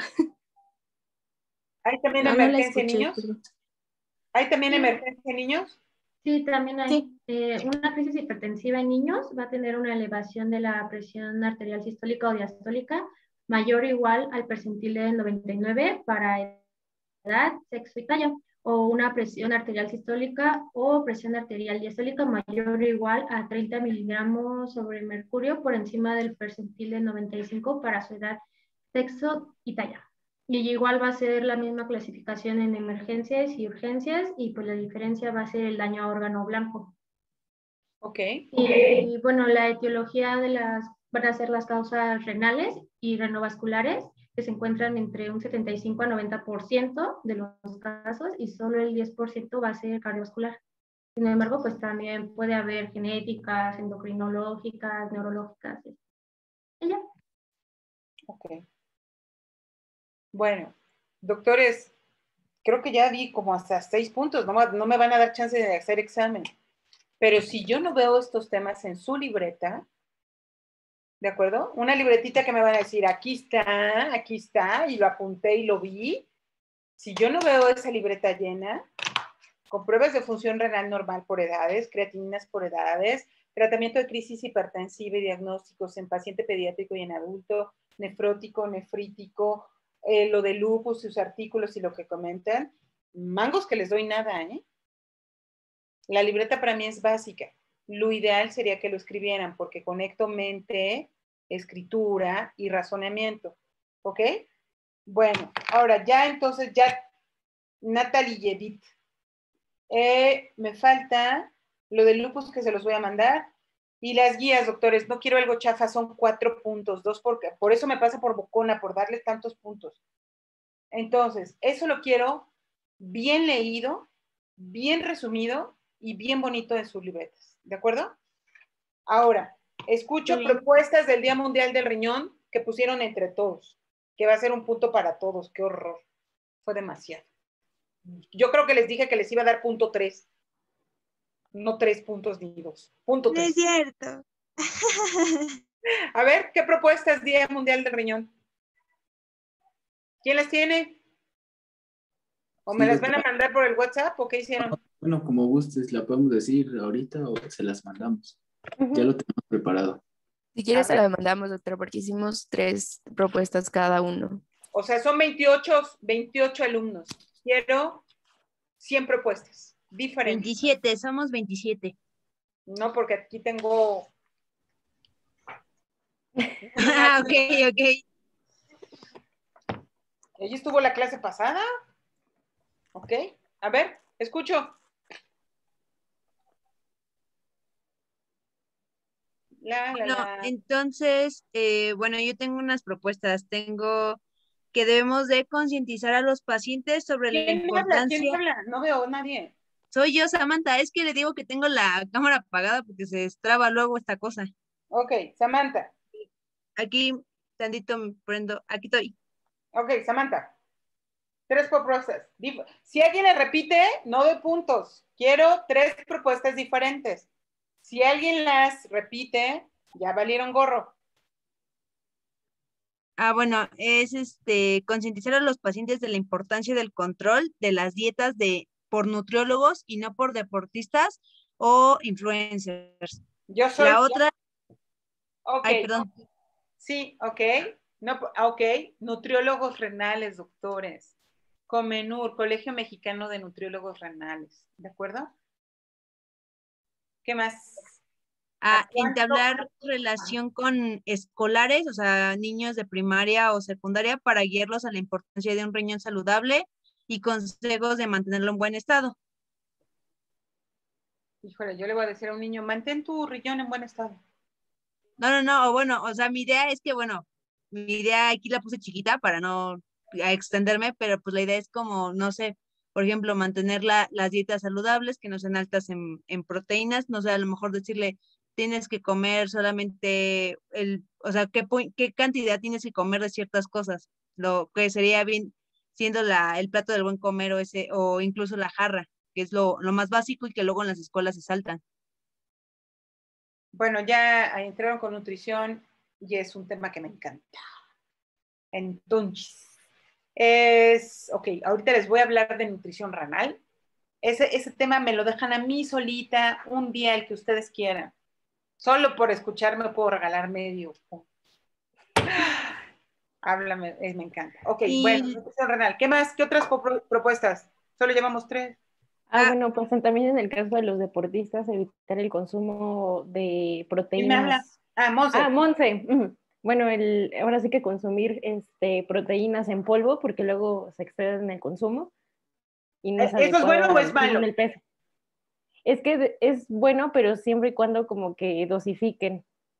¿Hay también emergencia en niños? ¿Hay también emergencia en niños? Sí, también hay. Una crisis hipertensiva en niños va a tener una elevación de la presión arterial sistólica o diastólica mayor o igual al percentil del 99 para edad, sexo y talla, o una presión arterial sistólica o presión arterial diastólica mayor o igual a 30 miligramos sobre mercurio por encima del percentil del 95 para su edad, sexo y talla. Y igual va a ser la misma clasificación en emergencias y urgencias, y pues la diferencia va a ser el daño a órgano blanco. Ok. Y bueno, la etiología van a ser las causas renales y renovasculares, que se encuentran entre un 75 a 90% de los casos, y solo el 10% va a ser cardiovascular. Sin embargo, pues también puede haber genéticas, endocrinológicas, neurológicas. Y ya. Ok. Bueno, doctores, creo que ya vi como hasta 6 puntos, no me van a dar chance de hacer examen. Pero si yo no veo estos temas en su libreta, ¿de acuerdo? Una libretita que me van a decir, aquí está, y lo apunté y lo vi. Si yo no veo esa libreta llena, con pruebas de función renal normal por edades, creatininas por edades, tratamiento de crisis hipertensiva y diagnósticos en paciente pediátrico y en adulto, nefrótico, nefrítico, lo de lupus, sus artículos y lo que comentan, mangos que les doy nada, ¿eh? La libreta para mí es básica. Lo ideal sería que lo escribieran porque conecto mente, escritura y razonamiento. ¿Ok? Bueno, ahora ya entonces, Natalie y Edith. Me falta lo del lupus que se los voy a mandar. Y las guías, doctores, no quiero algo chafa, son 4 puntos, 2 porque por eso me pasa por bocona, por darles tantos puntos. Entonces, eso lo quiero bien leído, bien resumido y bien bonito en sus libretas, ¿de acuerdo? Ahora, escucho propuestas del Día Mundial del Riñón que pusieron entre todos, que va a ser un punto para todos, qué horror, fue demasiado. Yo creo que les dije que les iba a dar punto 3, no 3 puntos ni 2, punto 3. No es cierto. A ver, ¿qué propuestas Día Mundial del Riñón? ¿Quién las tiene? ¿O me las van a mandar por el WhatsApp o qué hicieron? Bueno, como gustes, la podemos decir ahorita o se las mandamos. Ya lo tenemos preparado. Si quieres, se la mandamos, doctora, porque hicimos 3 propuestas cada uno. O sea, son 28 alumnos. Quiero 100 propuestas diferentes. 27, somos 27. No, porque aquí tengo... Ok. ¿Ella estuvo la clase pasada? Ok. A ver, escucho. Entonces, bueno, yo tengo unas propuestas. Tengo que debemos de concientizar a los pacientes sobre la importancia. ¿Quién habla? No veo a nadie. Soy yo, Samantha. Es que le digo que tengo la cámara apagada porque se destraba luego esta cosa. Ok, Samantha. Aquí, tantito me prendo. Aquí estoy. Ok, Samantha. 3 propuestas. Si alguien le repite, no doy puntos. Quiero 3 propuestas diferentes. Si alguien las repite, ya valieron gorro. Bueno, es concientizar a los pacientes de la importancia del control de las dietas por nutriólogos y no por deportistas o influencers. Yo soy... La otra... Ok. Ay, perdón. Sí, ok. No, ok. Nutriólogos renales, doctores. Comenur, Colegio Mexicano de Nutriólogos Renales. ¿De acuerdo? ¿Qué más? Entablar relación con escolares, o sea, niños de primaria o secundaria, para guiarlos a la importancia de un riñón saludable y consejos de mantenerlo en buen estado. Híjole, yo le voy a decir a un niño, mantén tu riñón en buen estado. No, bueno, o sea, mi idea es que, bueno, mi idea aquí la puse chiquita para no extenderme, pero pues la idea es como, no sé, por ejemplo, mantener las dietas saludables, que no sean altas en proteínas, no sé, a lo mejor decirle, tienes que comer solamente o sea, qué cantidad tienes que comer de ciertas cosas, lo que sería bien siendo el plato del buen comer o incluso la jarra, que es lo más básico y que luego en las escuelas se saltan. Bueno, ya entraron con nutrición y es un tema que me encanta. Entonces, ok, ahorita les voy a hablar de nutrición renal. Ese tema me lo dejan a mí solita un día, el que ustedes quieran. Solo por escucharme puedo regalar medio. Háblame, me encanta. Ok, bueno, nutrición renal. ¿Qué más? ¿Qué otras propuestas? Solo llevamos 3. Bueno, pues también en el caso de los deportistas, evitar el consumo de proteínas. ¿Quién me habla? Monse. Bueno, ahora sí que consumir proteínas en polvo, porque luego se exceden en el consumo. Y no ¿Eso es bueno o es malo? El peso. Es que es bueno, pero siempre y cuando como que dosifiquen.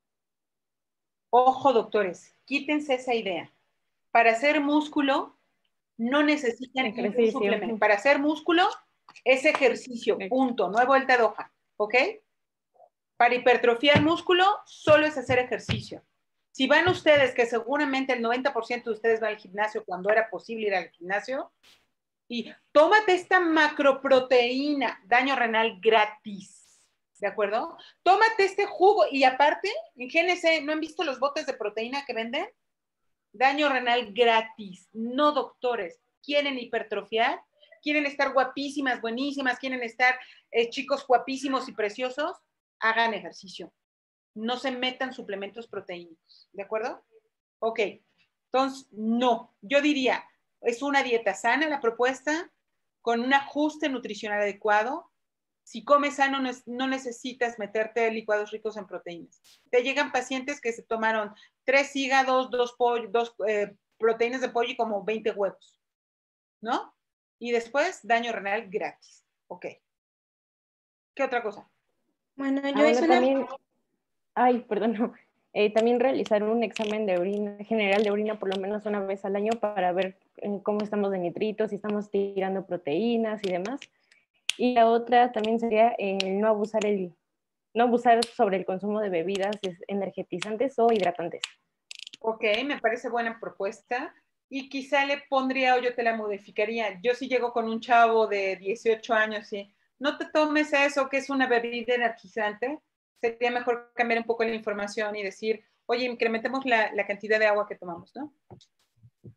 Ojo, doctores, quítense esa idea. Para hacer músculo, no necesitan ningún suplemento. Para hacer músculo, es ejercicio, punto, no hay vuelta de hoja, ¿ok? Para hipertrofiar músculo, solo es hacer ejercicio. Si van ustedes, que seguramente el 90% de ustedes van al gimnasio cuando era posible ir al gimnasio, y tómate esta macroproteína, daño renal gratis, ¿de acuerdo? Tómate este jugo, y aparte, en GNC, ¿no han visto los botes de proteína que venden? Daño renal gratis, no doctores. ¿Quieren hipertrofiar? ¿Quieren estar guapísimas, buenísimas? ¿Quieren estar chicos guapísimos y preciosos? Hagan ejercicio. No se metan suplementos proteínicos, ¿de acuerdo? Ok, entonces, no. Yo diría, es una dieta sana la propuesta, con un ajuste nutricional adecuado. Si comes sano, no necesitas meterte licuados ricos en proteínas. Te llegan pacientes que se tomaron 3 hígados, 2 proteínas de pollo y como 20 huevos, ¿no? Y después, daño renal gratis. Ok. ¿Qué otra cosa? Bueno, yo hice también... Ay, perdón, no. También realizar un examen de orina, general de orina por lo menos una vez al año para ver cómo estamos de nitritos, si estamos tirando proteínas y demás. Y la otra también sería no abusar sobre el consumo de bebidas energetizantes o hidratantes. Ok, me parece buena propuesta. Y quizá le pondría, o yo te la modificaría. Yo sí llego con un chavo de 18 años y no te tomes eso, que es una bebida energizante. Sería mejor cambiar un poco la información y decir, oye, incrementemos la cantidad de agua que tomamos, ¿no?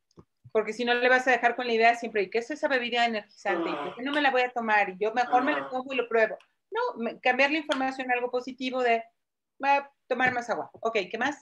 Porque si no le vas a dejar con la idea siempre, ¿y qué es esa bebida energizante? ¿Y por qué no me la voy a tomar? Y yo mejor me la tomo y lo pruebo. No, cambiar la información a algo positivo de, voy a tomar más agua. Ok, ¿qué más?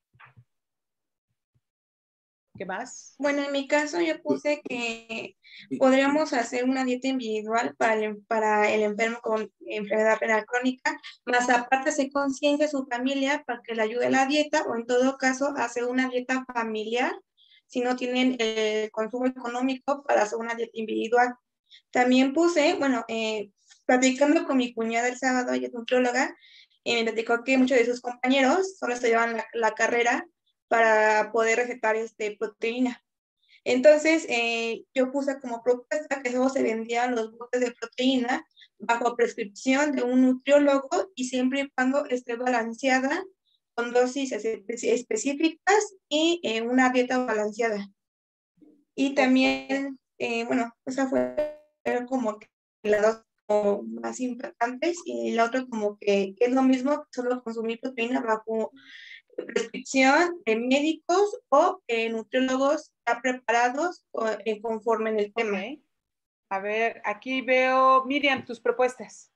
¿Qué más? Bueno, en mi caso yo puse que podríamos hacer una dieta individual para el enfermo con enfermedad renal crónica, más aparte hacer conciencia a su familia para que le ayude a la dieta, o en todo caso hacer una dieta familiar si no tienen el consumo económico para hacer una dieta individual. También puse, bueno, platicando con mi cuñada el sábado, ella es nutrióloga, me platicó que muchos de sus compañeros solo estudiaban la carrera para poder recetar proteína. Entonces, yo puse como propuesta que solo se vendían los botes de proteína bajo prescripción de un nutriólogo y siempre y cuando esté balanceada con dosis específicas y una dieta balanceada. Y también, bueno, esa fue como que las dos como más importantes, y la otra como que es lo mismo, solo consumir proteína bajo prescripción de médicos o nutriólogos ya preparados conforme en el tema. A ver, aquí veo, Miriam, tus propuestas.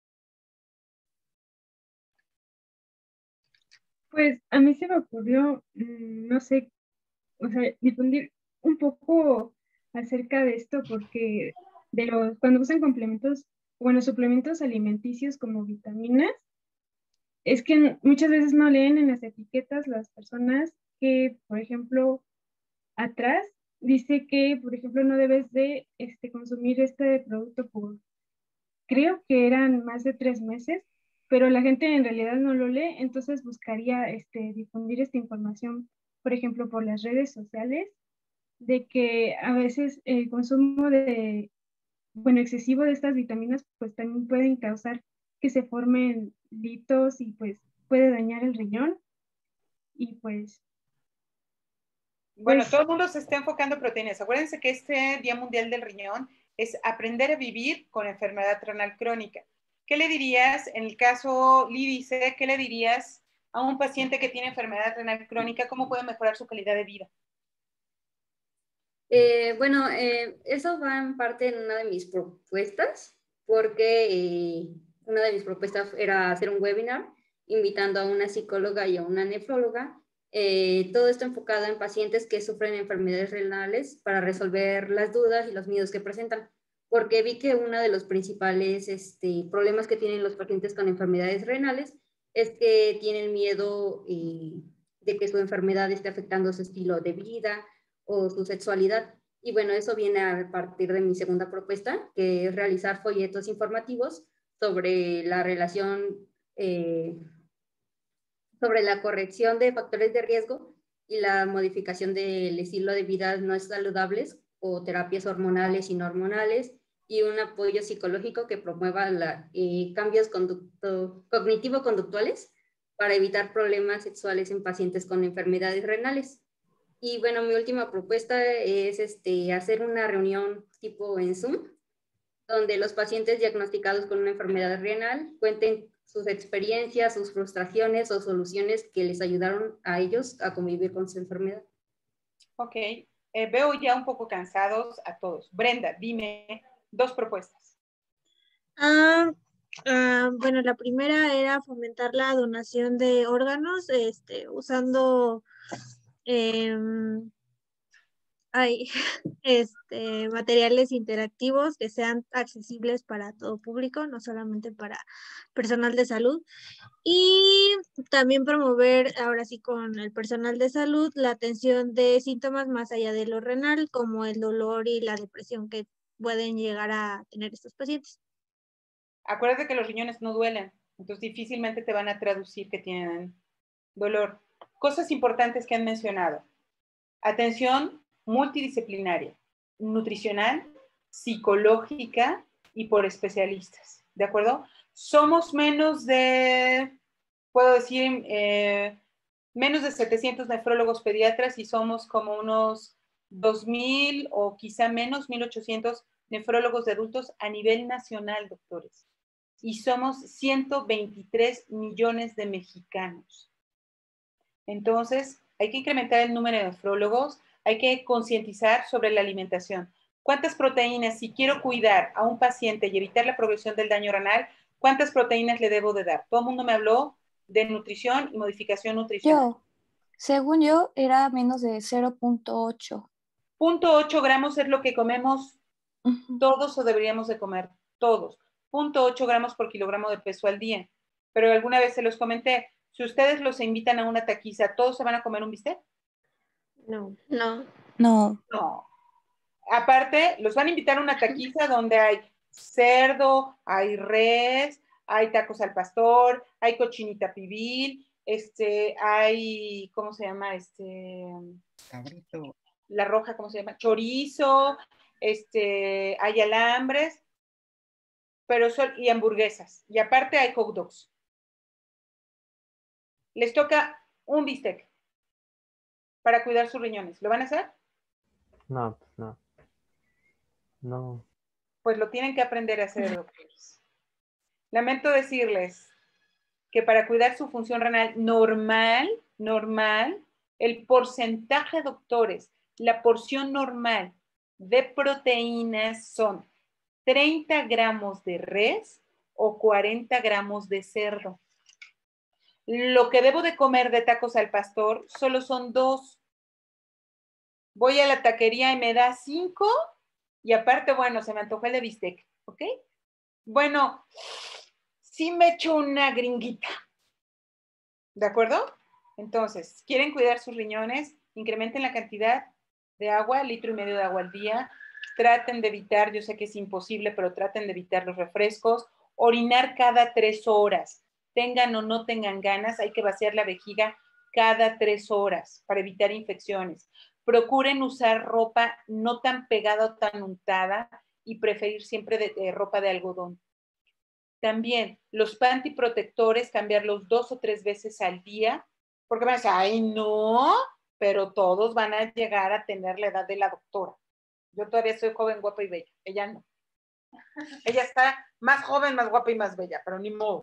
Pues a mí se me ocurrió, no sé, o sea, difundir un poco acerca de esto, porque cuando usan complementos, bueno, suplementos alimenticios como vitaminas, es que muchas veces no leen en las etiquetas las personas que, por ejemplo, atrás dice que, por ejemplo, no debes de consumir este producto por, creo que eran más de 3 meses, pero la gente en realidad no lo lee, entonces buscaría difundir esta información, por ejemplo, por las redes sociales, de que a veces el consumo excesivo de estas vitaminas, pues también pueden causar que se formen litos y pues puede dañar el riñón. Y pues... Bueno, todo el mundo se está enfocando en proteínas. Acuérdense que este Día Mundial del Riñón es aprender a vivir con enfermedad renal crónica. ¿Qué le dirías, en el caso Lídice, qué le dirías a un paciente que tiene enfermedad renal crónica? ¿Cómo puede mejorar su calidad de vida? Bueno, eso va en parte en una de mis propuestas, porque una de mis propuestas era hacer un webinar invitando a una psicóloga y a una nefróloga, todo esto enfocado en pacientes que sufren enfermedades renales para resolver las dudas y los miedos que presentan, porque vi que uno de los principales problemas que tienen los pacientes con enfermedades renales es que tienen miedo de que su enfermedad esté afectando su estilo de vida o su sexualidad. Y bueno, eso viene a partir de mi segunda propuesta, que es realizar folletos informativos sobre la relación, sobre la corrección de factores de riesgo y la modificación del estilo de vida no saludables o terapias hormonales y no hormonales, y un apoyo psicológico que promueva cambios cognitivo-conductuales para evitar problemas sexuales en pacientes con enfermedades renales. Y bueno, mi última propuesta es hacer una reunión tipo en Zoom, donde los pacientes diagnosticados con una enfermedad renal cuenten sus experiencias, sus frustraciones o soluciones que les ayudaron a ellos a convivir con su enfermedad. Ok, veo ya un poco cansados a todos. Brenda, dime 2 propuestas. Bueno, la primera era fomentar la donación de órganos, usando materiales interactivos que sean accesibles para todo público, no solamente para personal de salud. Y también promover, ahora sí con el personal de salud, la atención de síntomas más allá de lo renal, como el dolor y la depresión que pueden llegar a tener estos pacientes. Acuérdate que los riñones no duelen, entonces difícilmente te van a traducir que tienen dolor. Cosas importantes que han mencionado. Atención multidisciplinaria, nutricional, psicológica y por especialistas, ¿de acuerdo? Somos menos de, puedo decir, menos de 700 nefrólogos pediatras y somos como unos 2,000 o quizá menos, 1,800 nefrólogos de adultos a nivel nacional, doctores. Y somos 123 millones de mexicanos. Entonces, hay que incrementar el número de nefrólogos, hay que concientizar sobre la alimentación. ¿Cuántas proteínas, si quiero cuidar a un paciente y evitar la progresión del daño renal, cuántas proteínas le debo de dar? Todo el mundo me habló de nutrición y modificación nutricional. Según yo, era menos de 0.8. 0.8 gramos es lo que comemos todos o deberíamos de comer todos. 0.8 gramos por kilogramo de peso al día. Pero alguna vez se los comenté, si ustedes los invitan a una taquiza, ¿todos se van a comer un bistec? No. No. Aparte, los van a invitar a una taquiza donde hay cerdo, hay res, hay tacos al pastor, hay cochinita pibil, hay, ¿cómo se llama? Cabrito. La roja, ¿cómo se llama? Chorizo, hay alambres, y hamburguesas. Y aparte hay hot dogs. Les toca un bistec para cuidar sus riñones. ¿Lo van a hacer? No, pues no. No. Pues lo tienen que aprender a hacer, doctores. Lamento decirles que para cuidar su función renal normal, el porcentaje, doctores, la porción normal de proteínas son 30 gramos de res o 40 gramos de cerdo. Lo que debo de comer de tacos al pastor solo son 2. Voy a la taquería y me da 5 y aparte, bueno, se me antojó el de bistec, ¿ok? Bueno, sí me echo una gringuita. ¿De acuerdo? Entonces, ¿quieren cuidar sus riñones? Incrementen la cantidad de agua, 1,5 litros de agua al día. Traten de evitar, yo sé que es imposible, pero traten de evitar los refrescos. Orinar cada 3 horas. Tengan o no tengan ganas, hay que vaciar la vejiga cada 3 horas para evitar infecciones. Procuren usar ropa no tan pegada o tan untada y preferir siempre de ropa de algodón. También los panty protectores, cambiarlos 2 o 3 veces al día, porque van a decir, ay, no, pero todos van a llegar a tener la edad de la doctora. Yo todavía soy joven, guapa y bella. Ella no. Ella está más joven, más guapa y más bella, pero ni modo.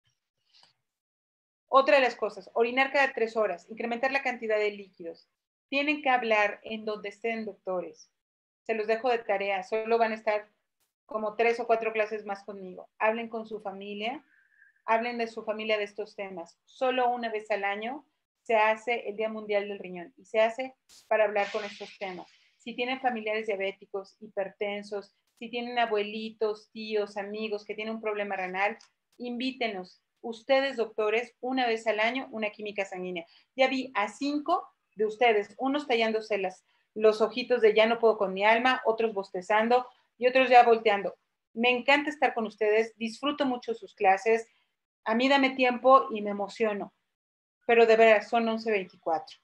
Otra de las cosas, orinar cada 3 horas, incrementar la cantidad de líquidos. Tienen que hablar en donde estén, doctores. Se los dejo de tarea, solo van a estar como 3 o 4 clases más conmigo. Hablen con su familia, hablen de su familia de estos temas. Solo una vez al año se hace el Día Mundial del Riñón y se hace para hablar con estos temas. Si tienen familiares diabéticos, hipertensos, si tienen abuelitos, tíos, amigos que tienen un problema renal, invítenos. Ustedes, doctores, una vez al año, una química sanguínea. Ya vi a 5 de ustedes, unos tallándose los ojitos de ya no puedo con mi alma, otros bostezando y otros ya volteando. Me encanta estar con ustedes, disfruto mucho sus clases, a mí dame tiempo y me emociono, pero de veras son 11:24.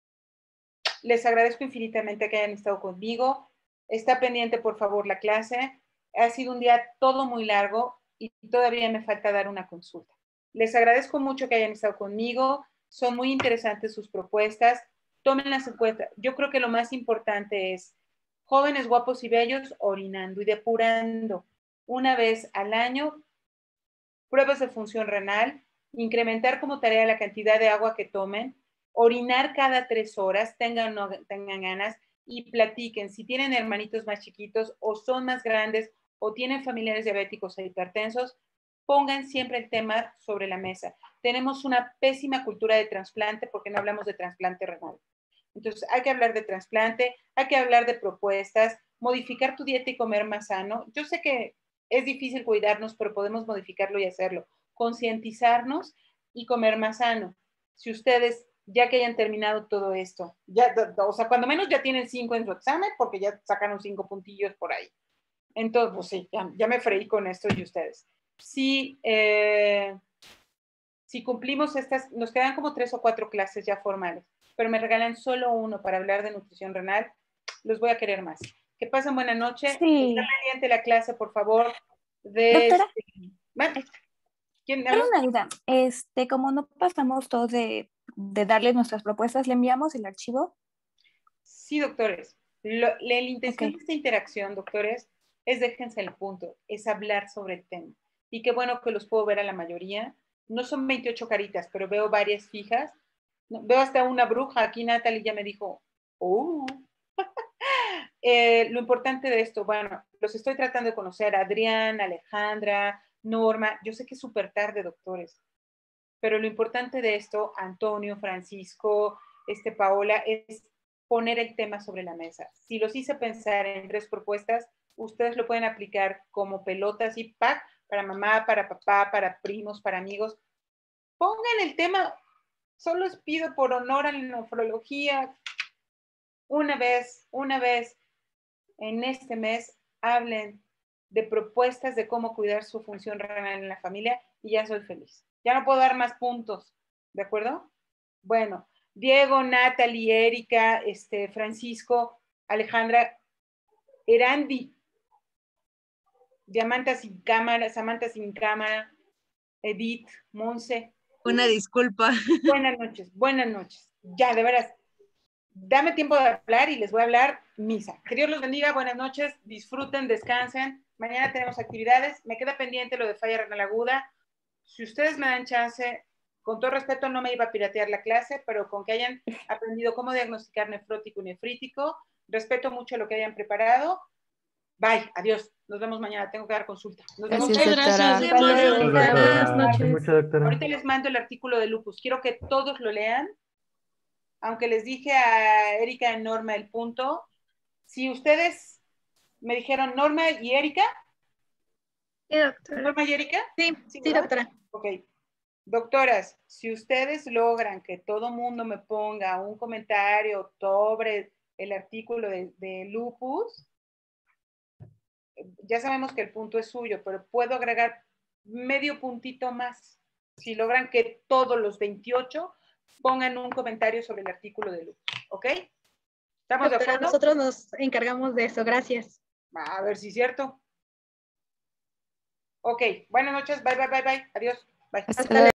Les agradezco infinitamente que hayan estado conmigo. Está pendiente, por favor, la clase. Ha sido un día todo muy largo y todavía me falta dar una consulta. Les agradezco mucho que hayan estado conmigo. Son muy interesantes sus propuestas. Tómenlas en cuenta. Yo creo que lo más importante es jóvenes guapos y bellos orinando y depurando. Una vez al año, pruebas de función renal, incrementar como tarea la cantidad de agua que tomen, orinar cada 3 horas, tengan o no tengan ganas, y platiquen. Si tienen hermanitos más chiquitos o son más grandes o tienen familiares diabéticos e hipertensos, pongan siempre el tema sobre la mesa. Tenemos una pésima cultura de trasplante porque no hablamos de trasplante renal. Entonces, hay que hablar de trasplante, hay que hablar de propuestas, modificar tu dieta y comer más sano. Yo sé que es difícil cuidarnos, pero podemos modificarlo y hacerlo. Concientizarnos y comer más sano. Si ustedes, ya que hayan terminado todo esto, ya, o sea, cuando menos ya tienen 5 en su examen, porque ya sacaron 5 puntillos por ahí. Entonces, pues sí, ya me freí con esto y ustedes. Si cumplimos estas, nos quedan como 3 o 4 clases ya formales, pero me regalan solo uno para hablar de nutrición renal, los voy a querer más. Que pasen buena noche. Sí. Está pendiente la clase, por favor. Doctora. ¿Quién habla? Una duda. Como no pasamos todos de darles nuestras propuestas, ¿le enviamos el archivo? Sí, doctores. La intención de esta interacción, doctores, es déjense el punto, es hablar sobre el tema. Y qué bueno que los puedo ver a la mayoría. No son 28 caritas, pero veo varias fijas. Veo hasta una bruja. Aquí Natalie ya me dijo, lo importante de esto, bueno, los estoy tratando de conocer, Adrián, Alejandra, Norma, yo sé que es súper tarde, doctores, pero lo importante de esto, Antonio, Francisco, Paola, es poner el tema sobre la mesa. Si los hice pensar en 3 propuestas, ustedes lo pueden aplicar como pelotas y pack para mamá, para papá, para primos, para amigos. Pongan el tema, solo les pido por honor a la nefrología, una vez en este mes, hablen de propuestas de cómo cuidar su función renal en la familia y ya soy feliz. Ya no puedo dar más puntos, ¿de acuerdo? Bueno, Diego, Natalie, Erika, Francisco, Alejandra, Erandi, Samantha sin cámara, Edith, Monse. Una disculpa. Buenas noches. Ya, de veras, dame tiempo de hablar y les voy a hablar misa. Que Dios los bendiga, buenas noches, disfruten, descansen. Mañana tenemos actividades. Me queda pendiente lo de falla renal aguda. Si ustedes me dan chance, con todo respeto, no me iba a piratear la clase, pero con que hayan aprendido cómo diagnosticar nefrótico y nefrítico, respeto mucho lo que hayan preparado. Bye, adiós. Nos vemos mañana. Tengo que dar consulta. Muchas gracias. Buenas noches. Ahorita les mando el artículo de lupus. Quiero que todos lo lean. Aunque les dije a Erika y Norma el punto, si ustedes me dijeron Norma y Erika. Sí, doctora. ¿Norma y Erika? Sí, doctora. Ok. Doctoras, si ustedes logran que todo mundo me ponga un comentario sobre el artículo de lupus, ya sabemos que el punto es suyo, pero puedo agregar medio puntito más. Si logran que todos los 28 pongan un comentario sobre el artículo de lupus, ¿ok? ¿Estamos de acuerdo? Nosotros nos encargamos de eso, gracias. A ver si es cierto. Ok, buenas noches, bye, adiós, bye. Hasta luego.